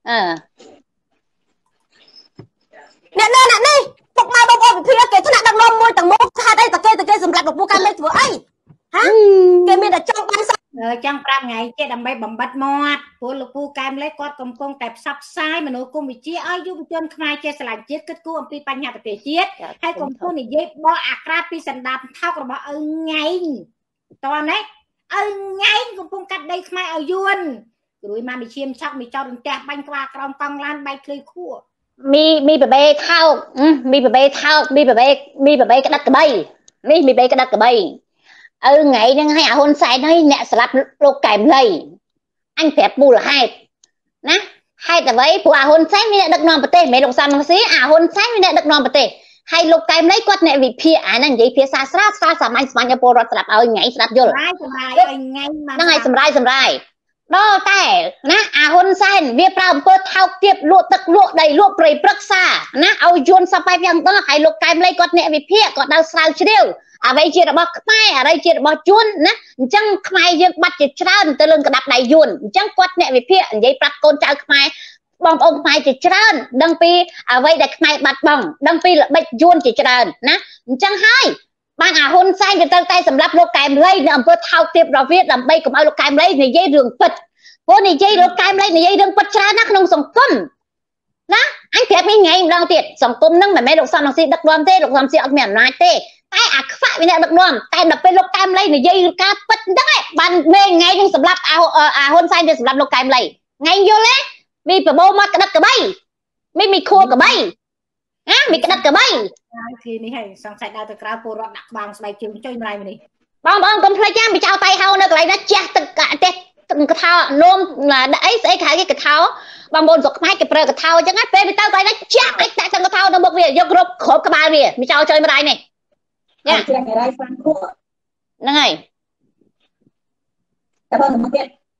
អ្នកនេះពុកម៉ែបងប្អូនវិភាគគេថ្នាក់ដឹកនាំមួយទាំងមកថាអីតគេសម្រាប់លោកពូកម្មលេធ្វើអីហាគេមានតែចង់បានចង់ប្រាប់ថ្ងៃគេដើម្បីបំបត្តិមាត់ព្រោះលោកពូកែមលេគាត់កំពុងតែផ្សព្វផ្សាយមនោគមវិជ្ជាឲ្យយុវជនខ្មែរចេះស្រឡាញ់ជាតិគិតគូរអំពីបញ្ហាប្រទេសជាតិហើយកំពុងនិយាយបកអាក្រាតពីសន្តានថោករបស់ឪថ្ងៃតោះណាឪថ្ងៃកំពុងកាត់ដីខ្មែរឲ្យយួនរួយមកមីឈាមឆក់មីចោតរន្ទះបាញ់ក្បាលក្រោមកង់ឡានបែកឃ្លីខួរមីបបេថោកមីបបេក្តិតក្បីនេះមីបេក្តិតក្បីឪថ្ងៃហ្នឹងឲ្យអាហ៊ុនសែនហើយអ្នកស្លាប់លោកកែមលីអញប្រាប់មូលហេតុណាហេតុអ្វីព្រោះអាហ៊ុនសែនមានអ្នកដឹកនាំប្រទេសមិនមែនលោកសំរងស៊ីអាហ៊ុនសែនមានអ្នកដឹកនាំប្រទេសហើយលោកកែមលីគាត់អ្នកវិភាគអាហ្នឹងនិយាយភាសាស្រាលសាមញ្ញឲ្យពលរដ្ឋស្ដាប់ឲ្យថ្ងៃស្ដាប់យល់ហ្នឹងហើយសម្រាយដល់តែណាអាហ៊ុនសែនវាប្រើអំពើថោកទាបលក់ទឹកលក់ដីលក់ព្រៃព្រឹក្សាណាឲ្យយួនសពបែបយ៉ាងហ្នឹងហើយលោកកែមលីគាត់អ្នកវិភាគគាត់ដល់ស្រាវជ្រាវអ្វីជារបស់ខ្មែរអ្វីជារបស់យួនណាអញ្ចឹងខ្មែរយើងបាត់ជាច្រើនទៅលើក្តាប់ដៃយួនអញ្ចឹងគាត់អ្នកវិភាគនិយាយប្រាប់កូនចៅខ្មែរបងប្អូនខ្មែរជាច្រើនដឹងពីអ្វីដែលខ្មែរបាត់បង់ដឹងពីល្បិចយួនជាច្រើនណាអញ្ចឹងហើយបានអាហ៊ុនសែនវាត្រូវតែសម្រាប់លោកកែមលីនៅអំពើថោកទាបរបស់វាដើម្បីកុំឲ្យលោកកែមលីនិយាយរឿងពិតព្រោះនិយាយលោកកែមលីនិយាយរឿងពិតច្រើនណាស់ក្នុងសង្គមណាអញប្រាប់ថ្ងៃម្ដងទៀតសង្គមហ្នឹងមិនមែនលោកសំរងស៊ីដឹកនាំទេលោកសំរងស៊ីអត់មានអំណាចទេតែអាខ្វាក់វាអ្នកដឹកនាំតែដល់ពេលលោកកែមលីនិយាយរឿងការពិតហ្នឹងឯងបានមេថ្ងៃហ្នឹងសម្រាប់អាហ៊ុនសែនវាសម្រាប់លោកកែមលីថ្ងៃយល់ទេមីបបោមកក្តិតក្បីមីខួរក្បីណាមីក្តិតក្បីហើយទីនេះហើយសង្ស័យដើរទៅក្រៅពលរដ្ឋដាក់ក្បាលស្បែកជើងចុយម្លាយនេះបងកុំភ្លេចចាំពីចៅតៃហៅនៅកន្លែងណាជះទឹកទេកថានោមអីស្អីគេហៅគេកថាបងប្អូនស្រុកខ្មែរគេប្រើកថាអញ្ចឹងណាពេលទៅកន្លែងណាចាក់ដាក់ទាំងកថានៅមុខវាយកគ្រប់ក្បាលវាមីចៅចុយម្លាយនេះយ៉ាចេះរ៉ៃហ្វាន់គួរហ្នឹងហើយតែបងមកទៀត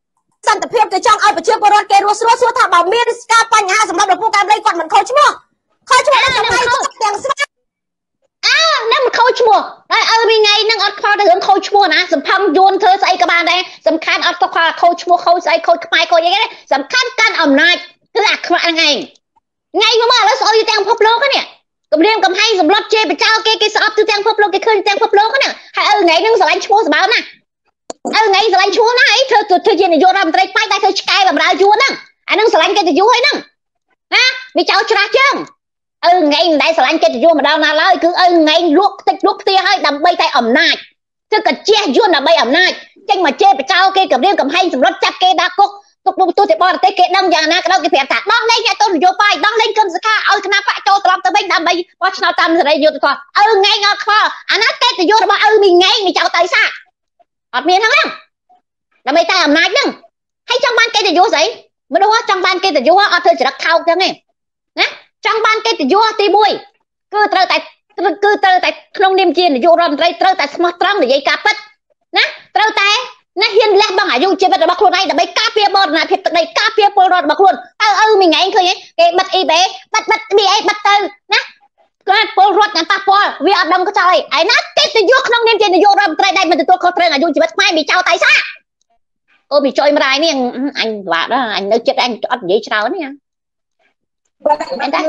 សន្តិភាពគេចង់ឲ្យប្រជាពលរដ្ឋគេរស់ស្រួលសួរថាបើមានការបញ្ហាសម្រាប់លោកពូកែមលីគាត់មិនខូចឈ្មោះដល់សម័យទាំងស្រាប់នឹងមិនខូចឈ្មោះហើយមីថ្ងៃនឹងអត់ខ្វល់ទៅរឿងខូចឈ្មោះណាសំផឹងយួនធ្វើស្អីក៏បានដែរសំខាន់អត់ទៅខ្វល់ខូចឈ្មោះខូចស្អីខូចខ្មែរខូចអីទេសំខាន់កាន់អំណាចគឺអាខ្វាក់ហ្នឹងឯងថ្ងៃមកឥឡូវស្អុយទាំងពិភពលោកនេះគម្រាមកំហែងសម្លុតជេរបចោលគេស្អប់ទៅទាំងពិភពលោកគេឃើញទាំងពិភពលោកហ្នឹងហើយថ្ងៃហ្នឹងស្រឡាញ់ឈ្មោះសម្បើមណាថ្ងៃស្រឡាញ់ឈ្មោះណាអីធ្វើជានាយករដ្ឋមន្ត្រីបាយតែធ្វើឆ្កែបម្រើយួនហ្នឹងអាហ្នឹងស្រឡាញ់កិត្តិយសហើយហ្នឹងណាវាចោលច្រាស់ជើងថ្ងៃមិនដែលស្រឡាញ់កិត្តិយសម្ដងណាឡើយគឺថ្ងៃលក់តិចលក់ផ្ទះឲ្យដើម្បីតែអំណាចគឺកាជះយួនដើម្បីអំណាចចេញមកជេរបចោលគេគម្រាមកំហែងសម្លុតចាប់គេដាក់គុកទុកទូទៅបរទេសគេដឹងយ៉ាងណាក៏ដោយគេប្រាប់ថាដោះលែងអ្នកទោសនយោបាយដោះលែងក្រុមសង្ខាឲ្យគណៈបកចូលត្រឡប់ទៅវិញដើម្បីបោះឆ្នោតតាមសេរីយុត្តិធម៌ថ្ងៃអត់ខ្វល់អាណាកិត្តិយសរបស់មីថ្ងៃមីចៅតៃសាអត់មានហ្នឹងដើម្បីតែអំណាចហ្នឹងហើយចង់បានកិត្តិយសស្អីមនុស្សចង់បានកិត្តិយសអត់ធ្វើចរិតថោកចឹងទេណាចង់បានកិត្តិយសទី1គឺត្រូវតែក្នុងនាមជានាយករដ្ឋមន្ត្រីត្រូវតែស្មោះត្រង់និយាយការពិតណាត្រូវតែណាហ៊ានលះបង់អាយុជីវិតរបស់ខ្លួនឯងដើម្បីការពារបរណភាពទឹកដីការពារពលរដ្ឋរបស់ខ្លួនមីថ្ងៃឃើញគេបិទអ៊ីបេបិទមីអីបិទទៅណាគាត់ពលរដ្ឋតែប៉ះពាល់វាអត់ដឹងក៏ចោលឯណាកិត្តិយសក្នុងនាមជានាយករដ្ឋមន្ត្រីដែលមិនទទួលខុសត្រូវអាយុជីវិតខ្មែរមីចៅតៃសាអូមីចុយម្ដាយនេះអញបាក់ដល់អញនៅចិត្តអញអត់និយាយច្រើនទេមែនទេ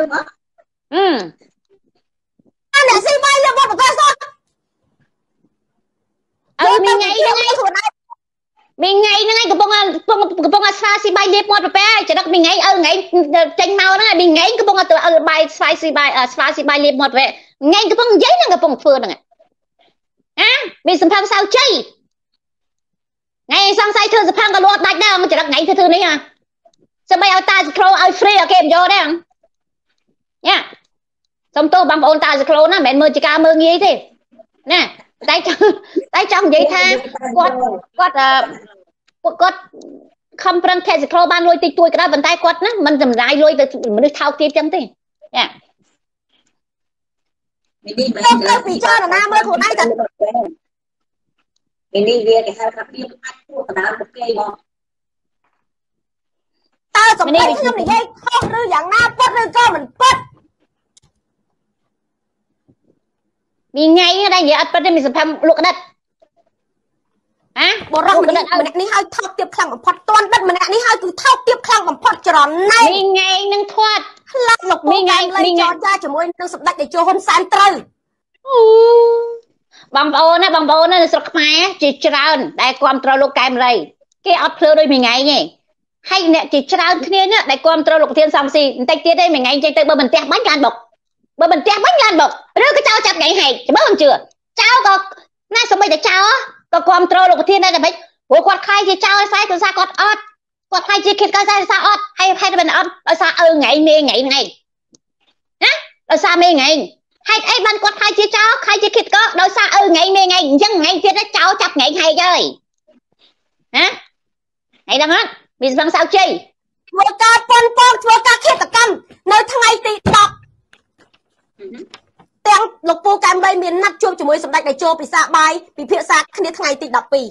អ្នកស៊ីបាយលើមកប្រកាសសោះមីថ្ងៃហ្នឹងឯងកំពុងស្វាស៊ីបាយលេបមាត់ប្រប៉ែចរិតមីថ្ងៃថ្ងៃចេញមកហ្នឹងមីថ្ងៃកំពុងទៅបាយស្វាស៊ីបាយលេបមាត់ប្រប៉ែថ្ងៃកំពុងនិយាយហ្នឹងកំពុងធ្វើហ្នឹងមានសំផឹងសៅជ័យថ្ងៃសង្ស័យធ្វើសំផឹងក៏លត់ដាច់ដែរចរិតថ្ងៃធ្វើនេះចាំបីឲ្យតាសក្រូឲ្យ free ឲ្យគេមិនយកទេញ៉ាសុំទោសបងប្អូនតាសក្រូណាមិនមែនមើលជាការមើលងាយទេណាតែចង់និយាយថាគាត់ខំប្រឹង test ក្រូបានលុយតិចតួចក៏ដោយប៉ុន្តែគាត់ណាមិនចំណាយលុយទៅមនុស្សថោកទាបចឹងទេចាទៅពិចារណាមើលខ្លួនឯងទៅនេះវាគេហៅថាវាអាចពួកកណ្ដាលពួកគេមកតើសម្ដីខ្ញុំនិយាយខុសឬយ៉ាងណាពិតឬក៏មិនពិតមីថ្ងៃដែរនិយាយអត់ពិតទេមានសម្ភារលក់ក្តិតបរោះម្នាក់នេះឲ្យថោកទាបខ្លាំងបំផុតតន់ដិតម្នាក់នេះឲ្យគឺថោកទាបខ្លាំងបំផុតច្រណែមីថ្ងៃនឹងធាត់ខ្លាចលោកមីថ្ងៃចរចាជាមួយនឹងសម្ដេចតេជោហ៊ុនសែនត្រូវបងប្អូននៅស្រុកខ្មែរជាច្រើនដែលគ្រប់គ្រងលោកកែមលីគេអត់ភ្លឺដូចមីថ្ងៃទេហើយអ្នកជាច្រើនគ្នាដែលគ្រប់គ្រងលោកប្រធានសំស៊ីបន្តិចទៀតទេមីថ្ងៃចេញទៅបើមិនទះបាញ់កានបុកបើមិនទះបាញ់កានបុកឬក៏ចោលចាប់ថ្ងៃហែកបើមិនជឿចោលក៏ណាសម្បីតែចោលក៏គ្រប់គ្រងលោកប្រធានដែរតែមិនព្រោះគាត់ខ្លាយជាចោលឲ្យខ្សែគឺថាគាត់អត់គាត់ខ្លាយជាគិតក៏ខ្សែថាអត់ហើយហេតុមិនអត់ដោយសារថ្ងៃមេថ្ងៃហ្នឹងឯងណាដោយសារមេថ្ងៃហេតុអីបានគាត់ខ្លាយជាចោលខ្លាយជាគិតក៏ដោយសារថ្ងៃមេថ្ងៃអញ្ចឹងថ្ងៃទៀតចោលចាប់ថ្ងៃហែកហើយណាថ្ងៃហ្នឹងមានសង្សៅជ័យធ្វើការប៉ុនប៉ងធ្វើការឃាតកម្មនៅថ្ងៃទី10ទាំងលោកពូកែមលីមានណាត់ជួបជាមួយសម្ដេចតេជោពិសាបាយពិភាក្សាគ្នាថ្ងៃទី12 ឲ្យ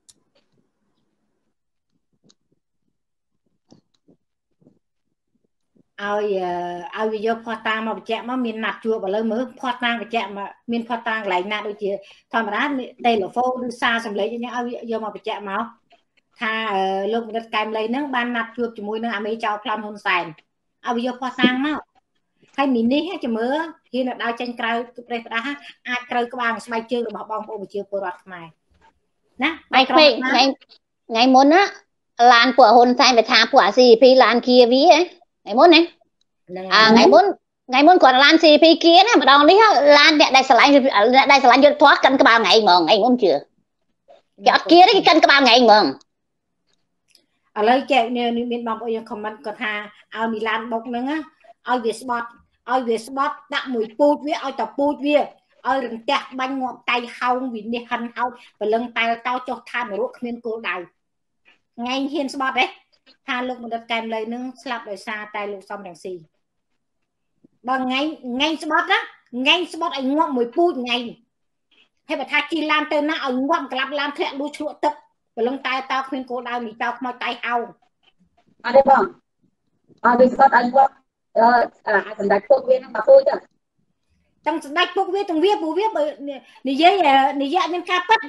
វាយកផោះតាមកបញ្ជាក់មកមានណាត់ជួបឥឡូវមើលផោះតាបញ្ជាក់មកមានផោះតាកន្លែងណាដូចជាធម្មតាតេឡូហ្វូនឬសារសម្លេងអញ្ចឹងឲ្យយកមកបញ្ជាក់មកថាលោកបណ្ឌិតកែមលីហ្នឹងបានណាត់ជួបជាមួយនឹងអាមេចៅប្លន់ហ៊ុនសែនឲ្យវាយកផោះតាមកហើយមីនេះចាំមើលហ៊ានដល់ចេញក្រៅគឺប្រេះផ្ដាស់អាចក្រៅក្បាលស្បែកជើងរបស់បងប្អូនប្រជាពលរដ្ឋខ្មែរណាថ្ងៃមុនណាឡានពួកហ៊ុនសែនវាថាពួកអា CP ឡានគៀវីថ្ងៃមុនណាថ្ងៃមុនគាត់ឡាន CP គៀណាម្ដងនេះឡានអ្នកដែលឆ្លាញ់យុទ្ធធម៌កិនក្បាលថ្ងៃហ្មងថ្ងៃមុនជឿគេអត់គៀទេគេកិនក្បាលថ្ងៃហ្មងឥឡូវចេះមានបងប្អូនយើងខមមិនគាត់ថាឲ្យមីឡានបុកហ្នឹងឲ្យវាស្បត់ដាក់មួយពូជវាឲ្យតពូជវាឲ្យរន្ទះបាញ់ងាប់តៃហោងវិនិច្ឆ័យហិនហោចព្រលឹងតែលតោចុះឋាននរកគ្មានគោលដៅថ្ងៃហ៊ានស្បត់ទេថាលោកបណ្ឌិតកែមលីនឹងស្លាប់ដោយសារតែលោកសំរងស៊ីបើថ្ងៃស្បត់ណាថ្ងៃស្បត់ឲ្យងាប់មួយពូជថ្ងៃហើយបើថាជីឡានទៅណាឲ្យងាប់ក្លាប់ឡានធ្លាក់លួចឆ្លក់ទឹកព្រព្រលឹងតែតគ្មានគោលដៅមីចៅខ្មោចតៃហៅអត់ទេបងអត់វាស្បត់ឲ្យគាត់សម្ដេចពុកវានឹងមកពូចទាំងសម្ដេចពុកវាទាំងវាព្រោះវានិយាយមានការប៉ັດ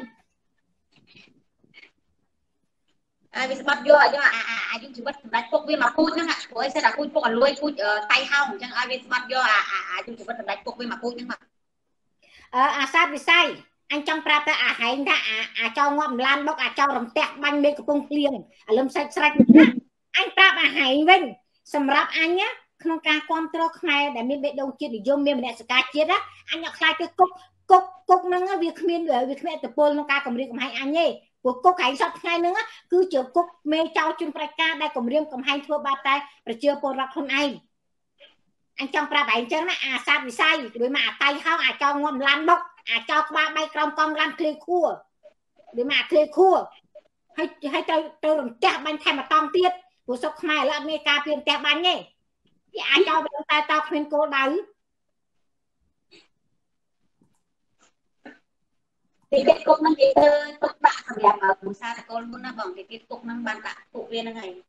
វាស្បត់យកអាយុជីវិតសម្ដេចពុកវាមកពូចហ្នឹងព្រោះអីសិតអាពូចពុកឲ្យលួយពូចតៃហោអញ្ចឹងឲ្យវាស្បត់យកអាយុជីវិតសម្ដេចពុកវាមកពូចហ្នឹងមកអាសាទវិស័យអញចង់ប្រាប់ទៅអាហែងថាអាចោងាប់ម្លានបុកអាចោរំទះបាញ់មេកំពុងភ្លៀងអាលឹមសាច់ស្រេចអញប្រាប់អាហែងវិញសម្រាប់អញណាក្នុងការគ្រប់គ្រងខ្មែរដែលមានបេះដូងជាតិនិយមមានមនសិការជាតិណាអញអត់ខ្លាចទៅគុកហ្នឹងវាគ្មានឥទ្ធិពលក្នុងការគម្រាមកំហែងអញទេព្រោះគុកឯងសពថ្ងៃហ្នឹងគឺជាគុកមេចៅជនប្រជាការដែលគម្រាមកំហែងធ្វើបាបតែប្រជាពលរដ្ឋខ្លួនឯងអញចង់ប្រាប់ឯងចឹងណាអាសាទវិស័យដូចមកអាតៃហោអាចោងាប់ម្លានបុកអាចោក្បាលបែកក្រោមកងឡានឃ្លីខួរដូចមកឃ្លីខួរហើយទៅរំទះបាញ់ថែមម្ដងទៀតព្រោះសុកខ្មែរឥឡូវអត់មានការពីរំទះបាញ់ទេវាអាចោតែតគ្មានគោលដៅទីទៀតគុកហ្នឹងគេទៅទុកដាក់សម្រាប់គ្រួសារតកូលមុនណាបងទីទៀតគុកហ្នឹងបានដាក់ពួកវាហ្នឹងហើយ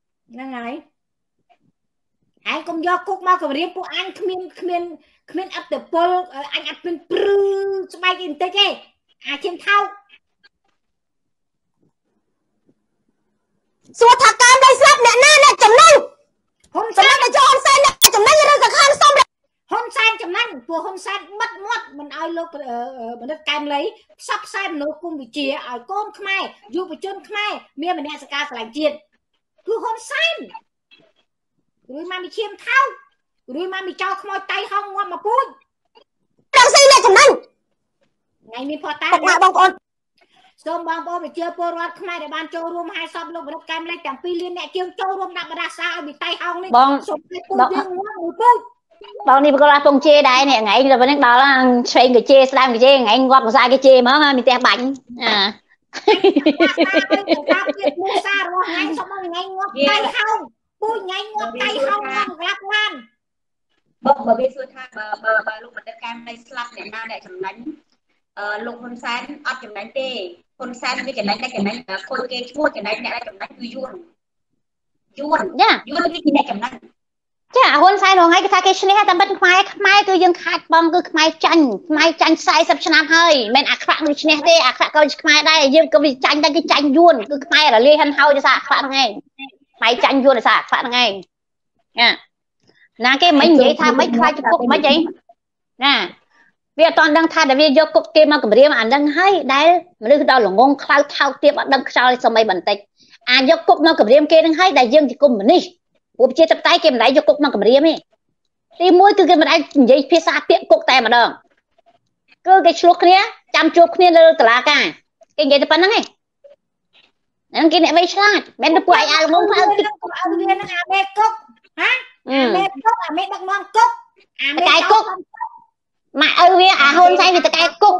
ឯងកុំយកគុកមកគម្រាមពួកអញគ្មានអត្តពលអញអត់មានព្រឺស្បែកអីបន្តិចទេអាឈាមថោកសួរថាកាមដីស្លាប់អ្នកណាអ្នកចំណេញហ៊ុនសែនតែចូលហ៊ុនសែនអ្នកចំណេញឬក៏ខាងសុំហ៊ុនសែនចំណេញព្រោះហ៊ុនសែនបិទមាត់មិនឲ្យលោកបណ្ឌិតកែមលីផ្សព្វផ្សាយមនោគមវិជ្ជាឲ្យកូនខ្មែរយុវជនខ្មែរមានមនសិការស្រឡាញ់ជាតិគឺហ៊ុនសែនរួយមកមានឈាមថោករួយមកមានចោលខ្មោចតៃហោងាប់មកពូជដឹងស៊ីអ្នកចំណេញថ្ងៃមានផតាបងប្អូនសូមបងប្អូនប្រជាពលរដ្ឋខ្មែរដែលបានចូលរួមហែសពលោកបណ្ឌិតកែមលីទាំង2លានអ្នកជាងចូលរួមដាក់បដាសាឲ្យមានតៃហោនេះសូមពូជយើងងាប់មួយពូជបងនេះបកលពងជេដែរនេះថ្ងៃទៅនេះដល់ឆ្វេងកាជេស្ដាំកាជេថ្ងៃងាប់ភាសាកាជេហ្មងមានផ្ទះបាញ់មូសារបស់ថ្ងៃសុំមកថ្ងៃងាប់តៃហោពូជថ្ងៃងាប់តៃហោងាប់ក្លាប់ឡានបងបើវាសួរថាបើលោកបណ្ឌិតកែមលីស្លាប់អ្នកណាអ្នកចំណេញលោកហ៊ុនសែនអត់ចំណេញទេហ៊ុនសែនវាចំណេញតែចំណេញខូចគេឈ្មោះចំណេញអ្នកដែលចំណេញគឺយួននេះគឺអ្នកចំណេញចាហ៊ុនសែនរងថ្ងៃគេថាគេឈ្នះតែមិនខ្មែរគឺយើងខាតបងគឺខ្មែរចាញ់40ឆ្នាំហើយមិនអាខ្វាក់នឹងឈ្នះទេអាខ្វាក់ក៏ខ្មែរដែរយើងក៏វាចាញ់ដែរគេចាញ់យួនគឺខ្មែររលាយហិនហោចសារអាខ្វាក់ហ្នឹងឯងខ្មែរចាញ់យួនសារអាខ្វាក់ហ្នឹងឯងណាគេមិននិយាយថាមិនខ្លាចគុកមិនអីណាវាអត់ដឹងថាតែវាយកគុកគេមកគម្រាមអាហ្នឹងហើយដែលមនុស្សដល់ល្ងងខ្លៅថោកទៀតអត់ដឹងខ្យល់សម័យបន្តិចអាចយកគុកមកគម្រាមគេហ្នឹងហើយដែលយើងជាកុម្មុយនីសពួកប្រជាធិបតេយ្យគេមិនដែរយកគុកមកគម្រាមទេទី1គឺគេមិនដែរនិយាយភាសាពាក្យគុកតែម្ដងគឺគេឆ្លោះគ្នាចាំជួបគ្នាលើតុលាការគេនិយាយតែប៉ុណ្្នឹងឯងហ្នឹងគេអ្នកវៃឆ្លាតមិនទៅពួកឯងអាល្ងងខ្លៅទៀតឲ្យវាហ្នឹងអាមេគុកហ៎អាមេគុកអាមេដឹកនាំគុកអាមេកែគុកមកឲ្យវាអាហ៊ុនសែនវាតកែគុក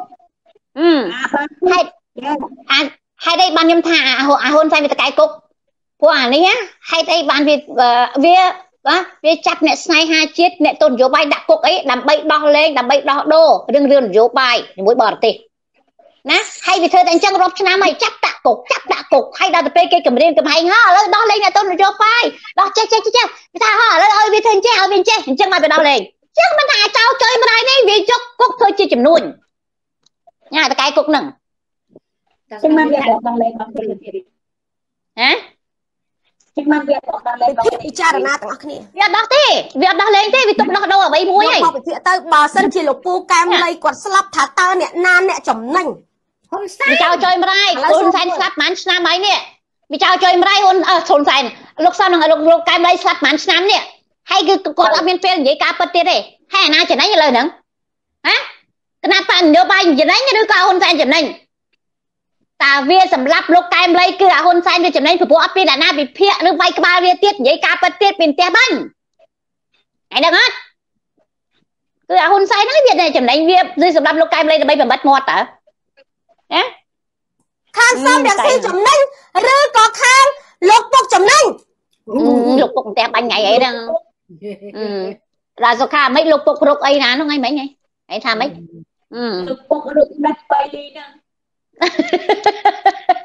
ហេតុអីបានខ្ញុំថាអាហ៊ុនសែនវាតកែគុកព្រោះអានេះហេតុអីបានវាចាប់អ្នកស្នេហាជាតិអ្នកទស្សនយោបាយដាក់គុកអីដើម្បីដោះលែងដើម្បីដោះដូររឿងនយោបាយជាមួយបរទេសណាហើយវាធ្វើតែអញ្ចឹងរាប់ឆ្នាំហើយចាប់ដាក់គុកហើយដល់ទៅពេលគេគម្រាមកំហែងឥឡូវដោះលែងអ្នកទស្សនយោបាយដោះចេះគេថាឥឡូវឲ្យវាធ្វើអញ្ចឹងអញ្ចឹងមកវាដោះលែងចឹងមិនថាចោលចុយម្ដាយនេះវាយកគុកធ្វើជាចំនួនញ៉ាតកែគុកហ្នឹងចឹងមកវាដោះលែងដល់គេទៀតហ៎ចឹងមកវាដោះលែងដល់ពិចារណាទាំងអស់គ្នាវាអត់ដោះទេវាអត់ដោះលែងទេវាទុកដោះដូរអ្វីមួយហើយមកពិភាក្សាទៅបើសិនជាលោកពូកែមលីគាត់ស្លាប់ថាតើអ្នកណាអ្នកចំណេញហ៊ុនសែនវាចោលចុយម្ដាយហ៊ុនសែនស្លាប់ប្រហែលឆ្នាំហើយនេះវាចោលចុយម្ដាយហ៊ុនសែនលោកសំនឹងលោកកែមលីស្លាប់ប្រហែលឆ្នាំនេះហើយគឺគាត់អត់មានពេលនិយាយការពិតទៀតទេហើយអាណាចំណេញឥឡូវហ្នឹងហ៎គណៈបកនយោបាយចំណេញឬក៏ហ៊ុនសែនចំណេញតើវាសម្រាប់លោកកែមលីគឺអាហ៊ុនសែនវាចំណេញព្រោះអត់ពីណាវិភាគឬវាយក្បាលវាទៀតនិយាយការពិតទៀតពីផ្ទះបាញ់ហើយដឹងអត់គឺអាហ៊ុនសែនហ្នឹងវាចំណេញវាឬសម្រាប់លោកកែមលីដើម្បីបំបត្តិមាត់តើហ៎ខាងសំរងស៊ីចំណេញឬក៏ខាងលោកពុកចំណេញលោកពុកផ្ទះបាញ់ថ្ងៃអីហ្នឹងដល់សុខាមិនលោកពុករកអីណាហ្នឹងហ្នឹងឯងថាម៉េចលោកពុករកដាច់បៃលីហ្នឹង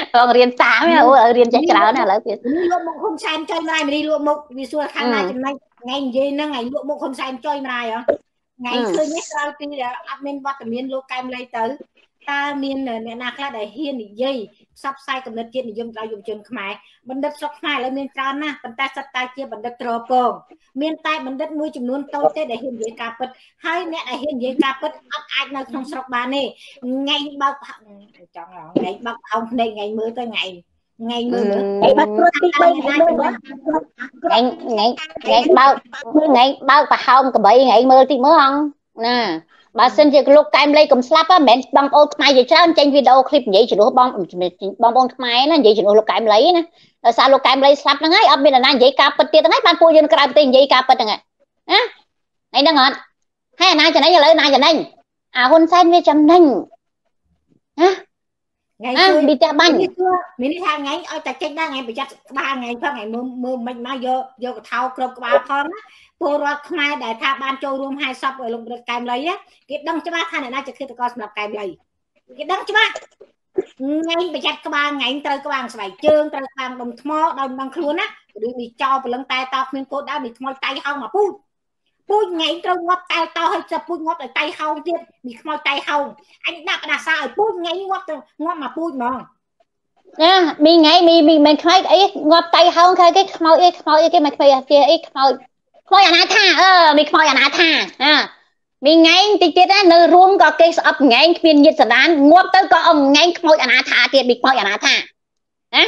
បងរៀនតាមអូរៀនចេះច្រើនណាឥឡូវទៀតលក់មុខហ៊ុនសែនចុយម្ដាយមីលក់មុខវាសួរខាងណាចំណេញថ្ងៃនិយាយហ្នឹងថ្ងៃលក់មុខហ៊ុនសែនចុយម្ដាយថ្ងៃឃើញនេះក្រោយពីអត់មានវត្តមានលោកកែមលីទៅតើមានអ្នកណាខ្លះដែលហ៊ាននិយាយផ្សព្វផ្សាយគំនិតជាតិនិយមដល់យុវជនខ្មែរបណ្ឌិតស្រុកខ្មែរឥឡូវមានច្រើនណាស់ប៉ុន្តែសិតតែជាបណ្ឌិតត្រពងមានតែបណ្ឌិតមួយចំនួនតូចទេដែលហ៊ាននិយាយការពិតហើយអ្នកដែលហ៊ាននិយាយការពិតអត់អាចនៅក្នុងស្រុកបានទេថ្ងៃបើកចង់ថ្ងៃបើកអោងភ្នែកថ្ងៃមើលទៅថ្ងៃមើលថ្ងៃបើកព្រោះទី3ថ្ងៃមើលថ្ងៃបើកប្រហោងក្របីថ្ងៃមើលទីមើលហងណាបើសិនជាលោកកែមលីកុំស្លាប់មិនមែនបងប្អូនខ្មែរជាច្រើនចេញវីដេអូឃ្លីបនិយាយជំនួសបងប្អូនខ្មែរណានិយាយជំនួសលោកកែមលីណាដោយសារលោកកែមលីស្លាប់ហ្នឹងហើយអត់មានអ្នកណានិយាយការពិតទៀតហ្នឹងហើយបានពួកយើងក្រៅប្រទេសនិយាយការពិតហ្នឹងណាហ្នឹងអត់ហើយអាណាចំណេញឥឡូវណាចំណេញអាហ៊ុនសែនវាចំណេញណាថ្ងៃពីតែបាញ់មាននេះថាថ្ងៃឲ្យតែចេញដែរថ្ងៃប្រយ័ត្នក្បាលថ្ងៃផងថ្ងៃមើលមិនមកយកកថោគ្របក្បាលផងណាពលរដ្ឋខ្មែរដែលថាបានចូលរួមហាយសពឲ្យលោករដ្ឋកែមលីគេដឹងច្បាស់ថាអ្នកណាជាឃាតករសម្រាប់កែមលីគេដឹងច្បាស់ថ្ងៃប្រយ័ត្នក្បាលថ្ងៃត្រូវក្បាលស្បែកជើងត្រូវក្បាលដុំថ្មដោយមិនដឹងខ្លួនណាឬមីចោលព្រលឹងតែតគ្មានគោលដៅមីថ្មតៃហោងមកពូជថ្ងៃត្រូវងាប់តែតឲ្យចាប់ពូជងាប់ឲ្យតៃហោងទៀតមីខ្មោចតៃហោងអញដាក់ផ្ដាសាឲ្យពូជថ្ងៃងាប់មកពូជហ្មងណាមីថ្ងៃមីមិនខ្មោចអីងាប់តៃហោងគេខ្មោចអីគេមិនខ្មោចអីខ្មោចអាណាថាមីខ្មោចអាណាថាមីថ្ងៃតិចទៀតនៅរួមក៏គេស្អប់ថ្ងៃគ្មានញាតិសន្តានងាប់ទៅក៏អងថ្ងៃខ្មោចអាណាថាទៀតមីខ្មោចអាណាថាណា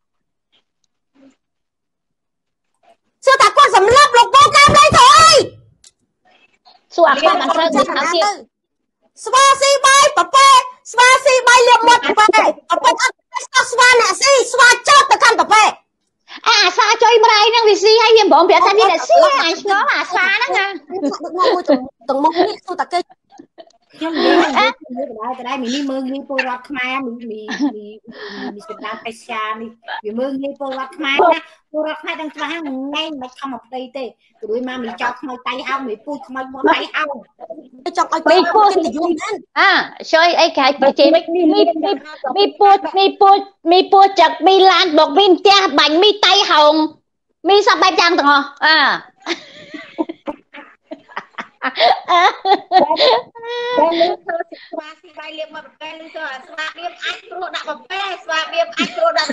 សួរតាគាត់សម្លាប់លោកពូកែមលីទៅអីសួរអាខ្លះបានត្រូវទៅទៀតស្វាស៊ីបាយប៉ប៉ែស្វាស៊ីបាយលៀបមាត់ប៉ប៉ែអត់អត់ស្វាអ្នកស៊ីស្វាចោតទៅកាន់ប៉ប៉ែអាស្វាចុយម្ដាយហ្នឹងវាស៊ីហើយវាបងប្រាប់ថាវាអ្នកស៊ីអាឆ្ងល់អាស្វាហ្នឹងណាមួយទាំងមុខនេះសួរតាគេខ្ញុំនិយាយតែមីនេះមើលងាយពលរដ្ឋខ្មែរមីសម្ដៅបេសានេះវាមើលងាយពលរដ្ឋខ្មែរណាពលរដ្ឋខ្មែរដឹងច្បាស់ហ្នឹងមិនខំមកប្តីទេព្រោះមកមីចោលខ្មោចតៃហោងមីពូជខ្មោចមកតៃហោងចង់ឲ្យពេលពូជនិយមណាជួយអីគេជេមីពូជចាក់មីឡានបកមីផ្ទះបាញ់មីតៃហោងមីសពបែបយ៉ាងទាំងអស់តែលើធ្វើស្វាស៊ីបាយលៀបមកប្រកែលលើទៅស្វាលៀបអាចគ្រូដាក់ប្រកែស្វាលៀបអាចគ្រូដាក់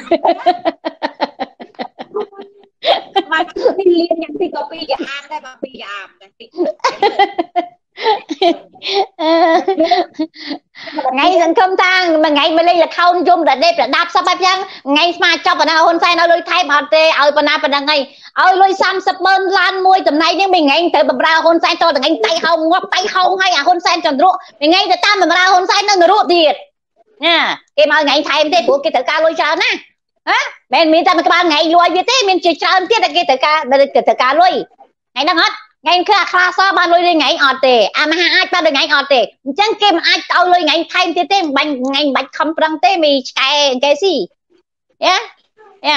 មកទីលៀបយ៉ាងទីក៏ពីរអាមដែរមកពីរអាមដែរថ្ងៃសង្គមតាំងមួយថ្ងៃមកលេងលខោនយំតែដេកប្រដាប់សពបែបយ៉ាងថ្ងៃស្មាចាប់ប៉ុណ្ណាហ៊ុនសែនឲ្យលុយថែមអត់ទេឲ្យប៉ុណ្ណាហ្នឹងហើយឲ្យលុយ30,000ឡានមួយតំណែងនេះមួយថ្ងៃទៅបម្រើហ៊ុនសែនតថ្ងៃតៃហោងងាប់តៃហោងហើយអាហ៊ុនសែនចន្ទរក់មួយថ្ងៃទៅតាមបម្រើហ៊ុនសែននឹងនរកទៀតណាគេមកថ្ងៃថែមទេព្រោះគេត្រូវការលុយច្រើនណាមិនមានតែមួយក្បាលថ្ងៃលុយវាទេមានជាច្រើនទៀតគេត្រូវការលុយថ្ងៃហ្នឹងអត់ថ្ងៃគឺអាខ្លាសបានលុយថ្ងៃអត់ទេអាមហាអាចបានថ្ងៃអត់ទេអញ្ចឹងគេមិនអាចឲ្យលុយថ្ងៃថែមទៀតទេមិនបាញ់ថ្ងៃមិនបាច់ខំប្រឹងទេមីឆ្កែគេស៊ីយ៉ា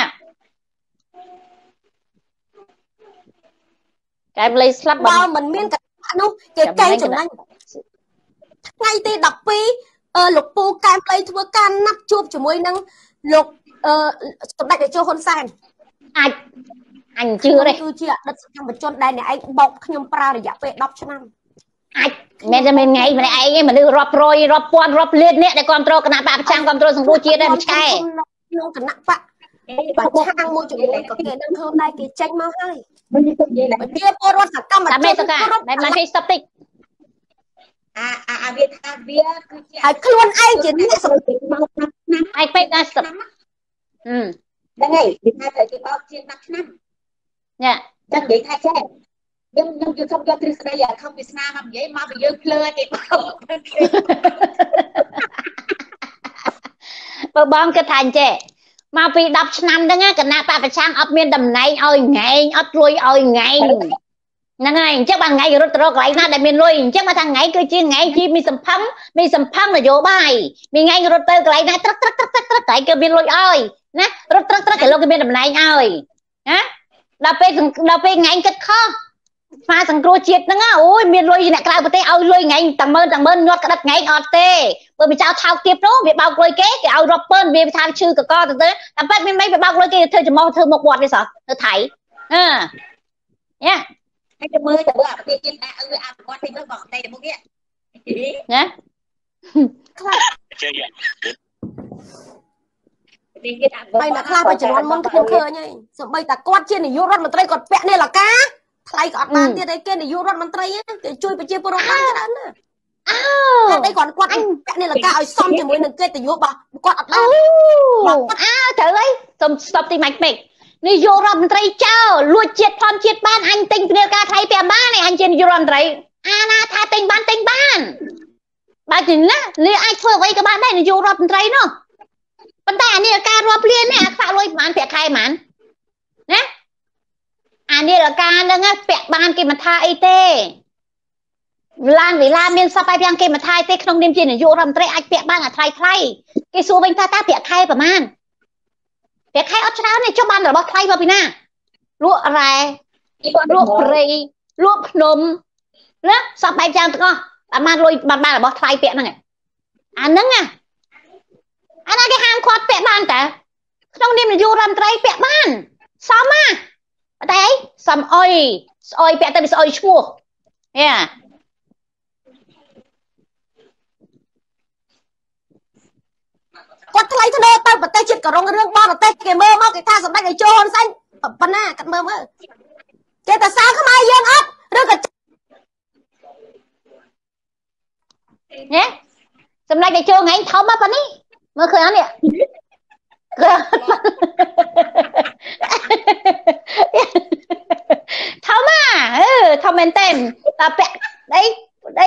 កែមលីស្លាប់បើមិនមានកថានោះគេកែចំណេញថ្ងៃទី12លោកពូកែមលីធ្វើការណាត់ជួបជាមួយនឹងលោកសម្ដេចតេជោហ៊ុនសែនអាចអញជឿទេគឺជាអតីតសកម្មជនដែលអ្នកឯងបោកខ្ញុំប្រើរយៈពេល10ឆ្នាំអាចមិនតែមានថ្ងៃម្នាក់ឯងមនុស្សរាប់រយរាប់ពាន់រាប់លានអ្នកដែលគ្រប់គ្រងគណៈបកប្រឆាំងគ្រប់គ្រងសង្គ្រោះជាតិដែរមិនឆ្កែក្នុងគណៈបកប្រឆាំងមួយចំនួនក៏គេដឹងខ្លួនដែរគេចេញមកហើយជាពលរដ្ឋសកម្មជនតែមិនមកគេស្តុបតិចអាវាថាវាគឺជាឲ្យខ្លួនឯងជាអ្នកសម្រេចមក10ឆ្នាំឯងពេកដល់ស្តុបហ្នឹងហើយវាថាតែគេបោកជាង10ឆ្នាំញ៉ាចឹងនិយាយថាចេះខ្ញុំយកសុំយកទ្រឹស្ដីអាខំវាស្នាមកនិយាយមកពីយើងភ្លើគេបោកបើបងគិតថាអញ្ចេះមកពី10ឆ្នាំហ្នឹងគណៈបកប្រឆាំងអត់មានតំណែងឲ្យថ្ងៃអត់លុយឲ្យថ្ងៃហ្នឹងហើយអញ្ចឹងបើថ្ងៃរត់ទៅកន្លែងណាដែលមានលុយអញ្ចឹងមកថាថ្ងៃគឺជាថ្ងៃជាមានសំផឹងនយោបាយមានថ្ងៃរត់ទៅកន្លែងណាត្រឹកតែគេមានលុយឲ្យណារត់ត្រឹកគេលោកគេមានតំណែងឲ្យណាដល់ពេលថ្ងៃគិតខុសស្មាសង្គ្រោះជាតិហ្នឹងអូយមានលុយអ្នកក្រៅប្រទេសឲ្យលុយថ្ងៃតាំងមើលញាត់ក្តិតថ្ងៃអត់ទេ bởi vì cháu thao tiếp đó việc bao lôi kế cái ao rapper việc thao chư cái con từ tới làm bắt mấy việc bao lôi kế thôi chỉ mong thưa một quạt đi sợ tôi thấy nhá hay cho mưa cho bữa à đi trên con thì mới bỏ tay được một kia nhá bây là khai phải chọn món không khơi nhỉ sợ bây ta quát trên này vô rốt mà tây còn vẹn này là cá thay còn bàn kia đây kia này vô rốt mà tây á chui phải chia pro cái đó nè đây còn quát vẹn này là cá ở xong thì mới được kia thì vô bà quát ở đâu trời ơi stop thì mạch mạchนี่โยรมตรีเจ้าลวดเจ็ดพร้อมเจ็ดบ้านอันติงเปลี่ยนการไทยเปลี่ยนบ้านในอันเจนโยรมตรีอาณาทาติงบ้านบ้านจริงนะนี่ไอ้ช่วยไว้กับบ้านได้ในโยรมตรีเนาะปัญหาเนี่ยการรวมเปลี่ยนเนี่ยฝากลอยมันเปียกใครมันนะอันนี้ละการเรื่องเปียกบ้านกินมาทาไอเต้ลานวิลาเมียนสบายเพียงกินมาทาไอเต้ขนมเดียมจีนโยรมตรีไอเปียกบ้านอะใครกิสูเป็นตาเปียกใครประมาณเปียกใครเอาชนะเนี่ยเจ้าบ้านหรือว่าใครมาปีหน้าลวกอะไรลวกปรีลวกนมแล้วสบายจังก็ประมาณลอยบ้านหรือว่าใครเปียกนั่นไงอันนั้นไงอันนั้นที่ห้ามควดเปียกบ้านแต่ต้องเรียนอยู่รำไตรเปียกบ้านซ้อมมาแต่ซ้ำอ้อยเปียกแต่เป็นอ้อยชั่วเนี่ย quát thay cho nên tao bật tay chụp cả rong cái bao bật tay cái mơ mau cái tha sắm cái cho hòn xanh bắn na cắt mơ mơ cái ta sao không ai yên ấp được cái nhé sắm lại cái cho ngày tháo mắt bắn đi mơ khơi anh nè tháo mà tháo men tên ta bẹt đấy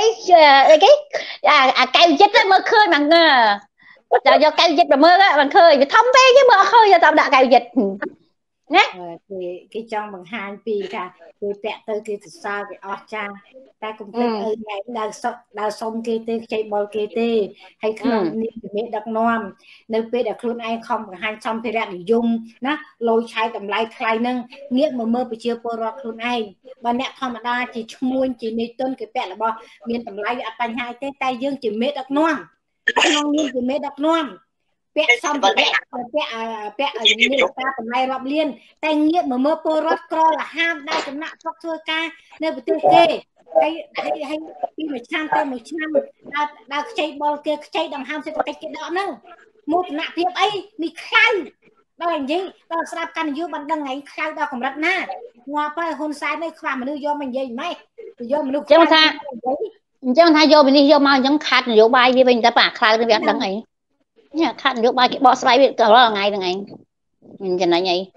cái chết đấy mơ khơi mà ngờ do cây dịch mà mơ á bằng khơi thấm ve chứ mơ khơi cho tao đã cây dịch nhé thì cái trong bằng 2 ปีค่ะคือแปะtới kia từ sau cái ọt cha ta cũng thấy ngày đào sông kia tê chạy bò kia tê hay không nên mẹ đặc nom nếu bé đặc luôn ai không bằng 2 xong thì ra để dùng nó lôi chai tầm lại khai nâng nghĩa mà mơ bị chưa po rọt luôn ai và nè thầm đa chỉ muôn chỉ mê tôn cái bẹ là bò miền tầm lại ở tay 2 té tay dương chỉ mẹ đặc nom non nhiên chỉ mẹ đặc nom bẹ xong thì bẹ ở như ta tầm lại rọt liên tay nghĩa mà mơ po rọt co là ham đai tầm nặng thoát thưa ca nên bị tiêu kê hay khi mà sang tay một năm đào chạy bò kia chạy đằng ham sẽ có cái đó nữa một nặng thiệp ấy mi khai đó là gì đó là căn dưới bằng đằng ngày khai đó còn rất na ngoài phải hôn sai đây khoa mà đưa do mình gì mấy do mình chứ mà tha vô mình đi vô mau giống khát vô bay với mình ta bạc khai cái việc đằng này nha khát vô bay cái boss bay biết đó là ngày mình chân này nhỉ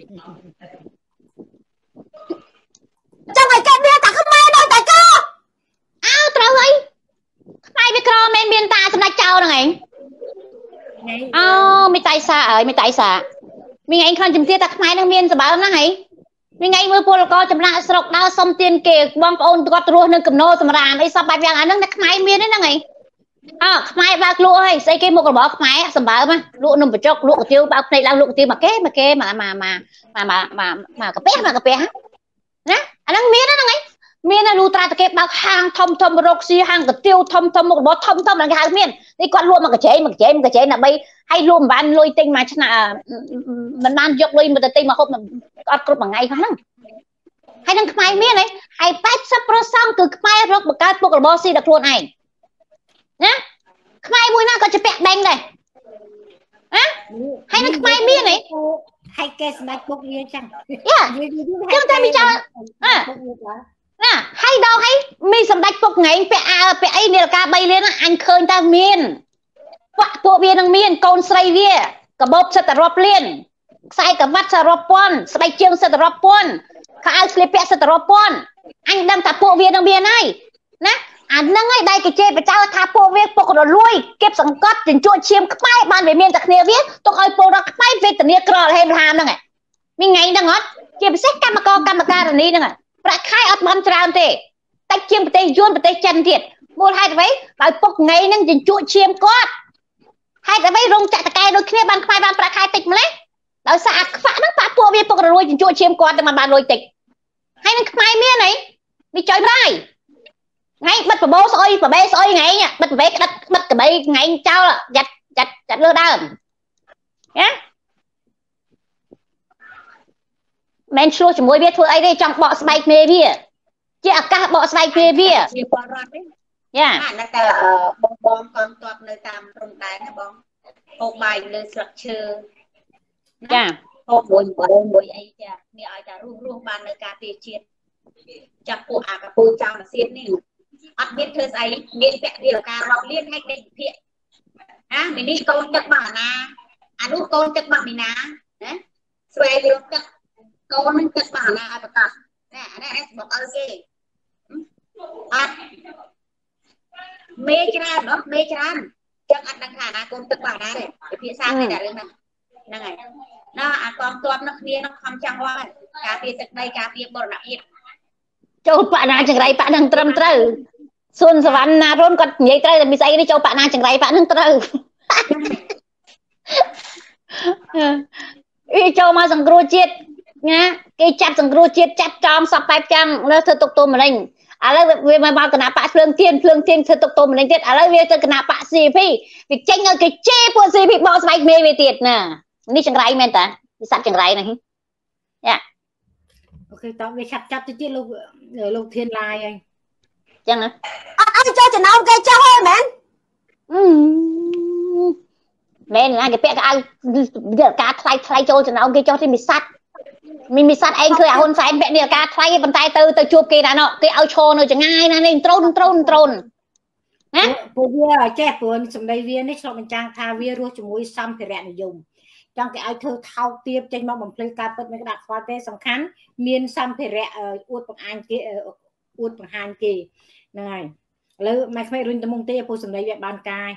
trong ngày cái bia ta không mê đâu tại cơ áo trâu ấy mai biết co men miền ta xong lại trâu này mi tay xa mi tay xa mi ngày không chìm tia ta mai đang miền sẽ bảo nó hay mi ngày mưa pol co chìm lại sọc đau xong tiền kề bom ôn gọt ruột nâng cầm nô xong ràn ấy sao bài vàng anh nó mai miền đấy nó ngày mai bạc lụa hay xây cái một cái bó mai xong bảo mà lụa nằm vào chốc lụa tiêu bao này là lụa tiêu mà cái mà cái mà cái bé nè anh đang miền đó nó ngày miền là lụa tra cái bao hàng thom roxy hàng cái tiêu thom một bó thom là cái hàng miền đi quạt lụa mà cái chế là bay hay lụa mà ăn lôi tinh mà chắc là mình ăn dọc lôi mà tinh mà không mà ăn cướp bằng ngày không đó hay đang mai miền này hay bách sắp pro xong từ mai rồi một cái bộ bó xì đặc luôn này nhá mai mùi nào có chụp bẹt đen này hay đang mai miền này hay cái snack bốc như chẳng chứ ta mi chào hay đâu hay mi sầm đạch bốc ngày pe ấy nè ca bay lên anh khơi ta miền quạ bộ viên đang miền con say viên cả bóp sẽ tập rop liền sai cả vắt sẽ rop pon sai chương sẽ tập rop pon cả ai slip sẽ tập rop pon anh đang tập bộ viên đang miền này nè anh đang ngay đây cái chơi phải trao tháp bộ viên bộ còn lui kẹp sẵn cắt đến chuột chiêm khai ban về miền tặc nè viết tôi coi bộ đó khai về tận nè cờ hay làm đó này mình ngày đang ngót chơi phải xét cam ca rồi đi nữa này phải khai ở ban tràn thế tay chiêm tay yuan tay chân thiệt mua hai cái bài bốc ngày năng đến chuột chiêm cắt hai cái rong chạy tay đôi khi ban khai ban phải khai tịch mà đấy đợi xa phá nó phá bộ viên bộ còn lui đến chuột chiêm cắt mà ban lui tịch hay nó khai miền này đi chơi bài ngay bắt vào bố soi và bé soi ngày nha bắt về cái đất bật cái bấy ngay cháu chặt lơ đờm nhé men xua chỉ môi biết thôi ấy đây trong bọ spike mê bia chứ cả bọ spike mê bia nha bong con toạc nơi tam trong đáy nè bong hộp bài nơi structure dạ hộp mùi ấy chà mi ai ta rung bàn nơi cà phê chiết chặt cụ cà phê chào là xiên đi ăn biết thưa ấy biết vẽ điều cà rau liên hay định thiện mình đi con chắc bảo na nút con chắc bảo mình na đấy xoay được chắc con mình chắc bảo na ai bật nèบอกơi kì mê chán đó mê chán chắc ăn đằng khả con tức bảo na đấy phía sau này là đường này này nó con toán nó kia nó không chăng hoa cà phêទឹកđây cà phê bột nặng ít châu bạn nào chẳngไรbạn đang trầm trừ xuân sờ văn na rôn còn nhảy trừ mình say đi châu bạn nào chẳngไรbạn đang trừ ý châu mà rằng gro chết nhá cái chặt rằng gro chết chặt trong sập bẹp chăng nó thưa tục tôm mình anh lấy về mà bao cái nạp bạc phương thiên thưa tục tôm mình anh tiết lấy về cái nạp bạc gì phi việc tranh ở cái chê của gì phi boss bike mê về tiệt nè đi chẳngไรmen ta đi sạch chẳngไรnày nha ok tao về chặt cái tiết lục thiên lai anh chăng nữa anh cho chị nào cái cho thôi mẹ mẹ này cái cái ai cá thay cho chị nào cái cho thì mình sát anh khơi hôn phải mẹ này cá thay bàn tay từ chụp kia đã nọ cái ao cho nó chẳng ai nè nên trôn nè cô bia trẻ tuổi trong đây viên đấy cho mình trang tha viên rồi chúng mối xăm thì rẻ dùng trong cái ai thơ thao tiếp trên mong bằng play card mấy cái đặc khoa tê song khán miên xăm thì rẻ uất bằng anh kia uất bằng hai kia này lấy mày phải run tầm mông tê cô trong đây về ban cai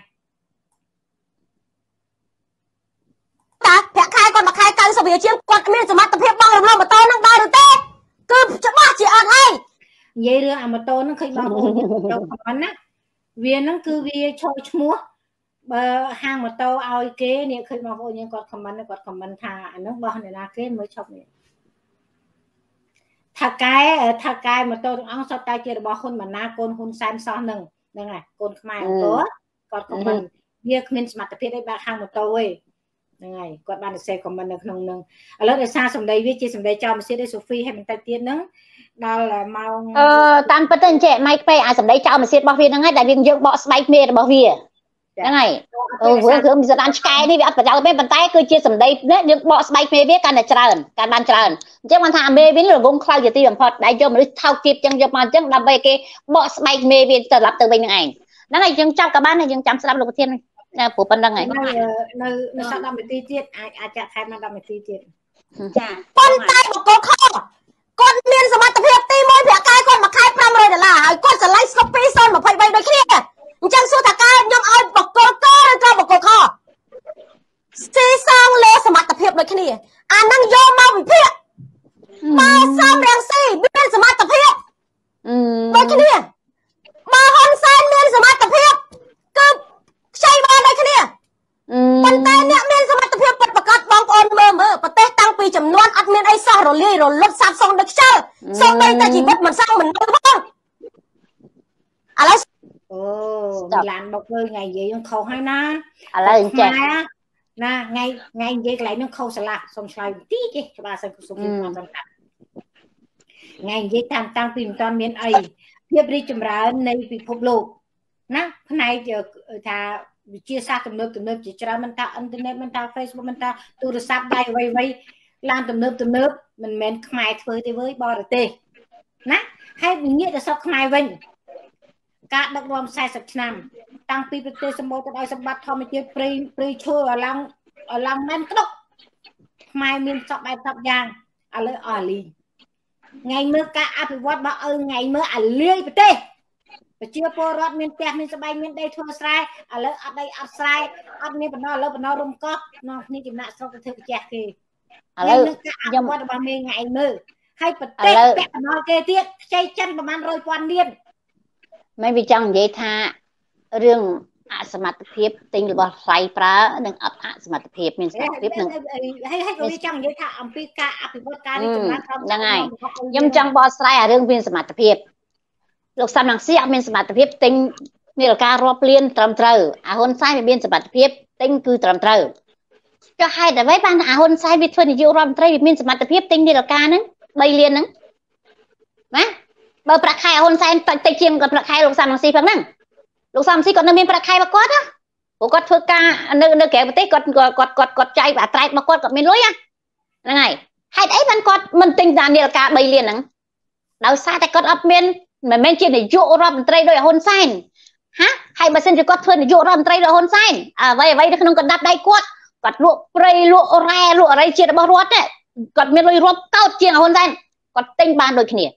ta phải khai con mà khai căng sao bây giờ chiếm con miên sầm mặt tập hiệp băng làm mà to năng đau được tê cứ cho ba chị ăn hay vậy rồi mà to nó khơi băng đâu còn á viên nó cứ viên cho múa hàng mà to ao kế này khơi băng vô nhưng còn comment thà nó bao này là kế mới chọc này thà cái mà to ăn sao tay chơi bao hôn mà na con hôn san sao nừng nè này con mai có còn comment việc mình mặt tập hiệp đây ba hàng mà to ấy này còn bạn sẽ comment được nâng ở lớp xa sầm đây viết chia sầm đây cho mình sẽ đây Sophie hay mình tay tiên nâng đó là mau tam bất tân trẻ mai pe sầm đây cho mình sẽ bao viên ngay đại viên dương bọ spike mê bao viên này vừa mình sẽ ăn cái đi ăn phải giao bên bàn tay cứ chia sầm đây dương bọ spike mê biết can là trơn can ban trơn chứ mà thà mê biến rồi gông khao giờ tiêu phật đại cho mình thao kịp chân cho mà chân đâm về cái bọ spike mê viên từ lập từ bên này nó này chân trong cả ban này chân chăm sắm lục thiên của bên đằng này nơi sao đâm ti tiết ai chả thay mà đâm ti tiết con tay của cô kho con miên sầm mặt tập hiệp ti môi vẽ cái con mà khai pram rồi là con sẽ lấy copy son mà phải bay đôi kia chẳng số thà cái nhom ai bọc cô kho xí sang lê sầm mặt tập hiệp đôi kia năng vô mau bị phiệt mà sang đằng xí miên sầm mặt tập hiệp đôi kia mà hôn san miên sầm mặt tập hiệp cứ xây ba đây cái này, phần tay nè miên sắm tập hiệp bật bật bong on mơ, bật té tăng pi chấm non admin ai sao rồi li rồi lót sạp xong được chưa? Xong đây ta chỉ bật mình sang mình đâu không? Alex, làm một người ngày vậy nó khâu hay na, na ngày vậy lại nó khâu sả lạc xong xoay tí chứ, cho bà xem số phim hoàn toàn ngày vậy tăng pi toàn miên ai, hiệp đi chấm ra này bị phục lộ. Nè, này giờ thà chia sẻ tầm nớp chỉ cho mình ta internet mình ta Facebook mình ta tu được sắp đây vay làm tầm nớp mình khai phơi với bò được tê nè hay mình nghĩ là sao khai vinh cả đặc đoàn sai sập năm tăng PPT sâm mô tới đây sâm bắt thò mình chơi pre chơi ở lăng men cái đốc khai mình sập bài sập giang ở lấy ở lì ngày mưa cả áp vật bao ngày mưa ở lưới tê chưa po rót miền tây miền sài miền đây thua sai ở lớp ở đây ở sai ở miền bên nó rung cóp nó như chừng nào sau cái thứ chè kì ở lớp nhưng mà bao nhiêu ngày mưa hay bật tết bẹt nó kê tiết chay chânประมาณ100 quan niên ไม่วิจังនិយាយថារឿងអសមត្ថភាពទិញរបស់ថ្លៃប្រើនិងអត់អសមត្ថភាពមានសមត្ថភាពនឹងហើយក៏វាចង់និយាយថាអំពីការអភិវឌ្ឍការរីកចម្រើនហ្នឹងហើយខ្ញុំចង់បកស្រាយអារឿងមានសមត្ថភាពលោកសំរងស៊ីអត់មានសមត្ថភាពទិញនាឡិការរាប់លានត្រឹមត្រូវអាហ៊ុនសែនវាមានសមត្ថភាពទិញគឺត្រឹមត្រូវចុះហេតុអ្វីបានអាហ៊ុនសែនវាធ្វើនាយករដ្ឋមន្ត្រីវាមានសមត្ថភាពទិញនាឡិការហ្នឹង3លានហ្នឹងណាបើប្រាក់ខែអាហ៊ុនសែនតិចជាងគាត់ប្រាក់ខែលោកសំរងស៊ីផងហ្នឹងលោកសំរងស៊ីគាត់នៅមានប្រាក់ខែរបស់គាត់ណាព្រោះគាត់ធ្វើការនៅក្រៅប្រទេសគាត់ចាយអាត្រែករបស់គាត់មានលុយហ្នឹងហើយហេតុអីបានគាត់មិនទិញនាឡិការ3លានហ្នឹងដោយសារតែគាត់អត់មានមិនមែនជានាយករដ្ឋមន្ត្រីដោយហ៊ុនសែនហាហើយបើសិនជាគាត់ធ្វើនាយករដ្ឋមន្ត្រីដោយហ៊ុនសែនអ្វីនៅក្នុងកណ្ដាប់ដៃគាត់លក់ព្រៃលក់រ៉ែលក់អរិយជាតិរបស់រដ្ឋគាត់មានលុយរាប់កោតជាងហ៊ុនសែនគាត់ទិញបានដូចគ្នា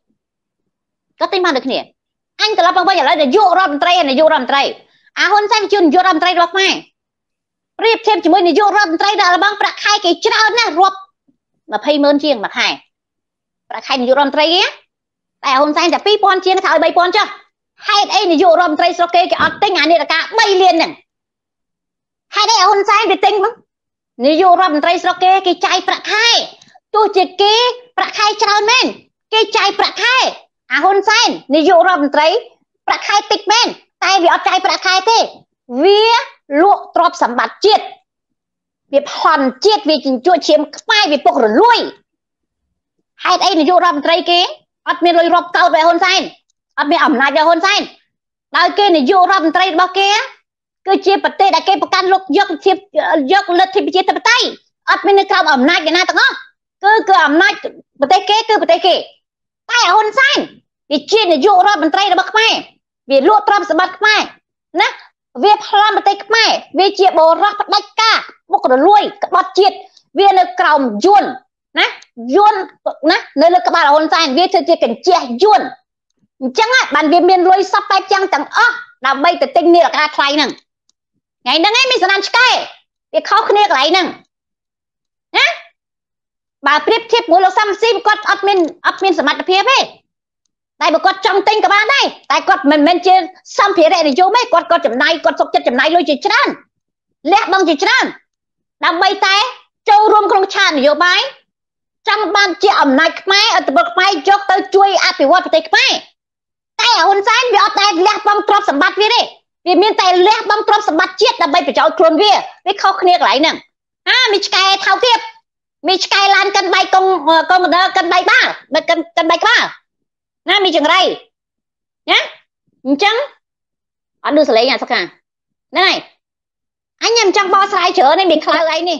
អញត្រឡប់មកវិញឥឡូវនាយករដ្ឋមន្ត្រីអាហ៊ុនសែនជានាយករដ្ឋមន្ត្រីរបស់ខ្មែរប្រៀបធៀបជាមួយនាយករដ្ឋមន្ត្រីដែលរបស់ប្រាក់ខែគេច្រើនណាស់រាប់200000ជាងមួយខែប្រាក់ខែនាយករដ្ឋមន្ត្រីគេតែហ៊ុនសែនតែ2000ជាងថាឲ្យ3000ចុះហេតុអីនាយករដ្ឋមន្ត្រីស្រុកគេអត់ទិញអានាឡិកា3លានហ្នឹងហេតុអីហ៊ុនសែនវាទិញនាយករដ្ឋមន្ត្រីស្រុកគេចាយប្រាក់ខែទោះជាគេប្រាក់ខែច្រើនមែនគេចាយប្រាក់ខែអាហ៊ុនសែននាយករដ្ឋមន្ត្រីប្រាក់ខែតិចមែនតែវាអត់ចាយប្រាក់ខែទេវាលក់ទ្រព្យសម្បត្តិជាតិវាផន់ជាតិវាជញ្ជក់ឈាមខ្មែរវាពុករលួយហេតុអីនាយករដ្ឋមន្ត្រីគេអត់មានលុយរាប់កោតដោយហ៊ុនសែនអត់មានអំណាចដោយហ៊ុនសែនដោយគេនាយករដ្ឋមន្ត្រីរបស់គេគឺជាប្រទេសដែលគេប្រកាន់យកលទ្ធិប្រជាធិបតេយ្យអត់មាននៅក្រោមអំណាចណាទាំងអស់គឺអំណាចប្រទេសគេគឺប្រទេសគេតែហ៊ុនសែនវាជានាយករដ្ឋមន្ត្រីរបស់ខ្មែរវាលក់ទ្រព្យសម្បត្តិខ្មែរណាវាប្លន់ប្រទេសខ្មែរវាជាបរិសុទ្ធផ្ដាច់ការមុខរលួយក្បត់ជាតិវានៅក្រោមយួនណានៅលើក្បាលហ៊ុនសែនវាធ្វើជាកញ្ជះយួនអញ្ចឹងបានវាមានលុយសពបែបចឹងទាំងអស់ដើម្បីទៅទិញនាឡិកាថ្លៃហ្នឹងថ្ងៃហ្នឹងឯងមានសំណាញ់ឆ្កែវាខុសគ្នាកន្លែងហ្នឹងណាបើប្រៀបធៀបមួយលោកសំស៊ីគាត់អត់មានសមត្ថភាពទេតែបើគាត់ចង់ទិញក៏បានដែរតែគាត់មិនមែនជាសម្ភារៈនិយមទេគាត់ចំណាយគាត់សុខចិត្តចំណាយលុយជាច្រើនលះបង់ជាច្រើនដើម្បីតែចូលរួមក្នុងឆាកនយោបាយចង់បានជាអំណាចខ្មែរអធិបតេយ្យខ្មែរយកទៅជួយអភិវឌ្ឍប្រទេសខ្មែរតែហ៊ុនសែនវាអត់ដែលលះបង់ទ្រព្យសម្បត្តិវាទេវាមានតែលះបង់ទ្រព្យសម្បត្តិជាតិដើម្បីប្រយោជន៍ខ្លួនវាខុសគ្នាកន្លែងហ្នឹងមានឆ្កែថោកទៀតមានឆ្កែឡានកិនបែកកងដឺកិនបែកបាល់កិនបែកក្បាលណាមានចង្រៃណាអញ្ចឹងអត់ឌឺសលេងអាសកាហ្នឹងហើយអញមិនចង់បកស្រាយច្រើនទេមានខ្លៅអីនេះ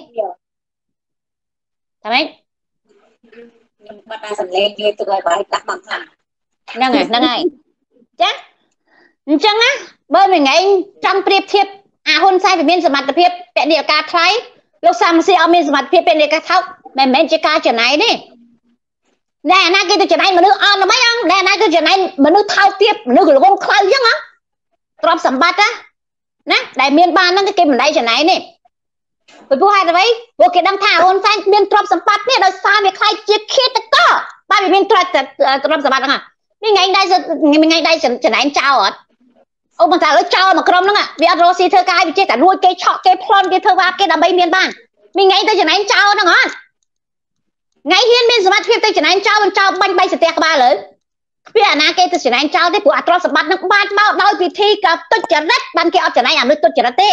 តែម៉េចខ្ញុំបាត់តែសំឡេងគេទៅឲ្យបាយដាក់មកហ្នឹងហើយចាអញ្ចឹងណាបើមួយថ្ងៃចង់ប្រៀបធៀបអាហ៊ុនសែនវាមានសមត្ថភាពពាក់នាឡិកាថ្លៃលោកសំស៊ីអត់មានសមត្ថភាពពាក់នាឡិកាថោកមិនមែនជាការចំណាយទេណែអាណាគេទៅចំណាយមនុស្សអន់ល្បីអងណែអាណាគេចំណាយមនុស្សថោកទៀតមនុស្សរងខ្លៅអញ្ចឹងទ្រព្យសម្បត្តិណាដែលមានបានហ្នឹងគេមិនដៃចំណាយទេព្រោះហេតុអ្វីព្រោះគេដឹងថាហ៊ុនសែនមានទ្រព្យសម្បត្តិនេះដោយសារវាខ្លាចជាឃាតករបើវាមានទ្រព្យសម្បត្តិហ្នឹងនេះថ្ងៃដែរចំណាយចោលអត់អូមិនថាលើចោលមកក្រុមហ្នឹងវាអត់រស់ស៊ីធ្វើការវាចេះតែរួចគេឆក់គេប្លន់គេធ្វើបាបគេដើម្បីមានបានមីថ្ងៃទៅចំណាយចោលហ្នឹងអត់ថ្ងៃហ៊ានមានសមត្ថភាពទៅចំណាយចោលមិនចោលបាញ់បីស្ទះក្បាលលើគ្មានអាណាគេទៅចំណាយចោលទេព្រោះអាទ្រព្យសម្បត្តិហ្នឹងបានមកដោយពិធីក៏ទុច្ចរិតបានគេអត់ចំណាយអានោះទុច្ចរិតទេ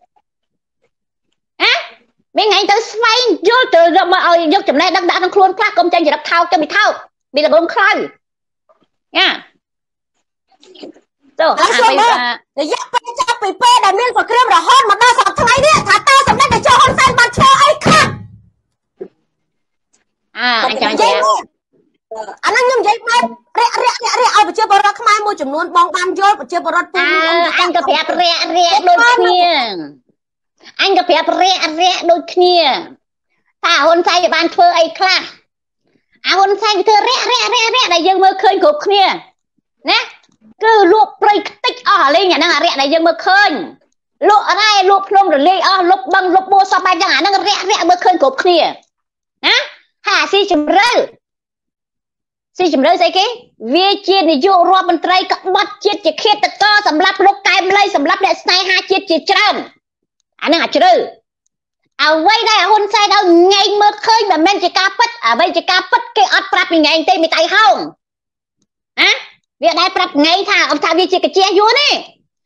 មីថ្ងៃទៅស្វែងយល់ទៅមកឲ្យយកចំណេះដឹងដាក់ក្នុងខ្លួនខ្លះកុំចាញ់ចរិតថោកទៅមិនថោកមានល្បងខ្លៅណាទៅរយៈពេលចាប់ពីពេលដែលមានសង្គ្រាមរហូតមកដល់សប្តាហ៍ថ្ងៃនេះថាតើសម្ដេចតេជោហ៊ុនសែនបានធ្វើអីខ្លះអញ្ចឹងចាអាហ្នឹងខ្ញុំនិយាយបែបរាក់ឲ្យប្រជាពលរដ្ឋខ្មែរមួយចំនួនបងបានយល់ប្រជាពលរដ្ឋអញក៏ប្រាប់រាក់ដូចគ្នាអញក៏ប្រាប់រាក់ដូចគ្នាថាហ៊ុនសែនបានធ្វើអីខ្លះអាហ៊ុនសែនធ្វើរាក់ដែលយើងមើលឃើញគ្រប់គ្នាណាគឺលក់ព្រៃខ្ទេចអស់លេងអាហ្នឹងអារាក់ដែលយើងមើលឃើញលក់រ៉ែលក់ភ្នំរលាយអស់លុបបឹងលុបបួសពបែបហ្នឹងអាហ្នឹងរាក់មើលឃើញគ្រប់គ្នាណាហើយស៊ីជំរឿស្អីគេវាជានាយករដ្ឋមន្ត្រីក្បត់ជាតិជាឃាតករសម្រាប់លោកកែមលីសម្រាប់អ្នកស្នេហាជាតិជាច្រើនអាហ្នឹងអាចជ្រៅអ្វីដែលហ៊ុនសែនឲ្យងាយមើលឃើញមិនមែនជាការពិតអ្វីជាការពិតគេអត់ប្រាប់ពីងាយទេមីតៃហោងវាដែលប្រាប់ថ្ងៃថាវាជាកាជះយួនទេ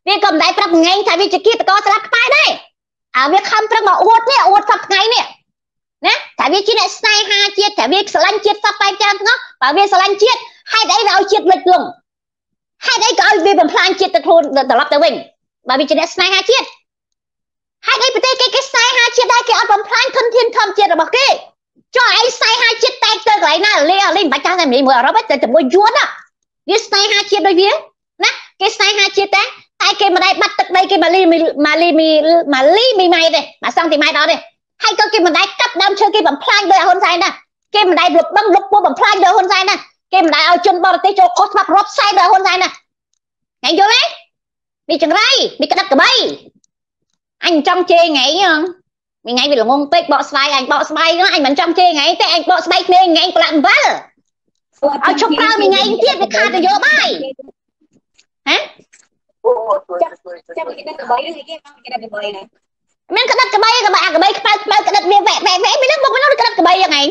វាក៏មិនដែរប្រាប់ថ្ងៃថាវាជាគៀតកស្លាប់ខ្មែរដែរវាខំប្រឹងមកអួតនេះអួតសប្ថ្ងៃនេះណាថាវាជាអ្នកស្នេហាជាតិថាវាស្រឡាញ់ជាតិសពបែបយ៉ាងទាំងអស់បើវាស្រឡាញ់ជាតិហេតុអីវាឲ្យជាតិលិចលង់ហេតុអីក៏ឲ្យវាបំផ្លាញជាតិទៅខ្លួនត្រឡប់ទៅវិញបើវាជាអ្នកស្នេហាជាតិហេតុអីប្រទេសគេស្នេហាជាតិដែរគេអត់បំផ្លាញធនធានធម្មជាតិរបស់គេចុះឯងស្នេហាជាតិតែទៅកន្លែងណាលេមិនបាច់ចាំតែមួយអឺរ៉ុបទេតែជាមួយយួនវាស្នេហាជាតិដូចវាណាគេស្នេហាជាតិតែគេមិនដែរបាត់ទឹកដីគេម៉ាលីមីម៉ៃទេ1សង់ទីម៉ែត្រអត់ទេហើយក៏គេមិនដែរកាប់ដើមឈើគេបំផ្លាញដោយហ៊ុនសែនដែរគេមិនដែរលុបបឹងលុបពោះបំផ្លាញដោយហ៊ុនសែនដែរគេមិនដែរឲ្យជនបរទេសចូលខុសច្បាប់រាប់ផ្សាយដោយហ៊ុនសែនដែរថ្ងៃយល់ទេនេះចង្រៃនេះក្តិតក្បីអញចង់ជេរថ្ងៃមួយថ្ងៃវាល្ងងពេកបកស្បែកអញបកស្បែកអញមិនចង់ជេរថ្ងៃទេអញបកស្បែកគ្នាថ្ងៃប្រឡាក់អំបិលឲ្យជប់ប្រើមួយថ្ងៃទៀតវាខាតនយោបាយហ៎ចាំគេដាក់ក្បីឬគេគេដាក់ក្បីណាមានក្តិតក្បីក្បីក្បីខ្មៅក្តិតវាវែមាននឹងមកក្តិតក្បីយ៉ាងហ្នឹង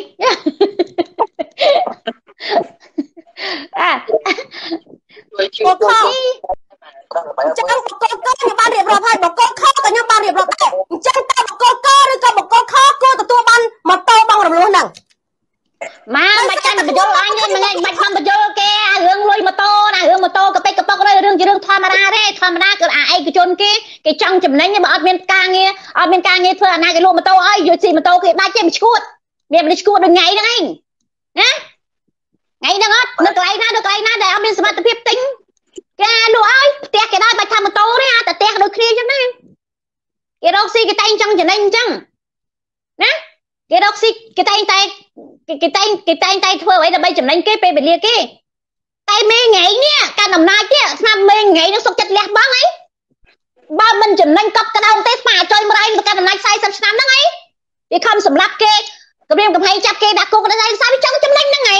បកខចឹងបកកខ្ញុំបានរៀបរាប់ហើយបកកខក៏ខ្ញុំបានរៀបរាប់ដែរអញ្ចឹងតើបកកឬក៏បកកខគួរទទួលបានម៉ូតូបងរំលោះហ្នឹងមកមិនចាំបញ្យល់អញទេមិនបាច់បានបញ្យល់គេរឿងលុយម៉ូតូណារឿងម៉ូតូកប៉ិកប៉ុករឿងជារឿងធម្មតាទេធម្មតាគឺឯកជនគេចង់ចំណេញបើអត់មានការងារធ្វើអាណាគេលក់ម៉ូតូឲ្យយកស៊ីម៉ូតូគេដាច់ទេមិនឈួតមានមិនឈួតដូចថ្ងៃហ្នឹងឯងណាថ្ងៃហ្នឹងអត់នៅកន្លែងណាដែលអត់មានសមត្ថភាពទិញគេលក់ឲ្យផ្ទះគេដល់បាច់ថាម៉ូតូទេតែផ្ទះដូចគ្នាអញ្ចឹងណាគេរកស៊ីគេតែងចង់ចំណេញអញ្ចឹងណាគេរកស៊ីគេតែងតែធ្វើអ្វីដើម្បីចំណេញគេពេលវេលាគេតែមេថ្ងៃនេះការដំណើរទៀតស្មាមេថ្ងៃនឹងសុកចិត្តលះបង់អីបើមិនចំណេញកប់ក្តៅទេស្មាចុយមរៃការដំណើរ40ឆ្នាំហ្នឹងអីវាខំសម្លាប់គេគម្រាមកំហែងចាប់គេដាក់គុកដល់40ចង់ចំណេញហ្នឹងអី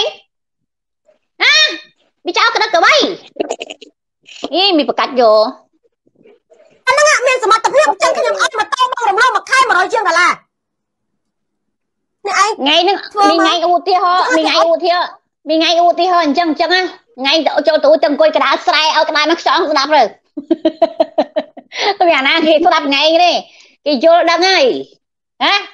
វាចោលក្តិតក្បីមានប្រកាច់យកអាហ្នឹងមានសមត្ថភាពចឹងខ្ញុំអត់ម៉ូតូបងរំលោះមួយខែ100ជាងដុល្លារនេះឯងថ្ងៃហ្នឹងមីថ្ងៃឧទាហរណ៍អញ្ចឹងណាថ្ងៃចូលទៅទៅអង្គុយកណ្ដាលស្រែឲ្យកណ្ដាលមកខ្យងស្ដាប់ទៅវាអាណាគេស្ដាប់ថ្ងៃនេះគេយល់ដឹងហើយហ៎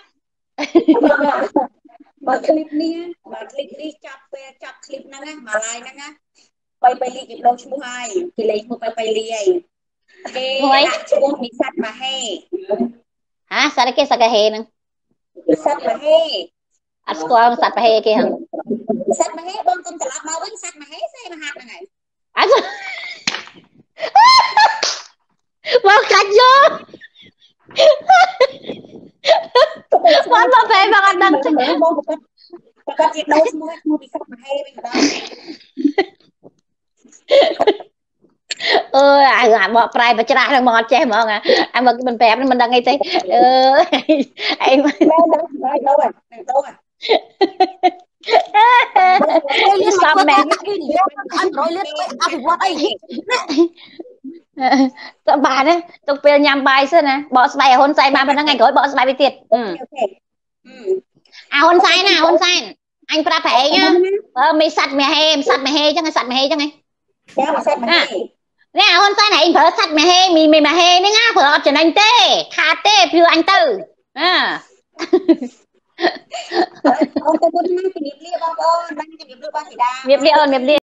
បើคลิปនេះចាប់ពេលចាប់คลิปហ្នឹងណាម៉ាឡាយហ្នឹងណាបៃលីគេដូរឈ្មោះហើយគេលេខឈ្មោះបៃលីហើយគេដាក់ឈ្មោះមីសាត់ម៉ាហេសាត់គេសាត់កាហេហ្នឹងសាត់ម៉ាហេអត់ស្គាល់សាត់ម៉ាហេគេហ្នឹងសាត់ម៉ាហេបងគុំត្រឡប់មកវិញសាត់ម៉ាហេសេមហាត់ហ្នឹងហើយអត់មកកាច់យកបងមកពេលមកអត់ដឹងទេបងប្រកាសជាដូរឈ្មោះមីសាត់ម៉ាហេវិញម្ដងអាបកប្រែបច្រាស់នឹងមកអត់ចេះហ្មងអាមកមិនប្រាប់មិនដឹងអីទេឯងមិនដឹងហើយដូរហ្នឹងដូរសំមែនគេនិយាយអត់100លានអភិវឌ្ឍអីទៅបានណាទុកពេលញ៉ាំបាយសិនណាបកស្បែកហ៊ុនសែនបានប៉ុណ្ណឹងថ្ងៃក្រោយបកស្បែកវាទៀតហ៊ុនសែនអញប្រាប់ប្រឯងមីសាត់មីហេចឹងសាត់មីហេចឹងឯងចាំសាត់ម៉ាហេនេះហ៊ុនសែនឯងប្រើសាច់ម៉ាហេមីម៉ាហេហ្នឹងណាប្រើអត់ចំណេញទេខាតទេព្រឺអញទៅអូនទៅមុនណាជំរាបលាបងប្អូនបានជំរាបលាបងធីតាជំរាបលាអូនជំរាបលា